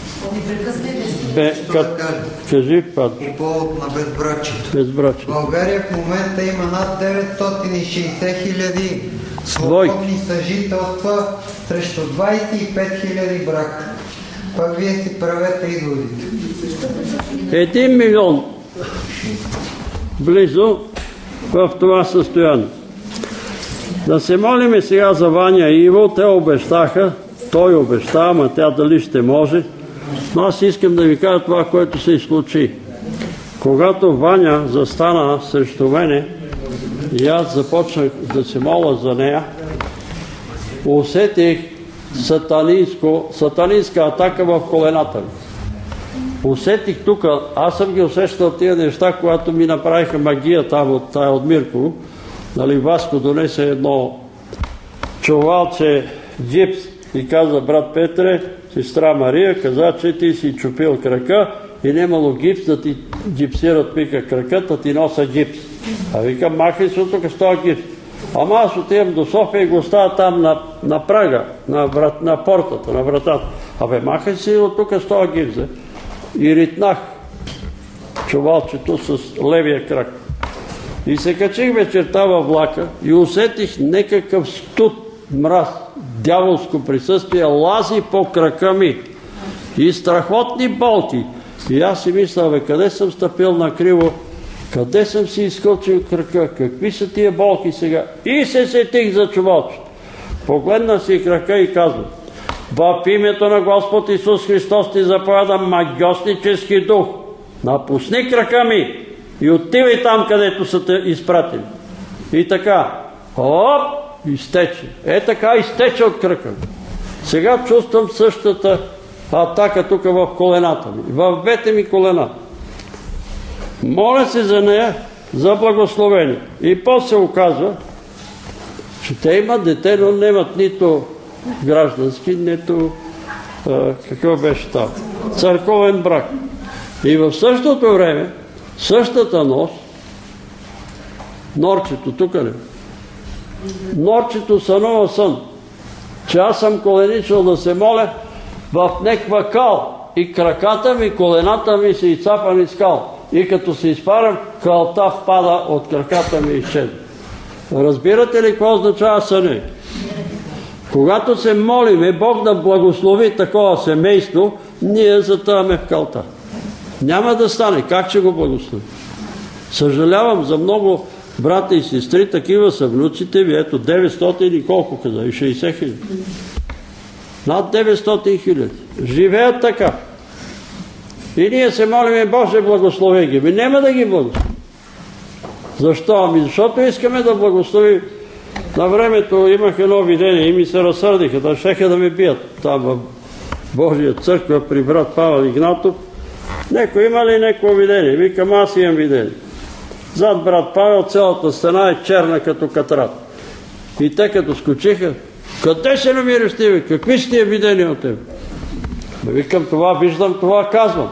Кажи, път. По повод на безбрачието. Безбрачие. В България в момента има над 960 хиляди свободни съжителства срещу 25 хиляди брака. Пак вие си правете изводите. 1 милион близо в това състояние. Да се молиме сега за Ваня и Иво, те обещаха, той обеща, ама тя дали ще може. Но аз искам да ви кажа това, което се случи. Когато Ваня застана срещу мене и аз започнах да се моля за нея, усетих сатанинска атака в колената ми. Усетих тук, аз съм ги усещал тия неща, когато ми направиха магия там от Мирково. Нали, Васко донесе едно чувалче гипс и каза: брат Петре, сестра Мария каза, че ти си чупил крака и немало гипс да ти гипсират, пика, краката, ти носа гипс. А викам: махай се от тук с този гипс. Ама аз отивам до София и го оставя там на прага, на портата, на вратата. Абе, махай се от тук с този гипс. И ритнах чувалчето с левия крак. И се качих вечерта във влака и усетих някакъв студ, мраз, дяволско присъствие, лази по крака ми и страхотни болки. И аз си мисля: бе, къде съм стъпил накриво, къде съм си изкълчил крака, какви са тия болки сега? И се сетих за чувалчето. Погледна си крака и казвам: в името на Господ Исус Христос ти заповядам, магиоснически дух, напусни крака ми и отивай там, където са те изпратили. И така, оп, изтече. Така изтече от крака ми. Сега чувствам същата атака тук в колената ми, в двете ми колена. Моля се за нея, за благословение. И после оказва, че те имат дете, но нямат нито граждански, нито какъв беше там, църковен брак. И в същото време, същата нощ, Норчето, тук не, Норчето сънува сън, че аз съм коленичал да се моля в някаква кал и краката ми, колената ми са изцапани с кал. И като се изпарам, калта впада от краката ми и изчезва. Разбирате ли какво означава съне? Когато се молиме Бог да благослови такова семейство, ние затъваме в калта. Няма да стане. Как ще го благослови? Съжалявам за много брата и сестри, такива са внуците ви. Ето 900 и колко каза? И 60 хиляди. Над 900 хиляди. Живеят така. И ние се молиме: Боже, благослови ги. Няма да ги благослови. Защо? Защото искаме да благослови. На времето имах едно видение и ми се разсърдиха, да щеха да ме бият там в Божия църква при брат Павел Игнатов. Некой има ли някакво видение? Викам: аз имам видение. Зад брат Павел цялата стена е черна като катрат. И те като скочиха: къде се намираш ти, бе? Какви са тия видения от тебе? Викам: това виждам, това казвам.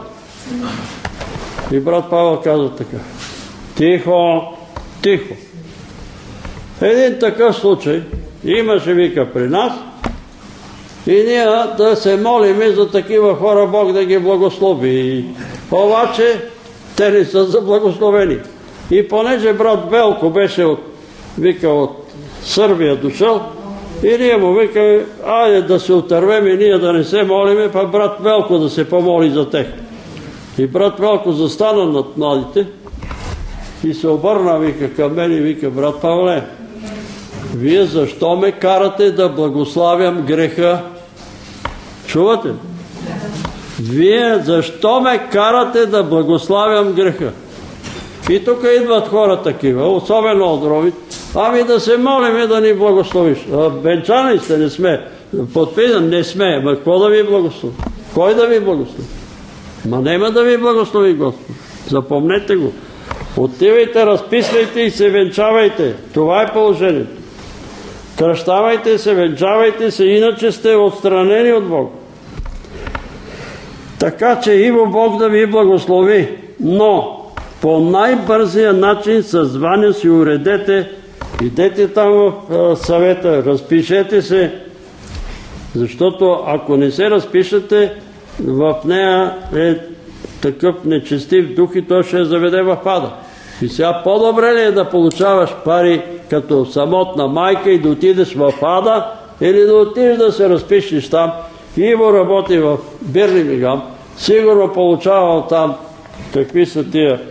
И брат Павел казва така: тихо, тихо. Един такъв случай имаше, вика, при нас, и ние да се молиме за такива хора, Бог да ги благослови. Обаче те не са за благословени. И понеже брат Велко беше от Сърбия дошъл, и ние му викаме: айде да се отървем и ние да не се молиме, па брат Велко да се помоли за тех. И брат Велко застана над младите и се обърна, вика, към мен и вика: брат Павле, вие защо ме карате да благославям греха? Чувате? Вие защо ме карате да благославям греха? И тук идват хора такива, особено от ромите: ами да се молим да ни благословиш. Венчани сте, не сме. Подписан, не сме. Ма какво да ви благослови? Кой да ви благослови? Ма няма да ви благослови Господ. Запомнете го. Отивайте, разписвайте и се венчавайте. Това е положението. Кръщавайте се, венчавайте се, иначе сте отстранени от Бог. Така че Иво, Бог да ви благослови. Но по най-бързия начин с Ваня си уредете, идете там в съвета, разпишете се, защото ако не се разпишете, в нея е такъв нечестив дух и той ще я заведе в ада. И сега по-добре ли е да получаваш пари като самотна майка и да отидеш в ада, или да отидеш да се разпишеш там? Иво работи в Бирмингам, сигурно получавал там какви са тия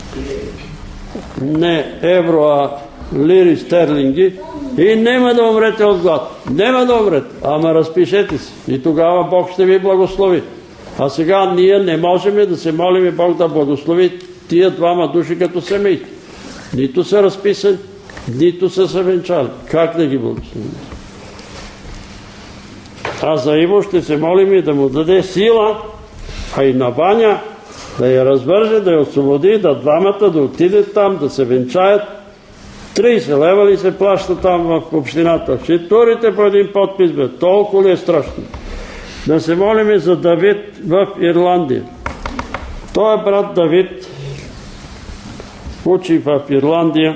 не евро, а лири стерлинги и няма да умрете от глад. Няма да умрете, ама разпишете си и тогава Бог ще ви благослови. А сега ние не можем да се молим и Бог да благослови тия двама души като семейки. Нито са разписани, нито са се венчали. Как да ги благословим? А за Иво ще се молим и да му даде сила, а и на Ваня да я развърже, да я освободи, да двамата да отидат там, да се венчаят. 30 лева ли се плаща там в общината? Ще турите по един подпис, бе. Толкова ли е страшно? Да се молим за Давид в Ирландия. Той е брат Давид, учи в Ирландия.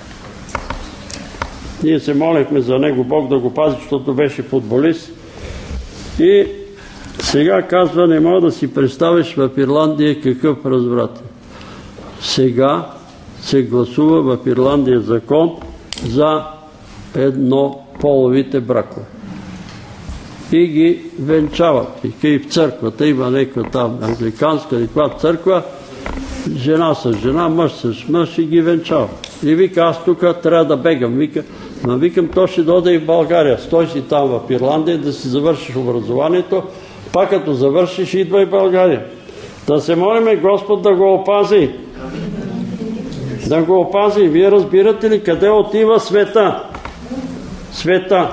Ние се молихме за него, Бог да го пази, защото беше футболист. И сега казва, не мога да си представиш в Ирландия какъв разврат. Сега се гласува в Ирландия закон за еднополовите бракове. И ги венчават. И в църквата има някаква там англиканска или каква църква, жена с жена, мъж с мъж и ги венчава. И вика, аз тук трябва да бегам. Викам, то ще дойде и в България. Стой си там в Ирландия да си завършиш образованието, пак като завършиш, идва и в България. Да се молиме Господ да го опази. Да го опази. Вие разбирате ли къде отива света? Света.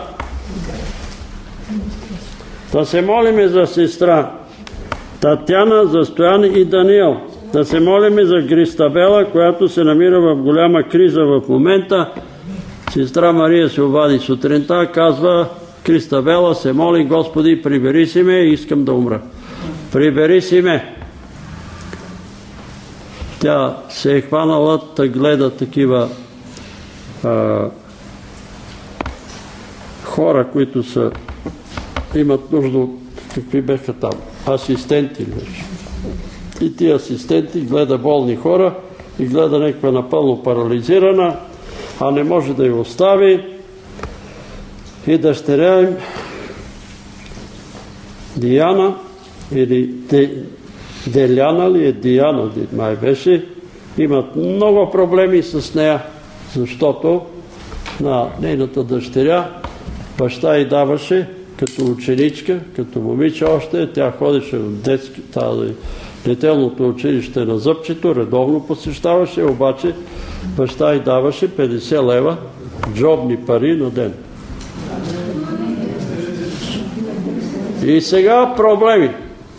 Да се молиме за сестра Татяна, за Стоян и Даниел. Да се молиме за Гристабела, която се намира в голяма криза в момента. Сестра Мария се обади сутринта, казва, Кристабела се моли, Господи, прибери си ме, искам да умра. Прибери си ме. Тя се е хванала да гледа такива хора, които имат нужда от какви беха там, асистенти. И тия асистенти гледа болни хора и гледа някаква напълно парализирана, а не може да я остави. И дъщеря им Диана, или Деляна ли е, Диана май беше, имат много проблеми с нея, защото на нейната дъщеря баща й даваше като ученичка, като момиче още, тя ходеше в детелното училище на Зъбчето, редовно посещаваше, обаче баща й даваше 50 лева джобни пари на ден. И сега проблеми.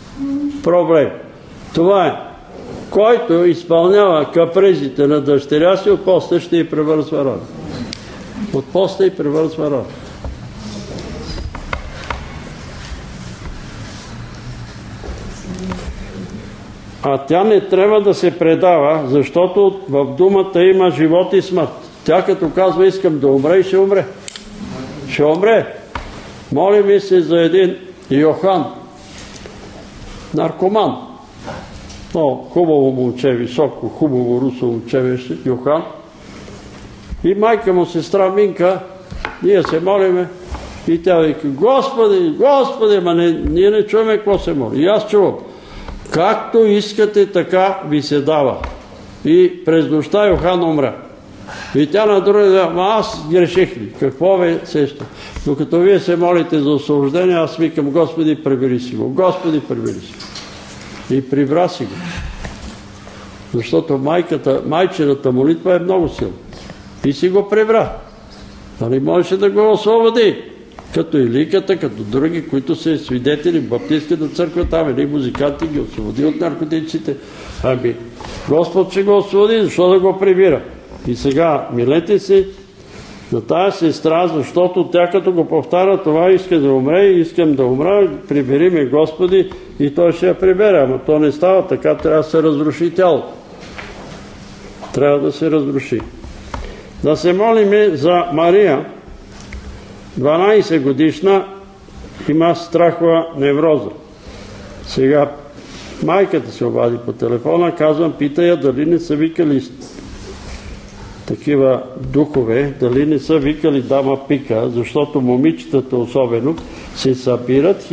Това е. Който изпълнява капризите на дъщеря си, от после ще й превързва рода. От после й превързва рода. А тя не трябва да се предава, защото в думата има живот и смърт. Тя като казва, искам да умре, и ще умре. Ще умре. Моли ми се за един Йохан, наркоман. Но хубаво момче, високо, хубаво русо момче беше, Йохан. И майка му, сестра Минка, ние се молиме. И тя вика, Господи, Господи, ма ние не чуваме какво се моли. И аз чувам. Както искате, така ви се дава. И през нощта Йохан умря. И тя на другия ден, аз греших ли? Какво ви сеща? Докато вие се молите за освобождение, аз викам, Господи, прибери си го. Господи, прибери си го. И прибра си го. Защото майчината молитва е много силна. И си го прибра. Нали можеше да го освободи? Като Иликата, като други, които са свидетели в Баптистската църква, там едни музиканти ги освободи от наркотиците. Ами, Господ ще го освободи, защо да го прибира? И сега, милете си на тая сестра, защото тя като го повтаря, това иска да умре, искам да умра, прибери ме Господи, и той ще я прибере. Ама то не става така, трябва да се разруши тялото. Трябва да се разруши. Да се молиме за Мария, 12 годишна, има страхова невроза. Сега майката се обади по телефона, казвам, пита я дали не са викали такива духове, дали не са викали дама пика, защото момичетата особено се събират,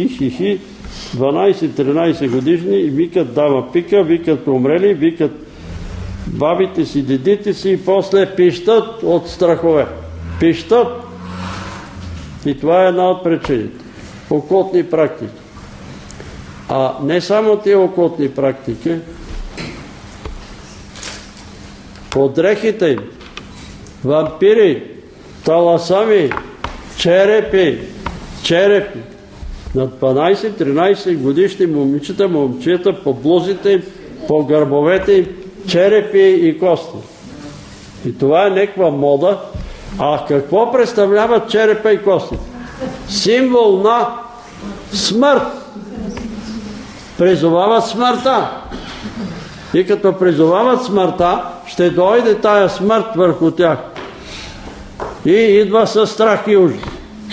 12-13 годишни и викат дама пика, викат умрели, викат бабите си, дедите си и после пищат от страхове. Пищат. И това е една от причините. Окултни практики. А не само тия окултни практики, подрехите им, вампири, таласами, черепи, на 12-13 годишни момчета по блузите им, по гърбовете им, черепи и кости. И това е някаква мода. А какво представляват черепа и костите? Символ на смърт. Призовават смъртта. И като призовават смъртта, ще дойде тая смърт върху тях. И идва със страх и ужас.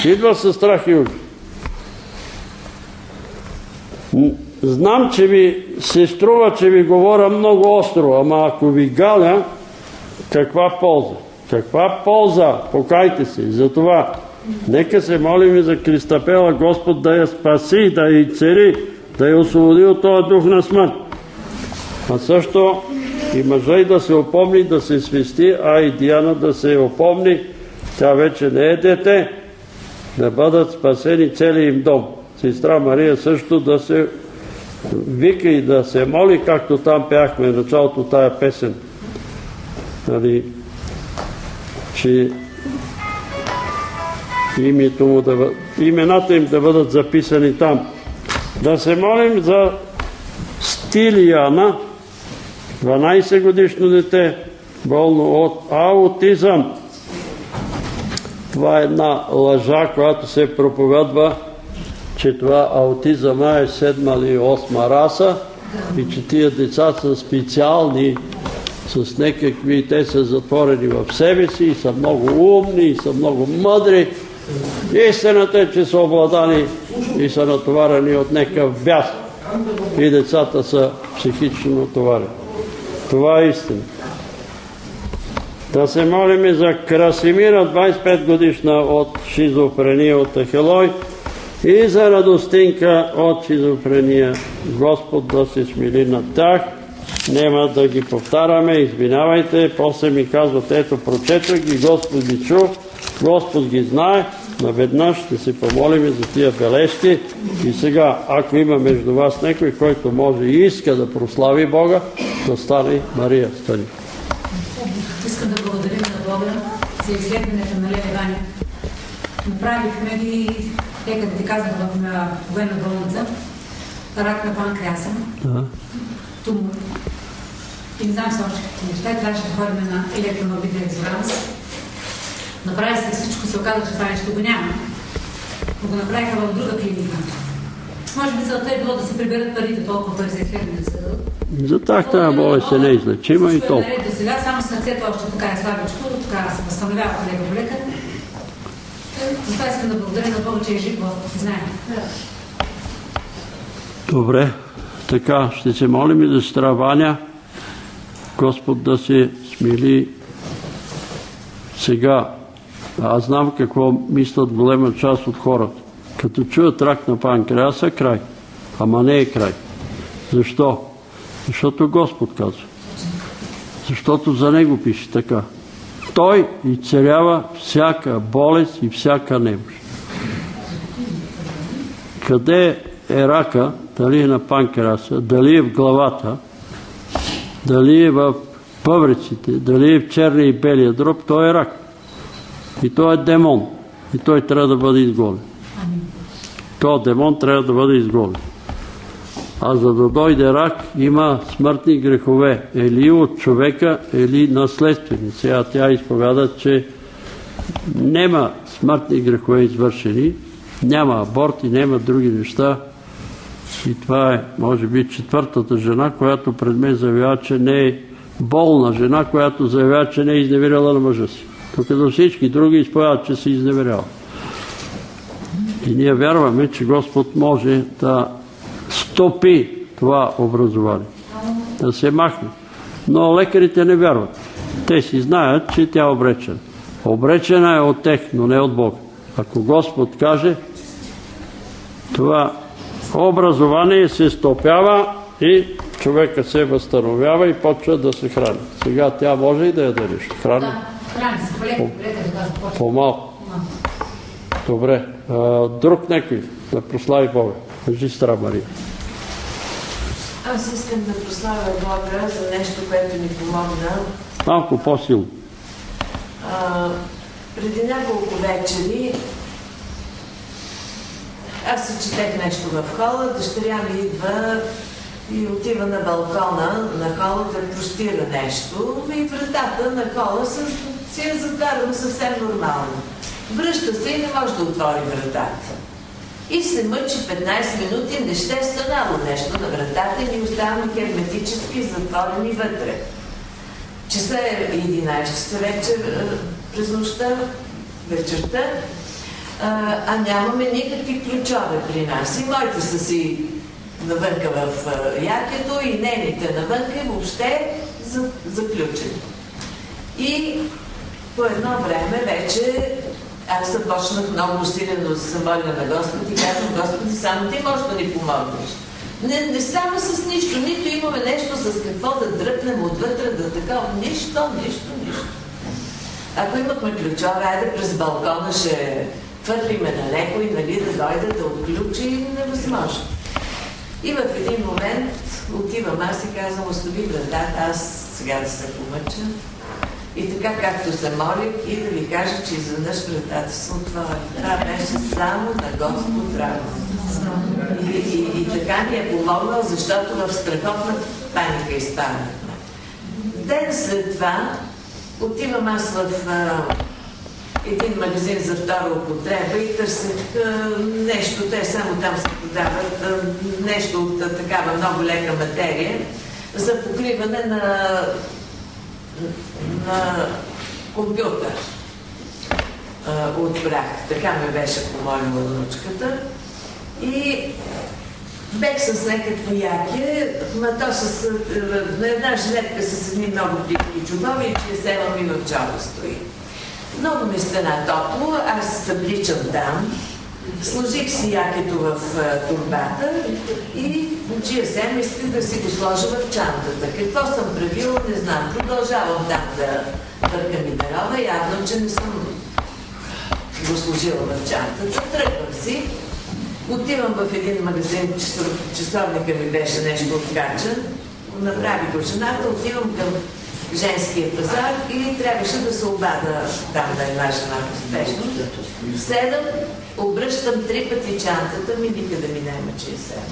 Знам, че ви се струва, че ви говоря много остро, ама ако ви галя, каква полза? Каква полза? Покайте се. Затова нека се молим за Кристапела, Господ да я спаси, да я цари, да я освободи от този дух на смърт. А също и мъжа и да се опомни, да се свести, а и Диана да се опомни, тя вече не е дете, да бъдат спасени целият им дом. Сестра Мария също да се вика и да се моли, както там пяхме в началото тая песен. Че имената им да бъдат записани там. Да се молим за Стилияна, 12 годишно дете, болно от аутизъм. Това е една лъжа, която се проповядва, че това аутизъм е 7 или 8 раса и че тия деца са специални, с някакви, те са затворени в себе си и са много умни, и са много мъдри. Истината е, че са обладани и са натоварени от някакъв бяс. И децата са психично натоварени. Това е истина. Да се молим за Красимира, 25 годишна от шизофрения от Ахелой, и за Радостинка от шизофрения. Господ да се смили над тях. Нема да ги повтаряме, извинявайте. После ми казват, ето прочетах ги, Господ ги чу, Господ ги знае. Наведнъж ще се помолим за тия бележки. И сега, ако има между вас някой, който може и иска да прослави Бога, да стане. Мария, стани. Искам да благодарим на Бога за изследването на Леви Ваня. Направихме ги, тъй като ти казах в военна болница, рак на панкреаса, тумор. И не знам с още какви неща. Трябваше да ходим на електромагнитен резонанс. Направи се всичко, се оказа, че това нещо го няма. Но го направиха в друга клиника. Може би целта е било да се приберат парите, толкова пари за изследване да се дадат. За тях тази болест е неизлечима и толкова. До сега, само сърцето още така е слабичко, така се възстановява лека. Затова искам да благодаря на Бога, че е жив Господ, знаем. Добре, така ще се молим и за сестра Ваня. Господ да се смили сега. Аз знам какво мислят голема част от хората. Като чуят рак на панкреаса, край. Ама не е край. Защо? Защото Господ казва. Защото за Него пише така. Той изцелява всяка болест и всяка немощ. Къде е рака, дали е на панкреаса, дали е в главата, дали е в бъбреците, дали е в черния и белия дроб, той е рак. И той е демон. И той трябва да бъде изголен. Той демон трябва да бъде изголен. А за да дойде рак, има смъртни грехове. Или от човека, или наследствени. Сега тя изповяда, че няма смъртни грехове извършени, няма аборти, няма други неща. И това е, може би, четвъртата жена, която пред мен заявява, че не е болна жена, която заявява, че не е изневерила на мъжа си. Докато всички други изповядат, че се изневерява. И ние вярваме, че Господ може да стопи това образование, да се махне. Но лекарите не вярват. Те си знаят, че тя е обречена. Обречена е от тех, но не от Бога. Ако Господ каже, това образование се стопява и човека се възстановява и почва да се храни. Сега тя може и да яде нещо. Храни? Да, храни се. По-малко. Добре. Друг някой да прослави Бога. Кажи, Сестра Мария. Аз искам да прославя Бога за нещо, което ни помогна. Малко по-силно. Преди няколко вечери аз се четех нещо в хола, дъщеря ми идва и отива на балкона на хола да простира нещо и вратата на хола си е затварена съвсем нормално. Връща се и не може да отвори вратата. И се мъчи 15 минути, не ще е станало нещо на вратата и ни оставаме херметически затворени вътре. Часа е 11 часа вечер през нощта, вечерта, а нямаме никакви ключове при нас. И моите са си навънка в якето и нейните навънка въобще заключени. И по едно време вече аз започнах много усилено да се моля на Господ и казвам: Господи, само Ти можеш да ни помогнеш. Не става с нищо, нито имаме нещо с какво да дръпнем отвътре, да такова. Нищо. Ако имахме ключове, айде през балкона ще твърлиме на някой, нали, да дойде да отключи, невъзможно. И в един момент отивам аз и казвам: остави вратата, аз сега да се помъча. И така, както се молих, и да ви кажа, че изведнъж вратата се отвори. Това беше само на Господ работа. И така ни е помогнал, защото в страхотна паника изпаднахме. Ден след това отивам аз в един магазин за втора употреба и търсех нещо, те само там се продават нещо от такава много лека материя за покриване на компютър от прах. Така ме беше помолила внучката. И бех с някакво яке, на една жилетка с едни много плитки чубави и че села ми в джоба стои. Много ми стана топло, аз събличам там, сложих си якето в турбата и GSM исках да си го сложа в чантата. Какво съм правила, не знам. Продължавам там да бъркам и дарова, явно, че не съм го сложила в чантата. Тръгвам си, отивам в един магазин, часовника ми беше нещо откачен, направи го жената, отивам към женския пазар и трябваше да се обада там на една жена успешно. Седам, обръщам 3 пъти чантата ми, никъде ми няма GSM.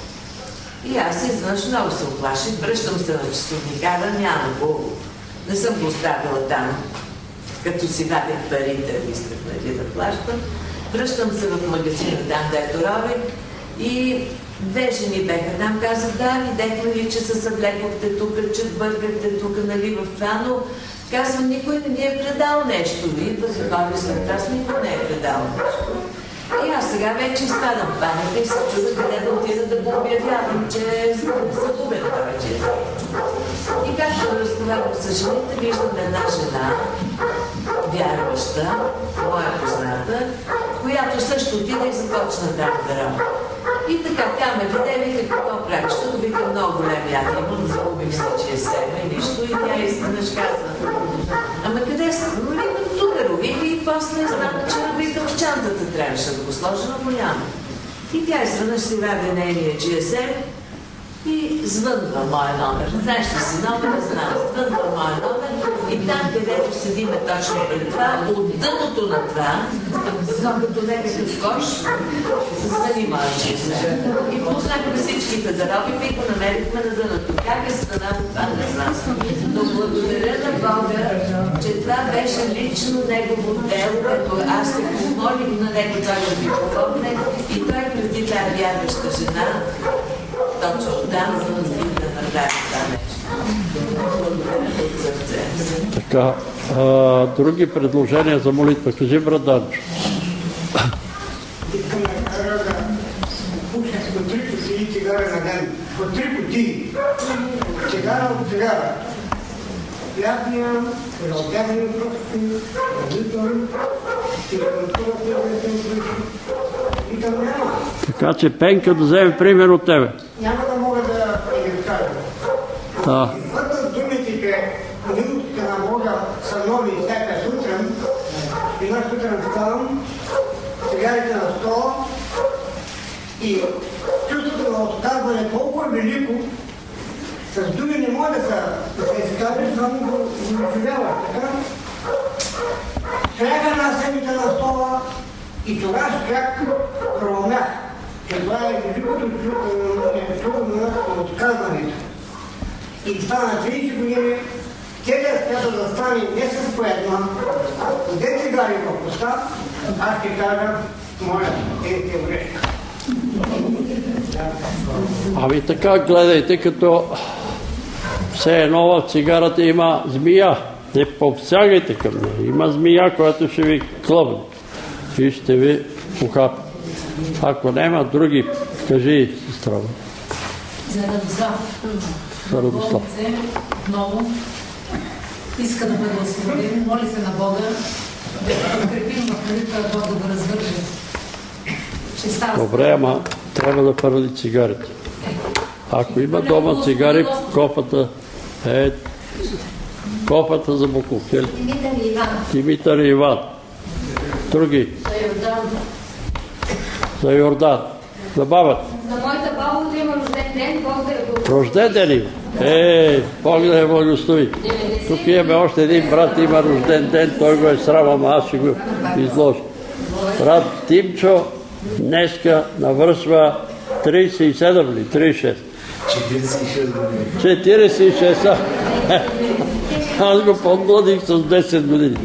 И аз извънш много се оплаших, връщам се на часовника, няма го. Не съм го оставила там, като си вадих парите, исках да плащам. Връщам се в магазина там, дето робих и 2 жени беха там, казах: да, видехме ли, че се съвлекохте тук, че бъргахте тук, нали, в това, но казвам: никой не ни е предал нещо. Идва за хора след аз, никой не е предал нещо. И аз сега вече изпадам в паника и се чуда къде да отида да го обявявам, че е загубен повече. И както разговарям с жените, виждам една жена, вярваща, моя позната, която също отида и започна там да работи. И така, тя ме виде, вика: какво правиш? Тук вика много голям яд имам, загубих се GSM и нищо, и тя изведнъж казва: ама къде са? Но викам: тук рових и после знам, че ровикам в чантата, трябваше да го сложа, но го няма. И тя изведнъж си вади нейния GSM и звънва моя номер. Знаеш ли си номер? Не знам. Звънва моя номер и там, където седиме точно пред това, от дъното на това, като някакъв кош, звъни моя GSM. И познахме всичките зароби и го намерихме на дъното. Как е станало това? Не знам. Но благодаря на Бога, че това беше лично негово дело, като аз се помолих на него той да ми помогне и той преди тази вярваща жена точно там, за да направи това нещо. Така, други предложения за молитва? Кажи, брат Данчо. Искам да кажа да пушиш по 3 кутии цигара на ден. По 3 кутии. Цигара от цигара. Лятния, разделния прости, родител, и там няма. Така че Пенка да вземе пример от тебе. Няма да мога да ги кажа. Да. Вътре думите, че минутите на Бога са нови всяка сутрин, една сутрин ставам, цигарите на стола и чувството на отказване е толкова велико, с думи не може да се изкаже, само го живява. Така, сляга на седмите на стола и тогава чак проумях, че това е великото чудо на отказването. И стана 30 години, целият свят да стане не с по една, а с 10 цигари в уста, аз ще кажа, моля, те връща. Ами така гледайте, като все едно в цигарата има змия. Не посягайте към нея. Има змия, която ще ви клъбне и ще ви похапи. Ако няма други, кажи, сестра. За Радослав. За Радослав. Много иска да бъде освободен, моли се на Бога, да подкрепим в молитва, Бог да го развърже. Добре, ама трябва да парали цигарите. Ако има дома цигари, кофата за буклук. Димитър и Иван. Други? За Йордан. За бабата. За моята баба да има рожден ден, Бог да я благослови. Рожден ден има. Бог да я благослови. Тук имаме още един брат, има рожден ден, той го е срам, ама аз ще го изложа. Брат Тимчо днеска навършва 37 или 36? 46. Аз го подмладих с 10 години.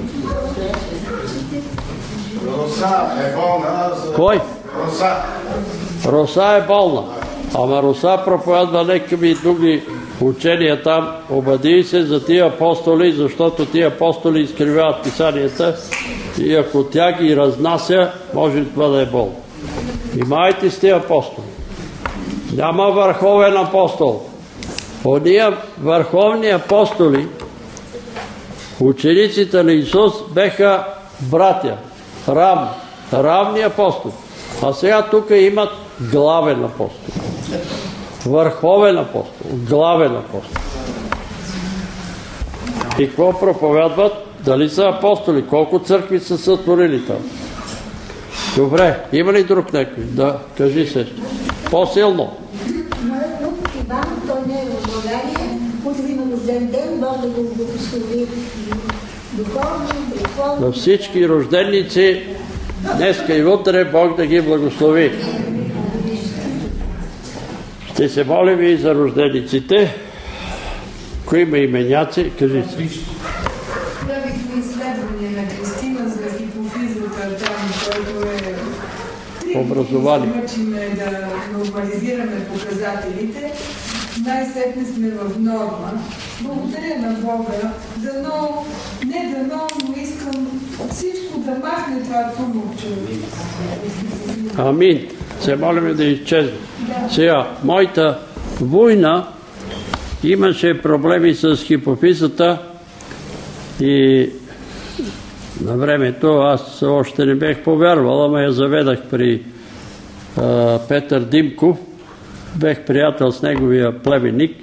Роса е болна. Кой? Роса. Роса е болна. Ама Роса проповядва някакви други учения там. Обади се за тия апостоли, защото тия апостоли изкривяват писанията и ако тя ги разнася, може това да е болно. Внимайте с тия апостоли. Няма върховен апостол. Ония върховни апостоли, учениците на Исус, беха братя, равни апостоли. А сега тук имат главен апостол. Върховен апостол, главен апостол. И какво проповядват? Дали са апостоли? Колко църкви са сътворили там? Добре, има ли друг някой? Да, кажи се. По-силно. Моят внук Иван, той не е в България, утре има рожден ден, Бог да го благослови духовно, духовно. На всички рожденици днеска и утре Бог да ги благослови. Ще се молим и за рождениците. Кои има именяци? Кажи се. Правихме изследване на Кристина за хипофизата, там, който е образование. Мъчиме да нормализираме показателите. Най-сетне сме в норма. Благодаря на Бога. Дано, не дано, но искам всичко да махне това туморче. Амин. Се молим да изчезне. Сега, моята война имаше проблеми с хипофизата и на времето аз още не бех повярвал, ама я заведах при Петър Димков. Бех приятел с неговия племенник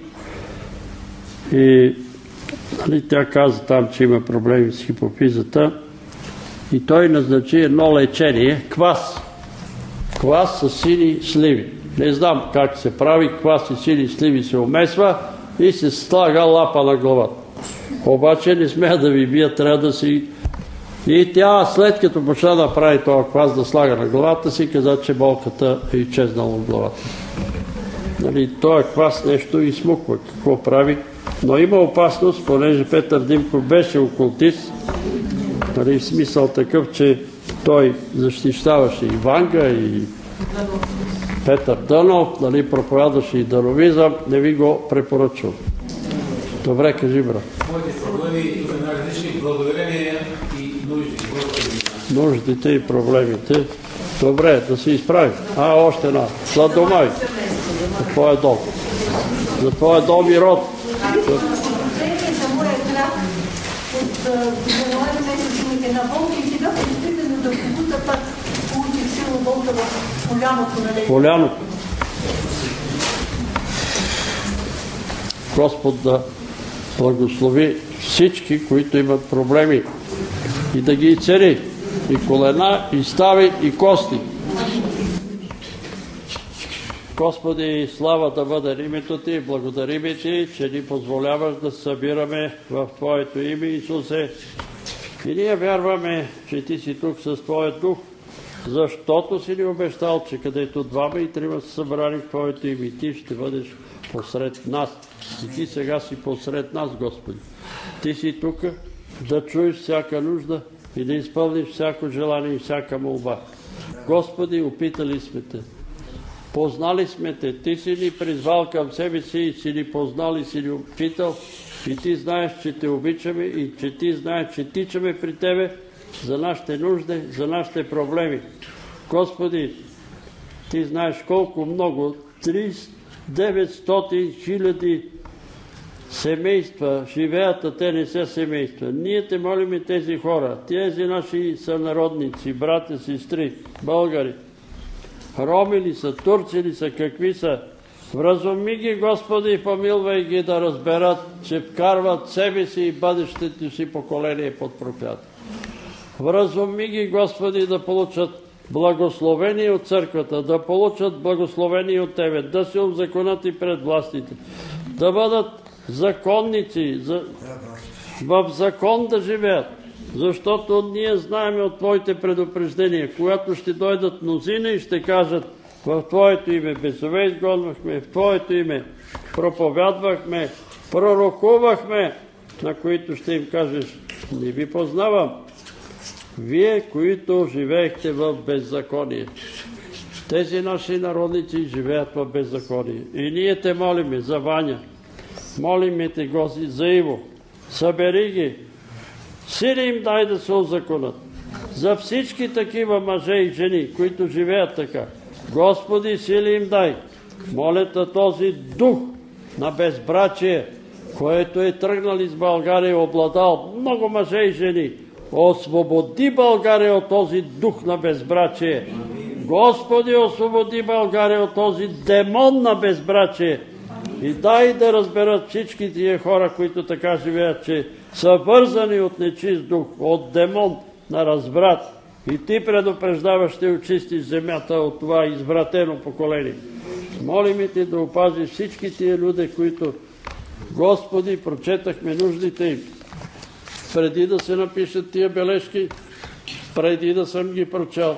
и тя каза там, че има проблеми с хипофизата и той назначи едно лечение, квас. Квас с сини сливи. Не знам как се прави, квас и сини сливи се умесва и се слага лапа на главата. Обаче не смея да ви бия, трябва да си... И тя след като почна да прави това квас да слага на главата си, каза, че болката е изчезнала от главата. Този квас нещо изсмуква, какво прави. Но има опасност, понеже Петър Димков беше окултист, в смисъл такъв, че той защищаваше и Ванга, и Петър Дънов, проповядваше и даровизъм, не ви го препоръчвам. Добре, кажи, брат. Моите проблеми са най-различни, благодарение и нужди. Нуждите и проблемите. Добре, да се изправим. Още една. За дома ви. За твоя дом. За твоя дом и род. За моя град от януари месец имах една болка и сега предстоително да побута пак получих силна болка в коляното на леви. Коляното. Господ да благослови всички, които имат проблеми и да ги изцели. И колена, и стави, и кости. Господи, слава да бъде името Ти, благодарим Ти, че ни позволяваш да се събираме в Твоето име, Исусе. И ние вярваме, че Ти си тук с Твоя дух, защото си ни обещал, че където двама и трима са събрани в Твоето име, Ти ще бъдеш посред нас. И Ти сега си посред нас, Господи. Ти си тук да чуеш всяка нужда и да изпълниш всяко желание и всяка молба. Господи, опитали сме Те. Познали сме Те. Ти си ни призвал към себе си и си ни познал и си ни опитал. И Ти знаеш, че Те обичаме и че Ти знаеш, че тичаме при Тебе за нашите нужди, за нашите проблеми. Господи, Ти знаеш колко много, 900 хиляди семейства живеят, а те не са семейства. Ние Те молиме тези хора, тези наши сънародници, брати, сестри, българи, роми ли са, турци ли са, какви са. Вразуми ги, Господи, и помилвай ги да разберат, че вкарват себе си и бъдещето си поколение под проклятие. Вразуми ги, Господи, да получат благословение от църквата, да получат благословение от Тебе, да се узаконят и пред властите, да бъдат законници, в закон да живеят, защото ние знаем от Твоите предупреждения, когато ще дойдат мнозина и ще кажат: в Твоето име бесове изгонвахме, в Твоето име проповядвахме, пророкувахме, на които ще им кажеш: не ви познавам, вие, които живеехте в беззаконие. Тези наши народници живеят в беззаконие. И ние Те молиме за Ваня, молиме Те, Господи, за Иво. Събери ги, сили им дай да се узаконят. За всички такива мъже и жени, които живеят така, Господи, сили им дай. Молята този дух на безбрачие, който е тръгнал из България и обладал много мъже и жени, освободи България от този дух на безбрачие. Господи, освободи България от този демон на безбрачие. И дай да разберат всички тия хора, които така живеят, че са вързани от нечист дух, от демон на разврат. И Ти предупреждаваш, ще очистиш земята от това извратено поколение. Молим Те да опазиш всички тия люди, които, Господи, прочетахме нуждите им. Преди да се напишат тия бележки, преди да съм ги прочел,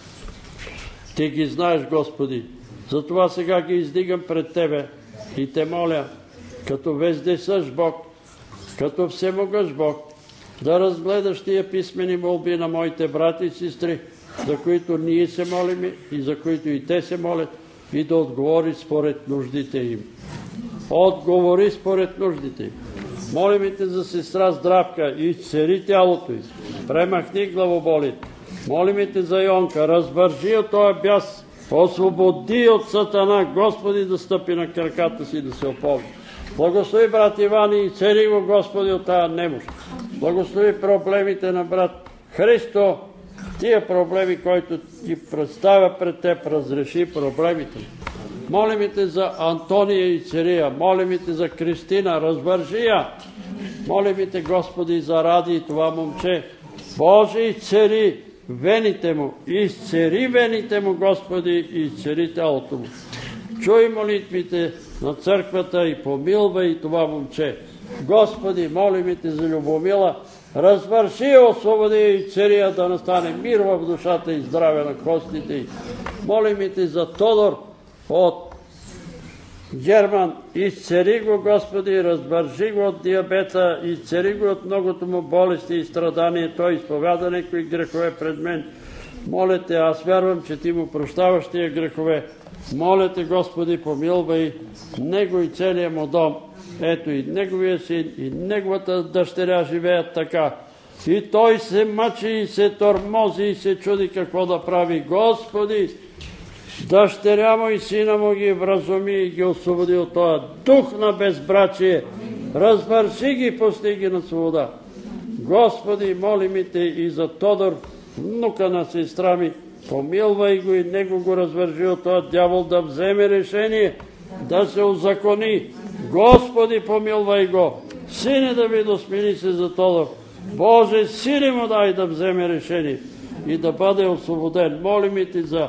Ти ги знаеш, Господи. Затова сега ги издигам пред Тебе и Те моля, като вездесъщ Бог, като всемогъщ Бог, да разгледаш тия писмени молби на моите брати и сестри, за които ние се молим и за които и те се молят, и да отговори според нуждите им. Отговори според нуждите им. Молим Те за сестра Здравка, изцели тялото й, премахни главоболите. Молим Те за Йонка, развържи от този бяс, освободи от сатана, Господи, да стъпи на краката си, да се ополни. Благослови брат Иван и цели го, Господи, от тази немощ. Благослови проблемите на брат Христо, тия проблеми, които Ти представя пред Теб, разреши проблемите. Молим Те за Антония и Цирия, молим Те за Кристина, развържи я. Молим Те, Господи, за Ради и това момче. Боже, изцери вените му, изцери вените му, Господи, и изцери тялото му. Чуй молитвите на църквата и помилвай и това момче. Господи, молим Те за Любомила, развърши, освободи и цария, да настане мир в душата и здраве на костите й. Молим Те за Тодор от Герман, изцери го, Господи, развържи го от диабета, изцери го от многото му болести и страдания, той изповяда някои грехове пред мен. Моля Те, аз вярвам, че Ти му прощаваш тия грехове. Моля Те, Господи, помилвай него и целия му дом. ето и неговия син, и неговата дъщеря живеят така. И той се мъчи и се тормози и се чуди какво да прави. Господи, дъщеря му и сина му ги вразуми и ги освободи от този дух на безбрачие. Развърши ги и пусти ги на свобода. Господи, молим Те и за Тодор, внука на сестра ми, помилвай го и него го развържи от този дявол да вземе решение, да се узакони. Господи, помилвай го. Сине Давидо, смили се за Тодор. Боже, сили му дай да вземе решение и да бъде освободен. Молим Ти за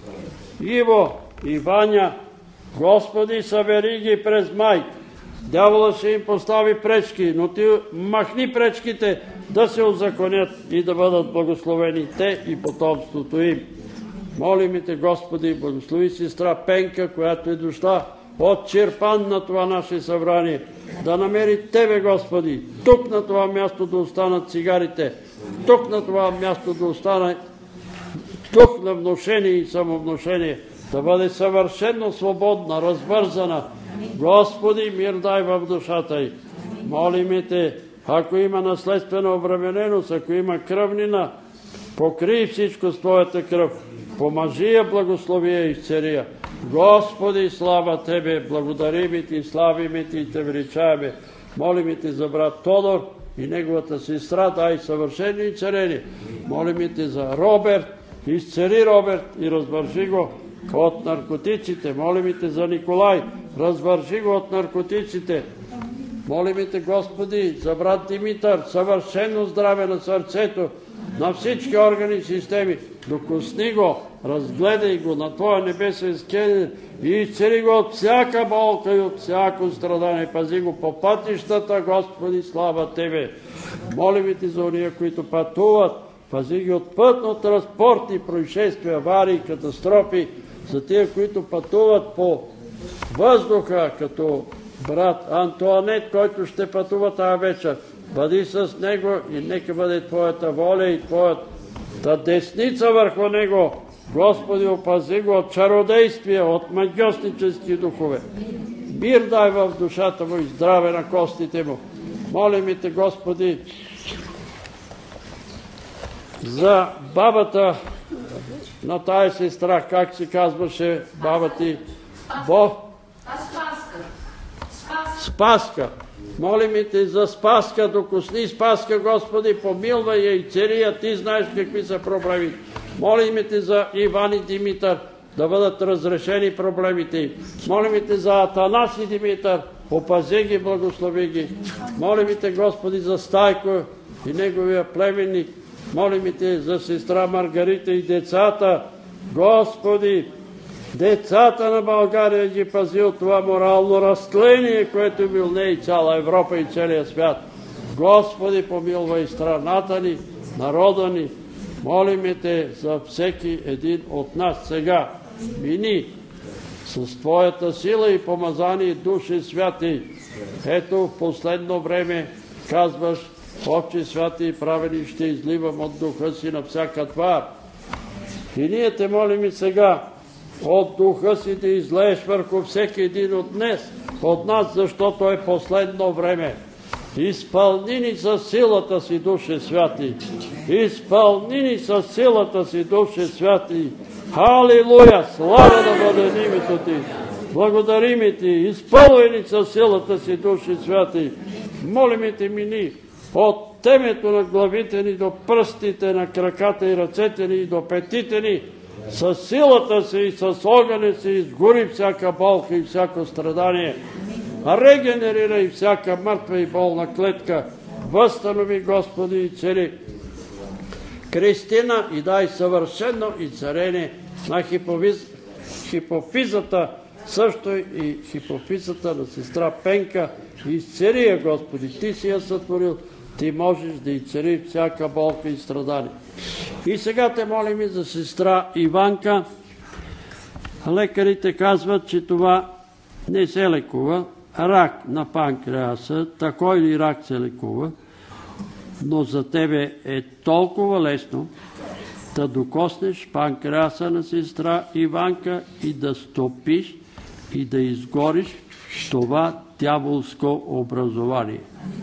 Иво и Ваня. Господи, събери ги през май. Дявола ще им постави пречки, но Ти махни пречките да се узаконят и да бъдат благословени те и потомството им. Молим Те, Господи, благослови сестра Пенка, която е дошла от Чирпан на това наше събрание. Да намери Тебе, Господи, тук на това място да останат цигарите, тук на това място да остане дух на внушение и самовнушение, да бъде съвършено свободна, развързана. Господи, мир дай в душата й. Молим Те, ако има наследствена обремененост, ако има кръвнина, покрий всичко с Твоята кръв. Помажи я, благослови я и изцели я. Господи, слава Тебе, благодарим Ти, славим Ти и Те величаваме. Молим Те за брат Тодор и неговата сестра, дай съвършени и царени. Молим Те за Роберт, изцели Роберт и развърши го от наркотиците. Молим Те за Николай, развърши го от наркотиците. Молим Те, Господи, за брат Димитър, съвършено здраве на сърцето, на всички органи и системи. Докосни го, разгледай го на Твоя небесен скелет и изцели го от всяка болка и от всяко страдание. Пази го по пътищата, Господи, слава Тебе. Молим Ти за ония, които пътуват, пази ги от пътно-транспортни происшествия, аварии, катастрофи, за тия, които пътуват по въздуха, като брат Антуанет, който ще пътува тази вечер. Бъди с него и нека бъде Твоята воля и Твоята десница върху него. Господи, опази го от чародействия, от магиоснически духове. Мир дай в душата му и здраве на костите му. Молим Те, Господи, за бабата на тая сестра, как се казваше баба Ти? Спаска. Молим Те за Спаска, докосни Спаска, Господи, помилвай я и цели я, Ти знаеш какви са проблеми. Молим Те за Иван и Димитър, да бъдат разрешени проблемите им. Молим Те за Атанас и Димитър, опази ги, благослови ги. Молим Те, Господи, за Стайко и неговия племенник. Молим Те за сестра Маргарита и децата. Господи, децата на България ги пази от това морално разтление, което вилне и цяла Европа и целия свят. Господи, помилвай страната ни, народа ни. Молим Те за всеки един от нас сега. Мини с Твоята сила и помазани души святи. Ето в последно време казваш: Отче святи и праведни, ще изливам от духа си на всяка твар. И ние Те молим и сега от духа си да излееш върху всеки един от нас, защото е последно време. Изпълни ни със силата си, Душе Святи. Изпълни ни със силата си, Душе Святи. Халилуя! Слава да бъде името Ти! Благодарим Ти! Изпълни ни със силата си, Душе Святи! Молим Те, мини от темето на главите ни до пръстите на краката и ръцете ни и до петите ни, със силата си и с огъня си изгори всяка болка и всяко страдание. Регенерирай всяка мъртва и болна клетка. Възстанови, Господи, и цели Кристина и дай съвършено изцеление на хипофизата, също и хипофизата на сестра Пенка. Изцели я, Господи, Ти си я сътворил. Ти можеш да изцели всяка болка и страдание. И сега Те молим и за сестра Иванка. Лекарите казват, че това не се лекува. Рак на панкреаса, такой ли рак се лекува, но за тебе е толкова лесно да докоснеш панкреаса на сестра Иванка и да стопиш и да изгориш това дяволско образование.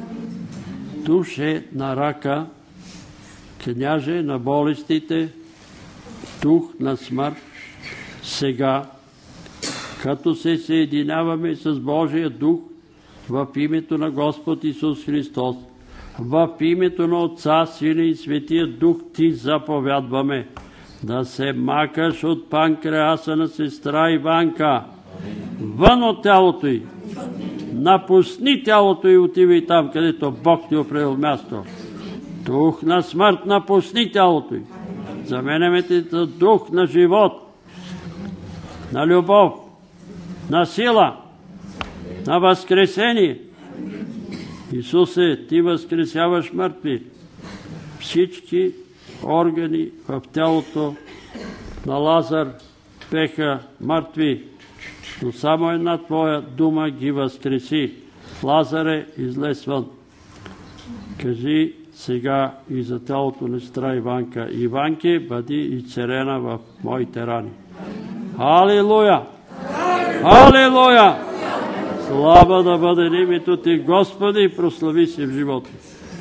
Душе на рака, княже на болестите, дух на смърт, сега, като се съединяваме с Божия дух в името на Господ Исус Христос, в името на Отца, Сина и Светия Дух ти заповядваме да се макаш от панкреаса на сестра Иванка, вън от тялото й. Напусни тялото и отивай там, където Бог ти определил място. Дух на смърт, напусни тялото й. Заменяме те за дух на живот, на любов, на сила, на възкресение. Исусе, ти възкресяваш мъртви. Всички органи в тялото на Лазар беха мъртви, но само една твоя дума ги възкреси. Лазаре, излез вън. Кажи сега и за тялото на сестра Иванка: Иванке, бъди изцелена в моите рани. Халилуя! Халилуя! Слава да бъде името ти, Господи, и прослави се в живота.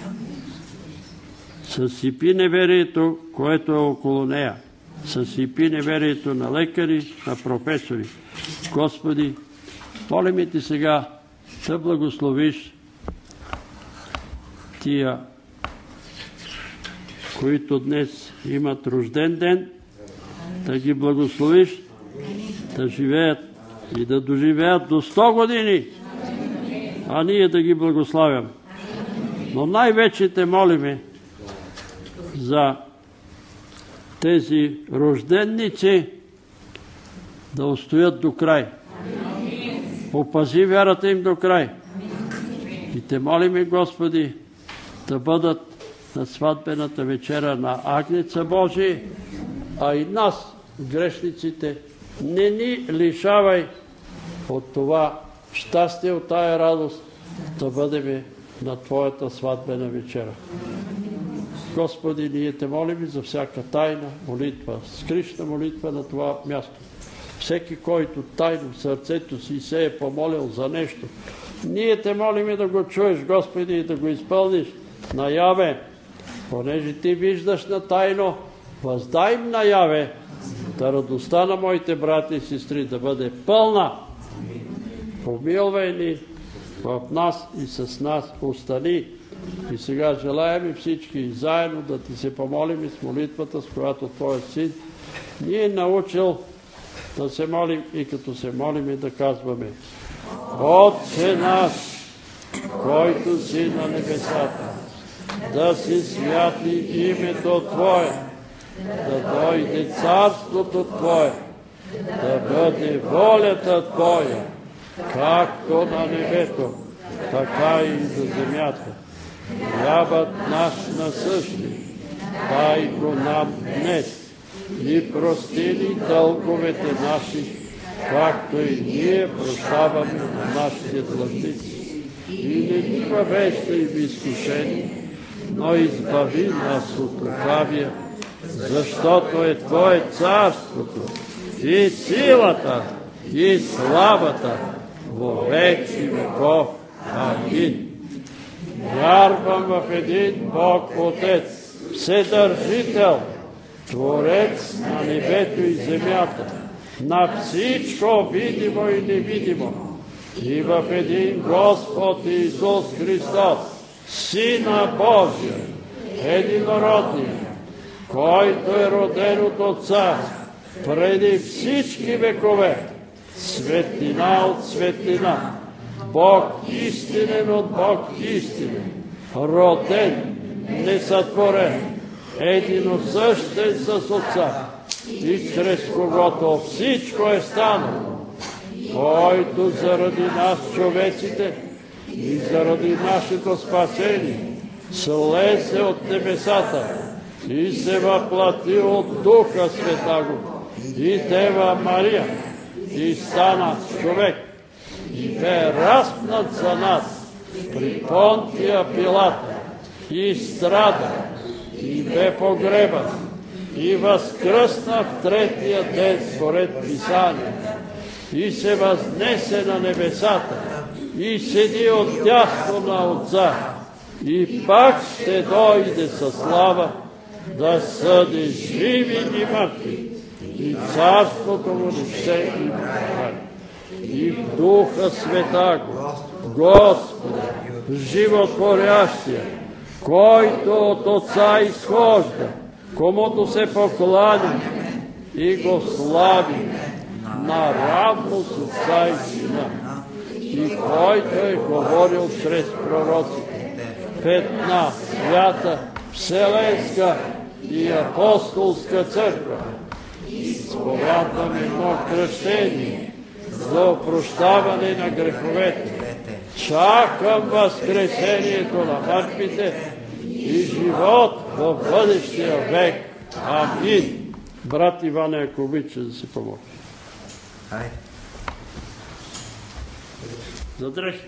Съсипи неверието, което е около нея. Съсипи неверието на лекари, на професори. Господи, молим ти сега да благословиш тия, които днес имат рожден ден, да ги благословиш, да живеят и да доживеят до 100 години, а ние да ги благославяме. Но най-вече те молиме за тези рожденници да устоят до край. Опази вярата им до край. И те молиме, Господи, да бъдат на сватбената вечера на Агнеца Божия, а и нас, грешниците, не ни лишавай от това щастие, от тая радост, да бъдем на Твоята сватбена вечера. Господи, ние те молим за всяка тайна молитва, скришна молитва на това място. Всеки, който тайно в сърцето си се е помолил за нещо, ние те молим да го чуеш, Господи, и да го изпълниш наяве, понеже ти виждаш на тайно, въздай им наяве, да радостта на моите брати и сестри да бъде пълна. Помилвай ни в нас и с нас остани. И сега желаем всички заедно да ти се помолим и с молитвата, с която Твоя Син ни е научил да се молим и като се молим и да казваме: Отче наш, който си на небесата, да се святли името Твое, да дойде царството Твое, да бъде волята Твоя, както на небето, така и за земята. Хлябът наш насъщни, дай го нам днес и прости ни дълговете наши, както и ние прощаваме на нашите длъжници. И не ни въвеждай в изкушение, но избави нас от лукавия, защото е Твое царството и силата и славата во веки веков. Амин. Вярвам в един Бог Отец, Вседържител, Творец на небето и земята, на всичко видимо и невидимо, и в един Господ Исус Христос, Сина Божия, единородния, който е роден от Отца преди всички векове, светлина от светлина, Бог истинен от Бог истинен, роден, несътворен, единосъщен с Отца, и чрез когото всичко е станало, който заради нас човеците и заради нашето спасение слезе от небесата и се въплати от Духа Святаго и Дева Мария и стана човек и бе разпнат за нас при Понтия Пилата и страда и бе погребан и възкръсна в третия ден според Писание и се възнесе на небесата и седи отдясно на Отца и пак ще дойде със слава да съди живи и мъртви и царството му ще им прави. И в Духа Святаго, Господа, животворящия, който от Отца изхожда, комуто се покланя и го слави наравно с Отца и Сина, и който е говорил чрез пророците в една свята, вселенска и апостолска църква. Изповядваме едно кръщение за опрощаване на греховете. Чакам възкресението на мъртвите и живот в бъдещия век. Амин. Брат Иван, ако обича да си помогне. Задръжте.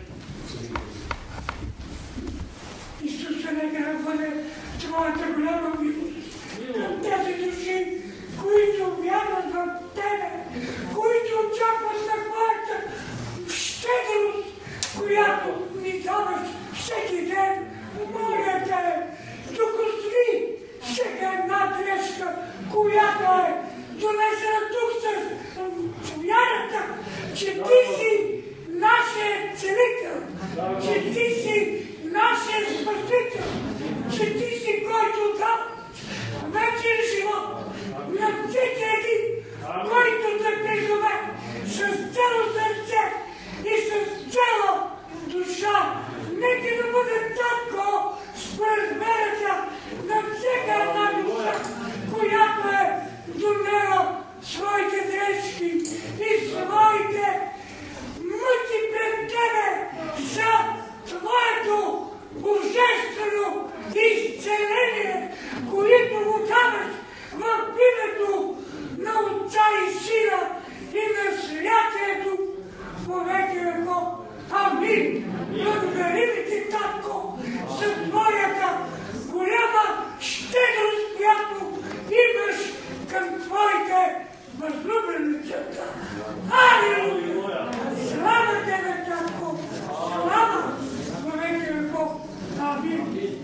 Исусе, нека да бъде Твоята голяма милост към тези души, които вярват в Тебе, които очакват на Твоята щедрост, която ни даваш всеки ден. Моля Те, докосни всяка една грешка, която е донесена тук с вярата, че Ти си нашия целител, че Ти си нашия спасител, че Ти си, който дава вечен живот на всеки един, който да призове с цяло сърце и с цяла душа. Нека да бъде татко според мерата на всяка една душа, която е донела своите грешки и своите мъки пред Тебе за Твоето божествено изцеление, което му даваш в името на Отца и Сина и на Святия Дух по веки веков. Амин. Благодарим Ти, Татко, за Твоята голяма щедрост, която имаш към Твоите възлюбени деца. Алилуя! Слава Тебе, Татко! Слава во веки веков! Амин.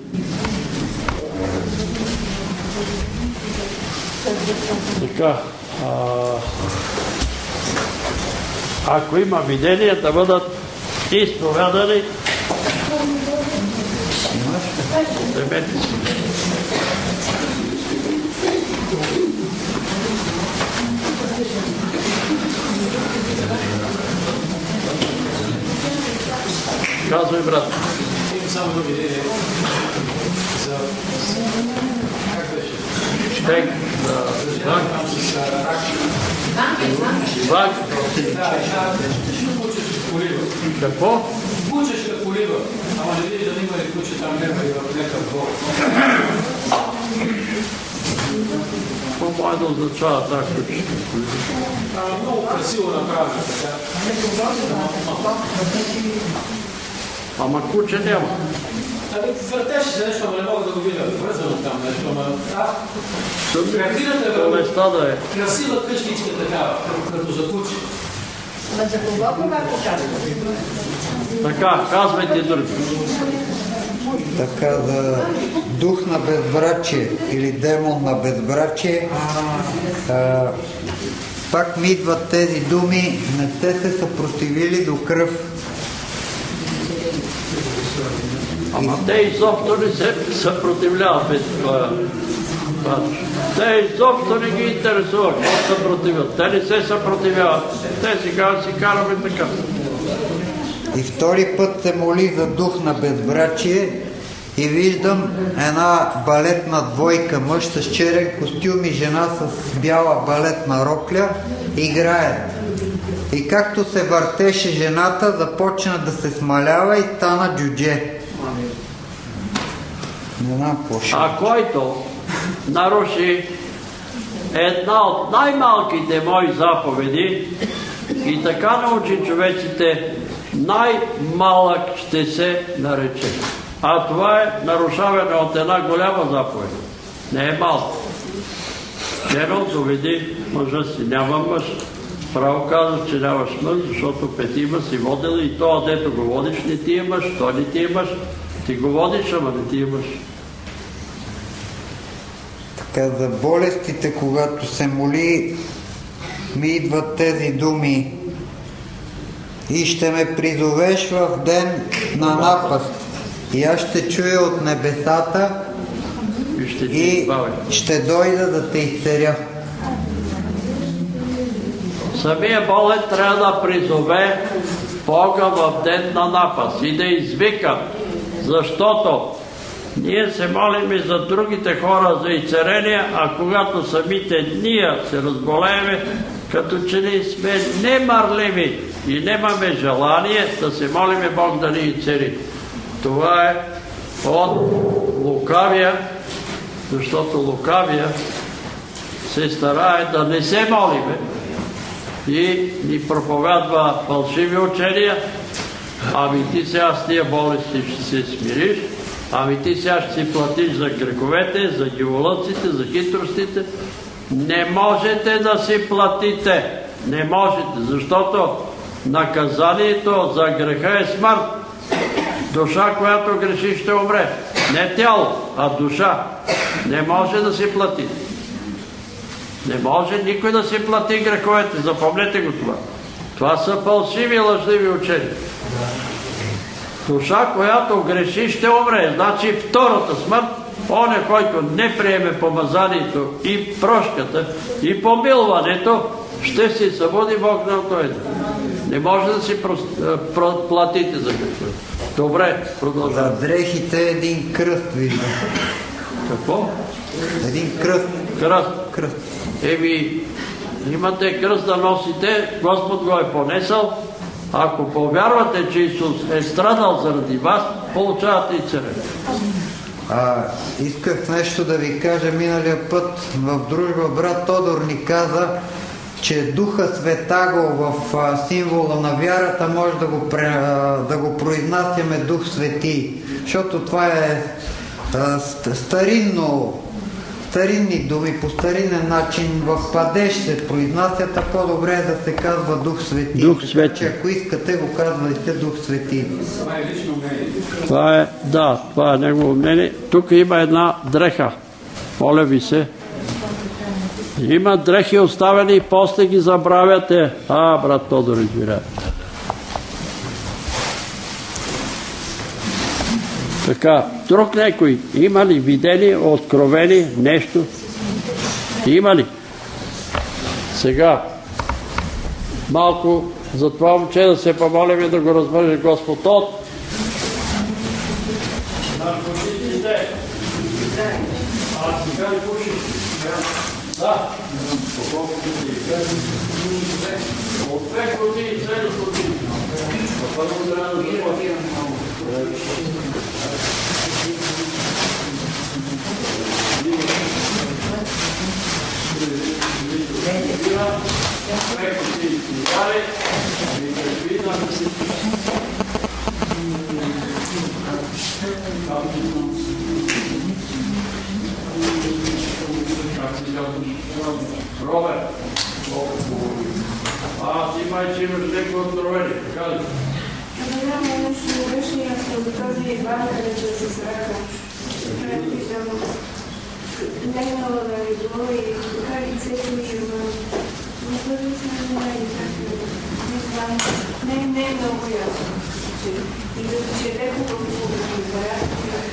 Така, ако има видения, да бъдат изповядани. Вземете си. Казвай, брат. Имам само едно видение за... Как беше? Штек. Вак. Какво? Кучешка колиба, ама не види да има ли куче там нема и в някакъв двор. Какво може да означава тази кучешка колиба? Много красиво направена така. Ама куче няма. Въртеше се нещо, ама не мога да го видя. Вързано там нещо, ама... Красива къщичка такава, като за куче. Ама за кого когато казвате? Така, казвайте други. Така, за дух на безбрачие или демон на безбрачие, пак ми идват тези думи, не сте се съпротивили до кръв. Ама те изобщо не се съпротивляват без това. Те изобщо не ги интересуват, какво се съпротивят. Те не се съпротивяват. Те сега си караме така. И втори път се моли за дух на безбрачие и виждам една балетна двойка, мъж с черен костюм и жена с бяла балетна рокля, играят. И както се въртеше жената, започна да се смалява и стана джудже. А който наруши една от най-малките мои заповеди и така научи човеците, най-малък ще се нарече. А това е нарушаване от една голяма заповед. Не е малко. Жено, доведи мъжа си. Няма мъж. Право казваш, че нямаш мъж, защото 5 си водила и това, дето го водиш, не ти имаш, то не ти имаш. Ти го водиш, ама не ти имаш. Така, за болестите, когато се моли, ми идват тези думи: и ще ме призовеш в ден на напаст, и аз ще чуя от небесата и ще дойда да те изцеля. Самия болен трябва да призове Бога в ден на напаст и да извика, защото ние се молим и за другите хора за изцеление, а когато самите ние се разболееме, като че ли сме немарливи и нямаме желание да се молиме Бог да ни изцели. Това е от лукавия, защото лукавия се старае да не се молиме и ни проповядва фалшиви учения. Ами ти сега с тия болести ще се смириш, ами ти сега ще си платиш за греховете, за дяволъците, за хитростите. Не можете да си платите. Не можете, защото наказанието за греха е смърт. Душа, която греши, ще умре. Не тяло, а душа. Не може да си плати. Не може никой да си плати греховете. Запомнете го това. Това са фалшиви, лъжливи учения. Душа, която греши, ще умре. Значи втората смърт, оня, който не приеме помазанието и прошката и помилването, ще си събуди Бог на този ден. Не може да си платите за греховете. Добре, продължаваме. За дрехите един кръст виждам. Какво? Един кръст. Кръст. Еми, имате кръст да носите, Господ го е понесъл. Ако повярвате, че Исус е страдал заради вас, получавате и царение. Исках нещо да ви кажа. Миналия път в дружба брат Тодор ни каза, че Духа Светаго в символа на вярата може да го произнасяме Дух Свети, защото това е старинни думи, по старинен начин в падеж се произнасят, а по-добре е да се казва Дух Свети. Дух Свети. Ако искате, го казвайте Дух Свети. Това е лично мнение. Това е негово мнение. Тук има една дреха. Моля ви се. Има дрехи оставени и после ги забравяте. Брат Тодор, извиняй. Така, друг някой има ли видени, откровени нещо? Има ли? Сега, малко за това момче да се помолим и да го развърже Господ от наркотиците. Сега ли пушиш? Да. От 5 години, 7 години. Първо трябва да животим. Роберт, ти май, че имаш някакво откровение, така ли? Няма нещо решение за този варкането с рака. Предвиждам нейнала да ви било и така лицето и не бъде сме намерили как не е много ясно. И да че леко в обрат.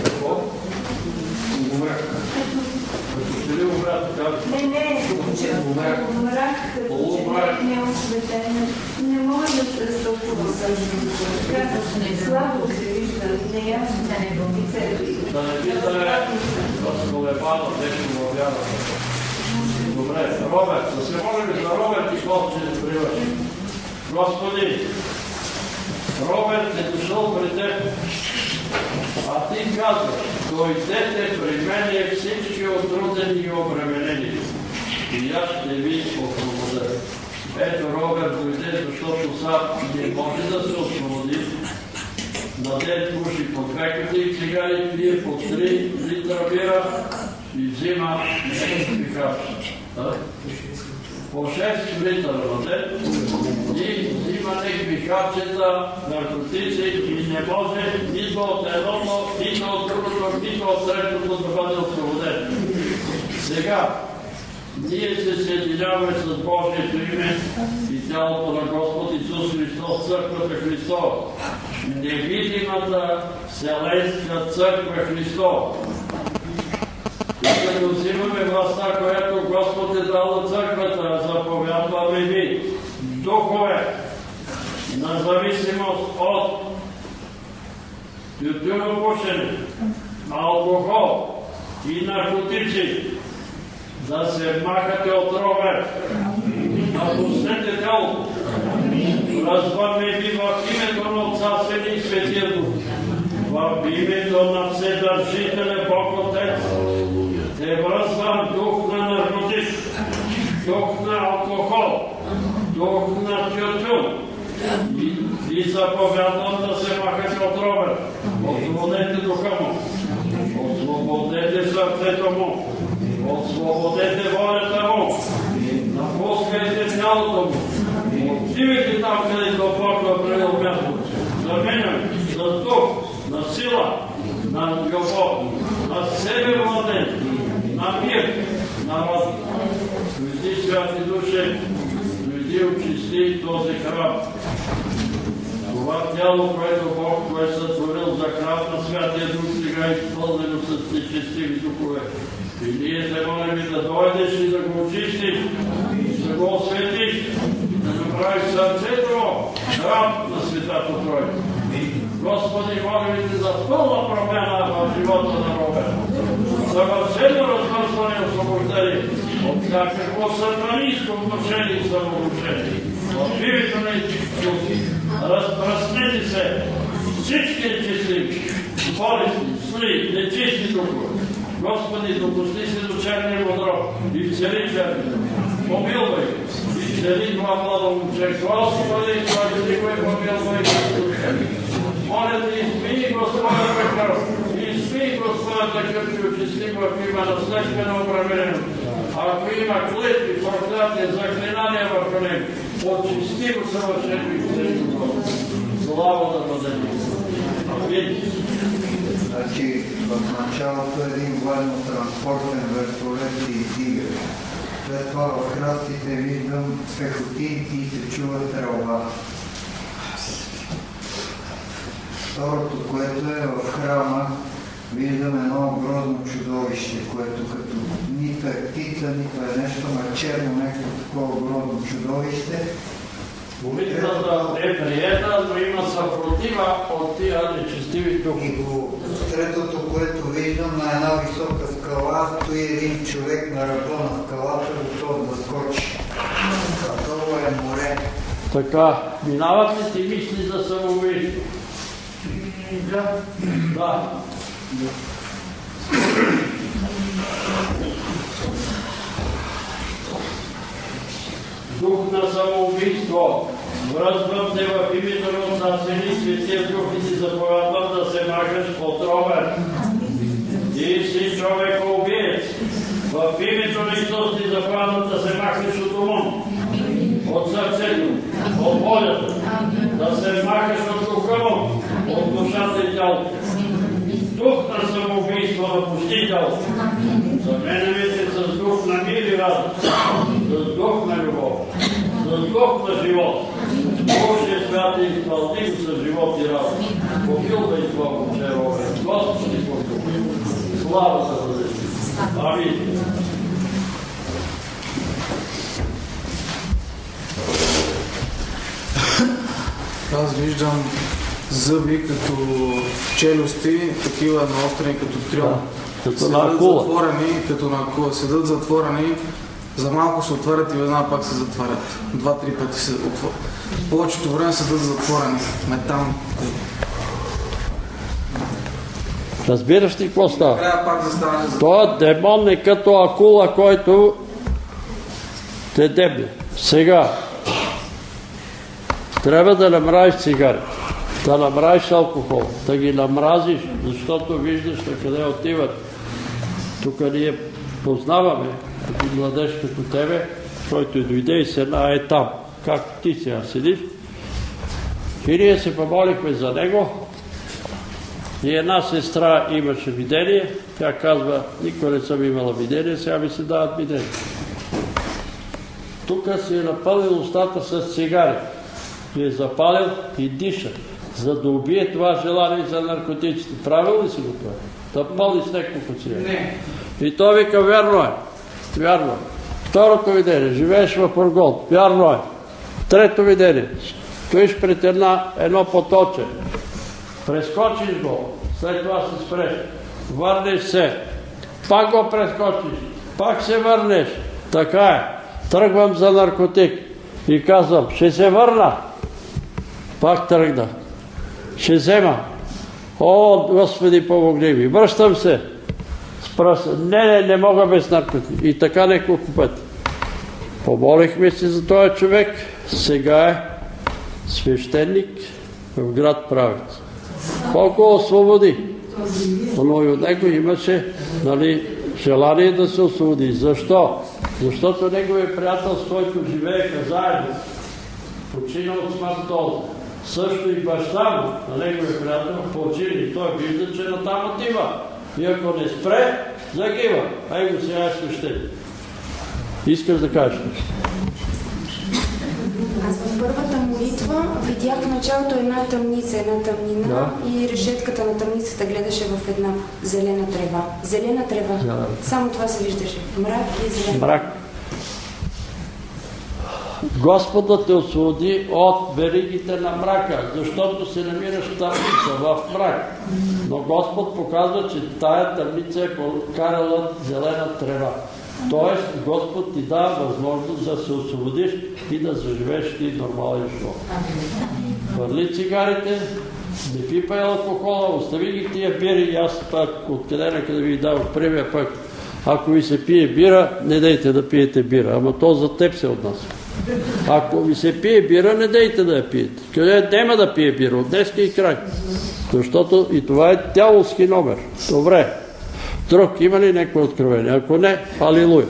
Не, умрах, като не е осветен. Не може да се стълкува също. Слабо се вижда, неясно да не бъде. Да не виждаме с колебана, нещо го вярва. Добре, Роберт, да се молим за Роберт и Господ ще да привърши. Господи, Роберт е дошъл при теб, а ти казваш, дойдете при мене всички отрудени и обременени, и аз ще ви освободя. Ето Роберт дойде, защото сам не може да се освободи. На ден пуши по 2 кутии цигари, пие по 3 литра бира и взима някакви капки. по 6 литра на ден и взима някакви хапчета, наркотици и не може нито от едното, нито от другото, нито от третото да бъде освободен. Сега, ние се съединяваме с Божието име и тялото на Господ Исус Христос, Църквата Христова. Невидимата Вселенска Църква Христова. И като взимаме властта, която Господ е дал на църквата, заповядваме ви, духове на зависимост от тютюнопушене, алкохол и наркотици, да се махате от ровер, напуснете тялото. Развъдме ви в името на Отца, Сина и Светия Дух, в името на Вседържителя Бог Отец, те връзвам дух на наркотик, дух на алкохол, дух на тютюн и заповядвам да се махате от ровер. Освободете духа му, освободете сърцето му, освободете волята му, напускайте тялото му, отивайте там, където Бог е определил място. Заменяме с дух, на сила, на любов, на себе владен, на мир, на радост. Дойди, святи душе, дойди, очисти този храм. Това тяло, което Бог е сътворил за храм на Святия Дух, сега е изпълнено с нечестиви духове. И ние те молим да дойдеш и да го очистиш, да го осветиш, да направиш сърцето храм на Светата Троица. Господи, молим Те за пълна промяна в живота на Роберт. Съвършено развързване и освобождение от всякакво сатанинско отношение и самовнушение. В името на Исус, разпръснете се всички нечисти, болестни, зли, нечисти духове. Господи, допусти се до черния водород и вцели черния. Помилвай и вцели това младо момче. Господи, Господи, го помилвай и душа. Моля Те, изпини го своята кръв, изпини го своята кръв и очисти го, ако има наследствено управление. Ако има клетви, проклятия, заклинания върху него, очисти го съвършено и вцели го. Слава да бъде. Амин. Значи в началото един военно-транспортен вертолет се издига. След това в храстите виждам пехотинки и се чува трълба. Второто, което е в храма, виждам едно грозно чудовище, което като нито е птица, нито е нещо, но черно някакво такова грозно чудовище. Молитвата е приета, но има съпротива от тия нечестиви духове. И третото, което виждам, на една висока скала стои един човек на ръба на скалата, готов да скочи. А долу е море. Така, минават ли ти мисли за самоубийство? Да. Дух на самоубийство, връзвам те в името на Отца, Сина и Светия Дух и ти заповядвам да се махаш от ровер. Ти си човекоубиец. В името на Исус ти заповядвам да се махаш от ума, от сърцето, от волята, да се махаш от духа му, от душата и тялото. Дух на самоубийство напусти тялото. Заменяме се с дух на мир и радост, с дух на любов, с дух на живот. Божия свят и изпълни го с живот и радост. Помилвай това момче, Роберт. Господи, помилвай. Слава да бъде. Амин. Аз виждам зъби като челюсти, такива наострени като трьон. Като на акула. Като на акула. Седат затворени, за малко се отварят и веднага пак се затварят. 2-3 пъти се отварят. Повечето време седат затворени. Метални. Разбираш ли какво става? Трябва пак да стане за... Той демон е като акула, който те дебне. Сега трябва да намразиш цигари, да намразиш алкохол, да ги намразиш, защото виждаш на къде отиват. Тук ние познаваме, един младеж като тебе, който дойде и седна там, както ти сега седиш. И ние се помолихме за него. И една сестра имаше видение. Тя казва, никога не съм имала видение, сега ми се дават видение. Тук си е напълнил устата с цигари. И е запалил и диша, за да убие това желание за наркотиците. Правил ли си го това? Да пълни с няколко цигари. Не. И той вика, вярно е. Вярно е. Второто видение, живееш в Оргон. Вярно е. Трето видение, стоиш пред едно поточе. Прескочиш го, след това се спреш. Върнеш се. Пак го прескочиш. Пак се върнеш. Така е. Тръгвам за наркотик. И казвам, ще се върна. Пак тръгна. Ще взема. О, Господи, помогни ми. Връщам се. Не мога без наркотик. И така няколко пъти. Помолихме се за този човек. Сега е свещеник в град Правец. Колко освободи. Но и от него имаше желание да се освободи. Защо? Защото неговият приятел, с който живееха заедно, почина от смъртоза. Също и баща му, на неговия приятел, почина и той вижда, че натам отива. И ако не спре, загива. Его сега е свещеник. Искаш да кажеш нещо? Аз в първата молитва видях в началото една тъмница, една тъмнина и решетката на тъмницата гледаше в една зелена трева. Зелена трева. Само това се виждаше. Мрак и зелена. Мрак. Господ да те освободи от веригите на мрака, защото се намираш в тъмница, в мрак. Но Господ показва, че тая тъмница е покарала зелена трева. Тоест, Господ ти дава възможност да се освободиш и да заживееш ти нормален живот. Хвърли цигарите, не пипай алкохола, остави ги тия бири и аз пак откъде накъде ви дам пример пък. Ако ви се пие бира, не дейте да пиете бира, ама то за теб се отнася. Ако ви се пие бира, не дейте да я пиете. Къде няма да пие бира, от днеска и край. Защото и това е дяволски номер. Добре. Друг, има ли някакво откровение? Ако не, алилуя.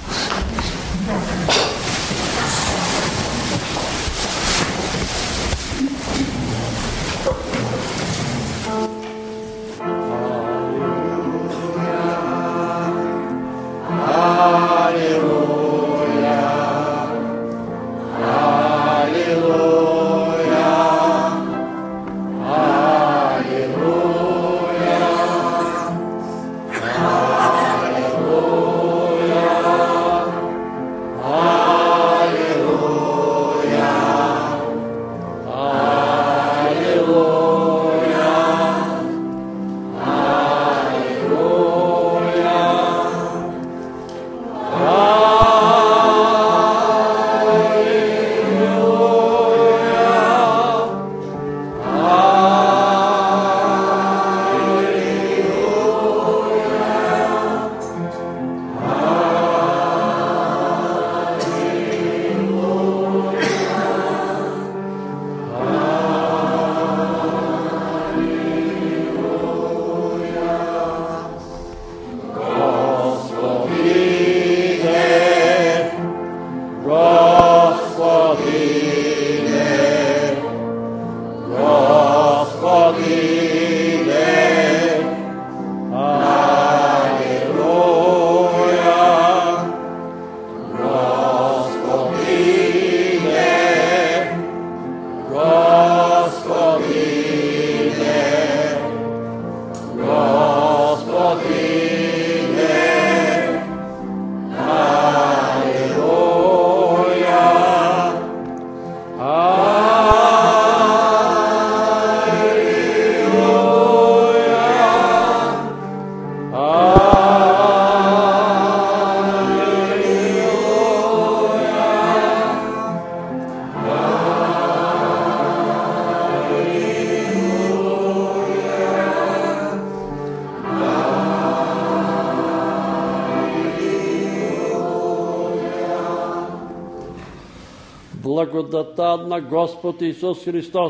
Благодата на Господ Исус Христос,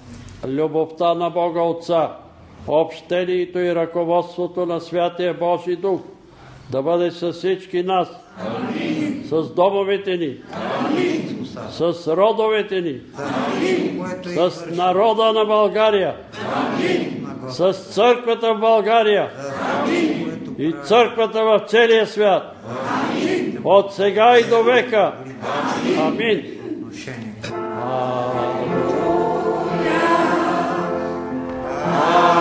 любовта на Бога Отца, общението и ръководството на Святия Божи Дух да бъде с всички нас с домовете ни, с родовете ни, с народа на България, с църквата в България и църквата в целия свят, от сега и до века. Амин. Амин.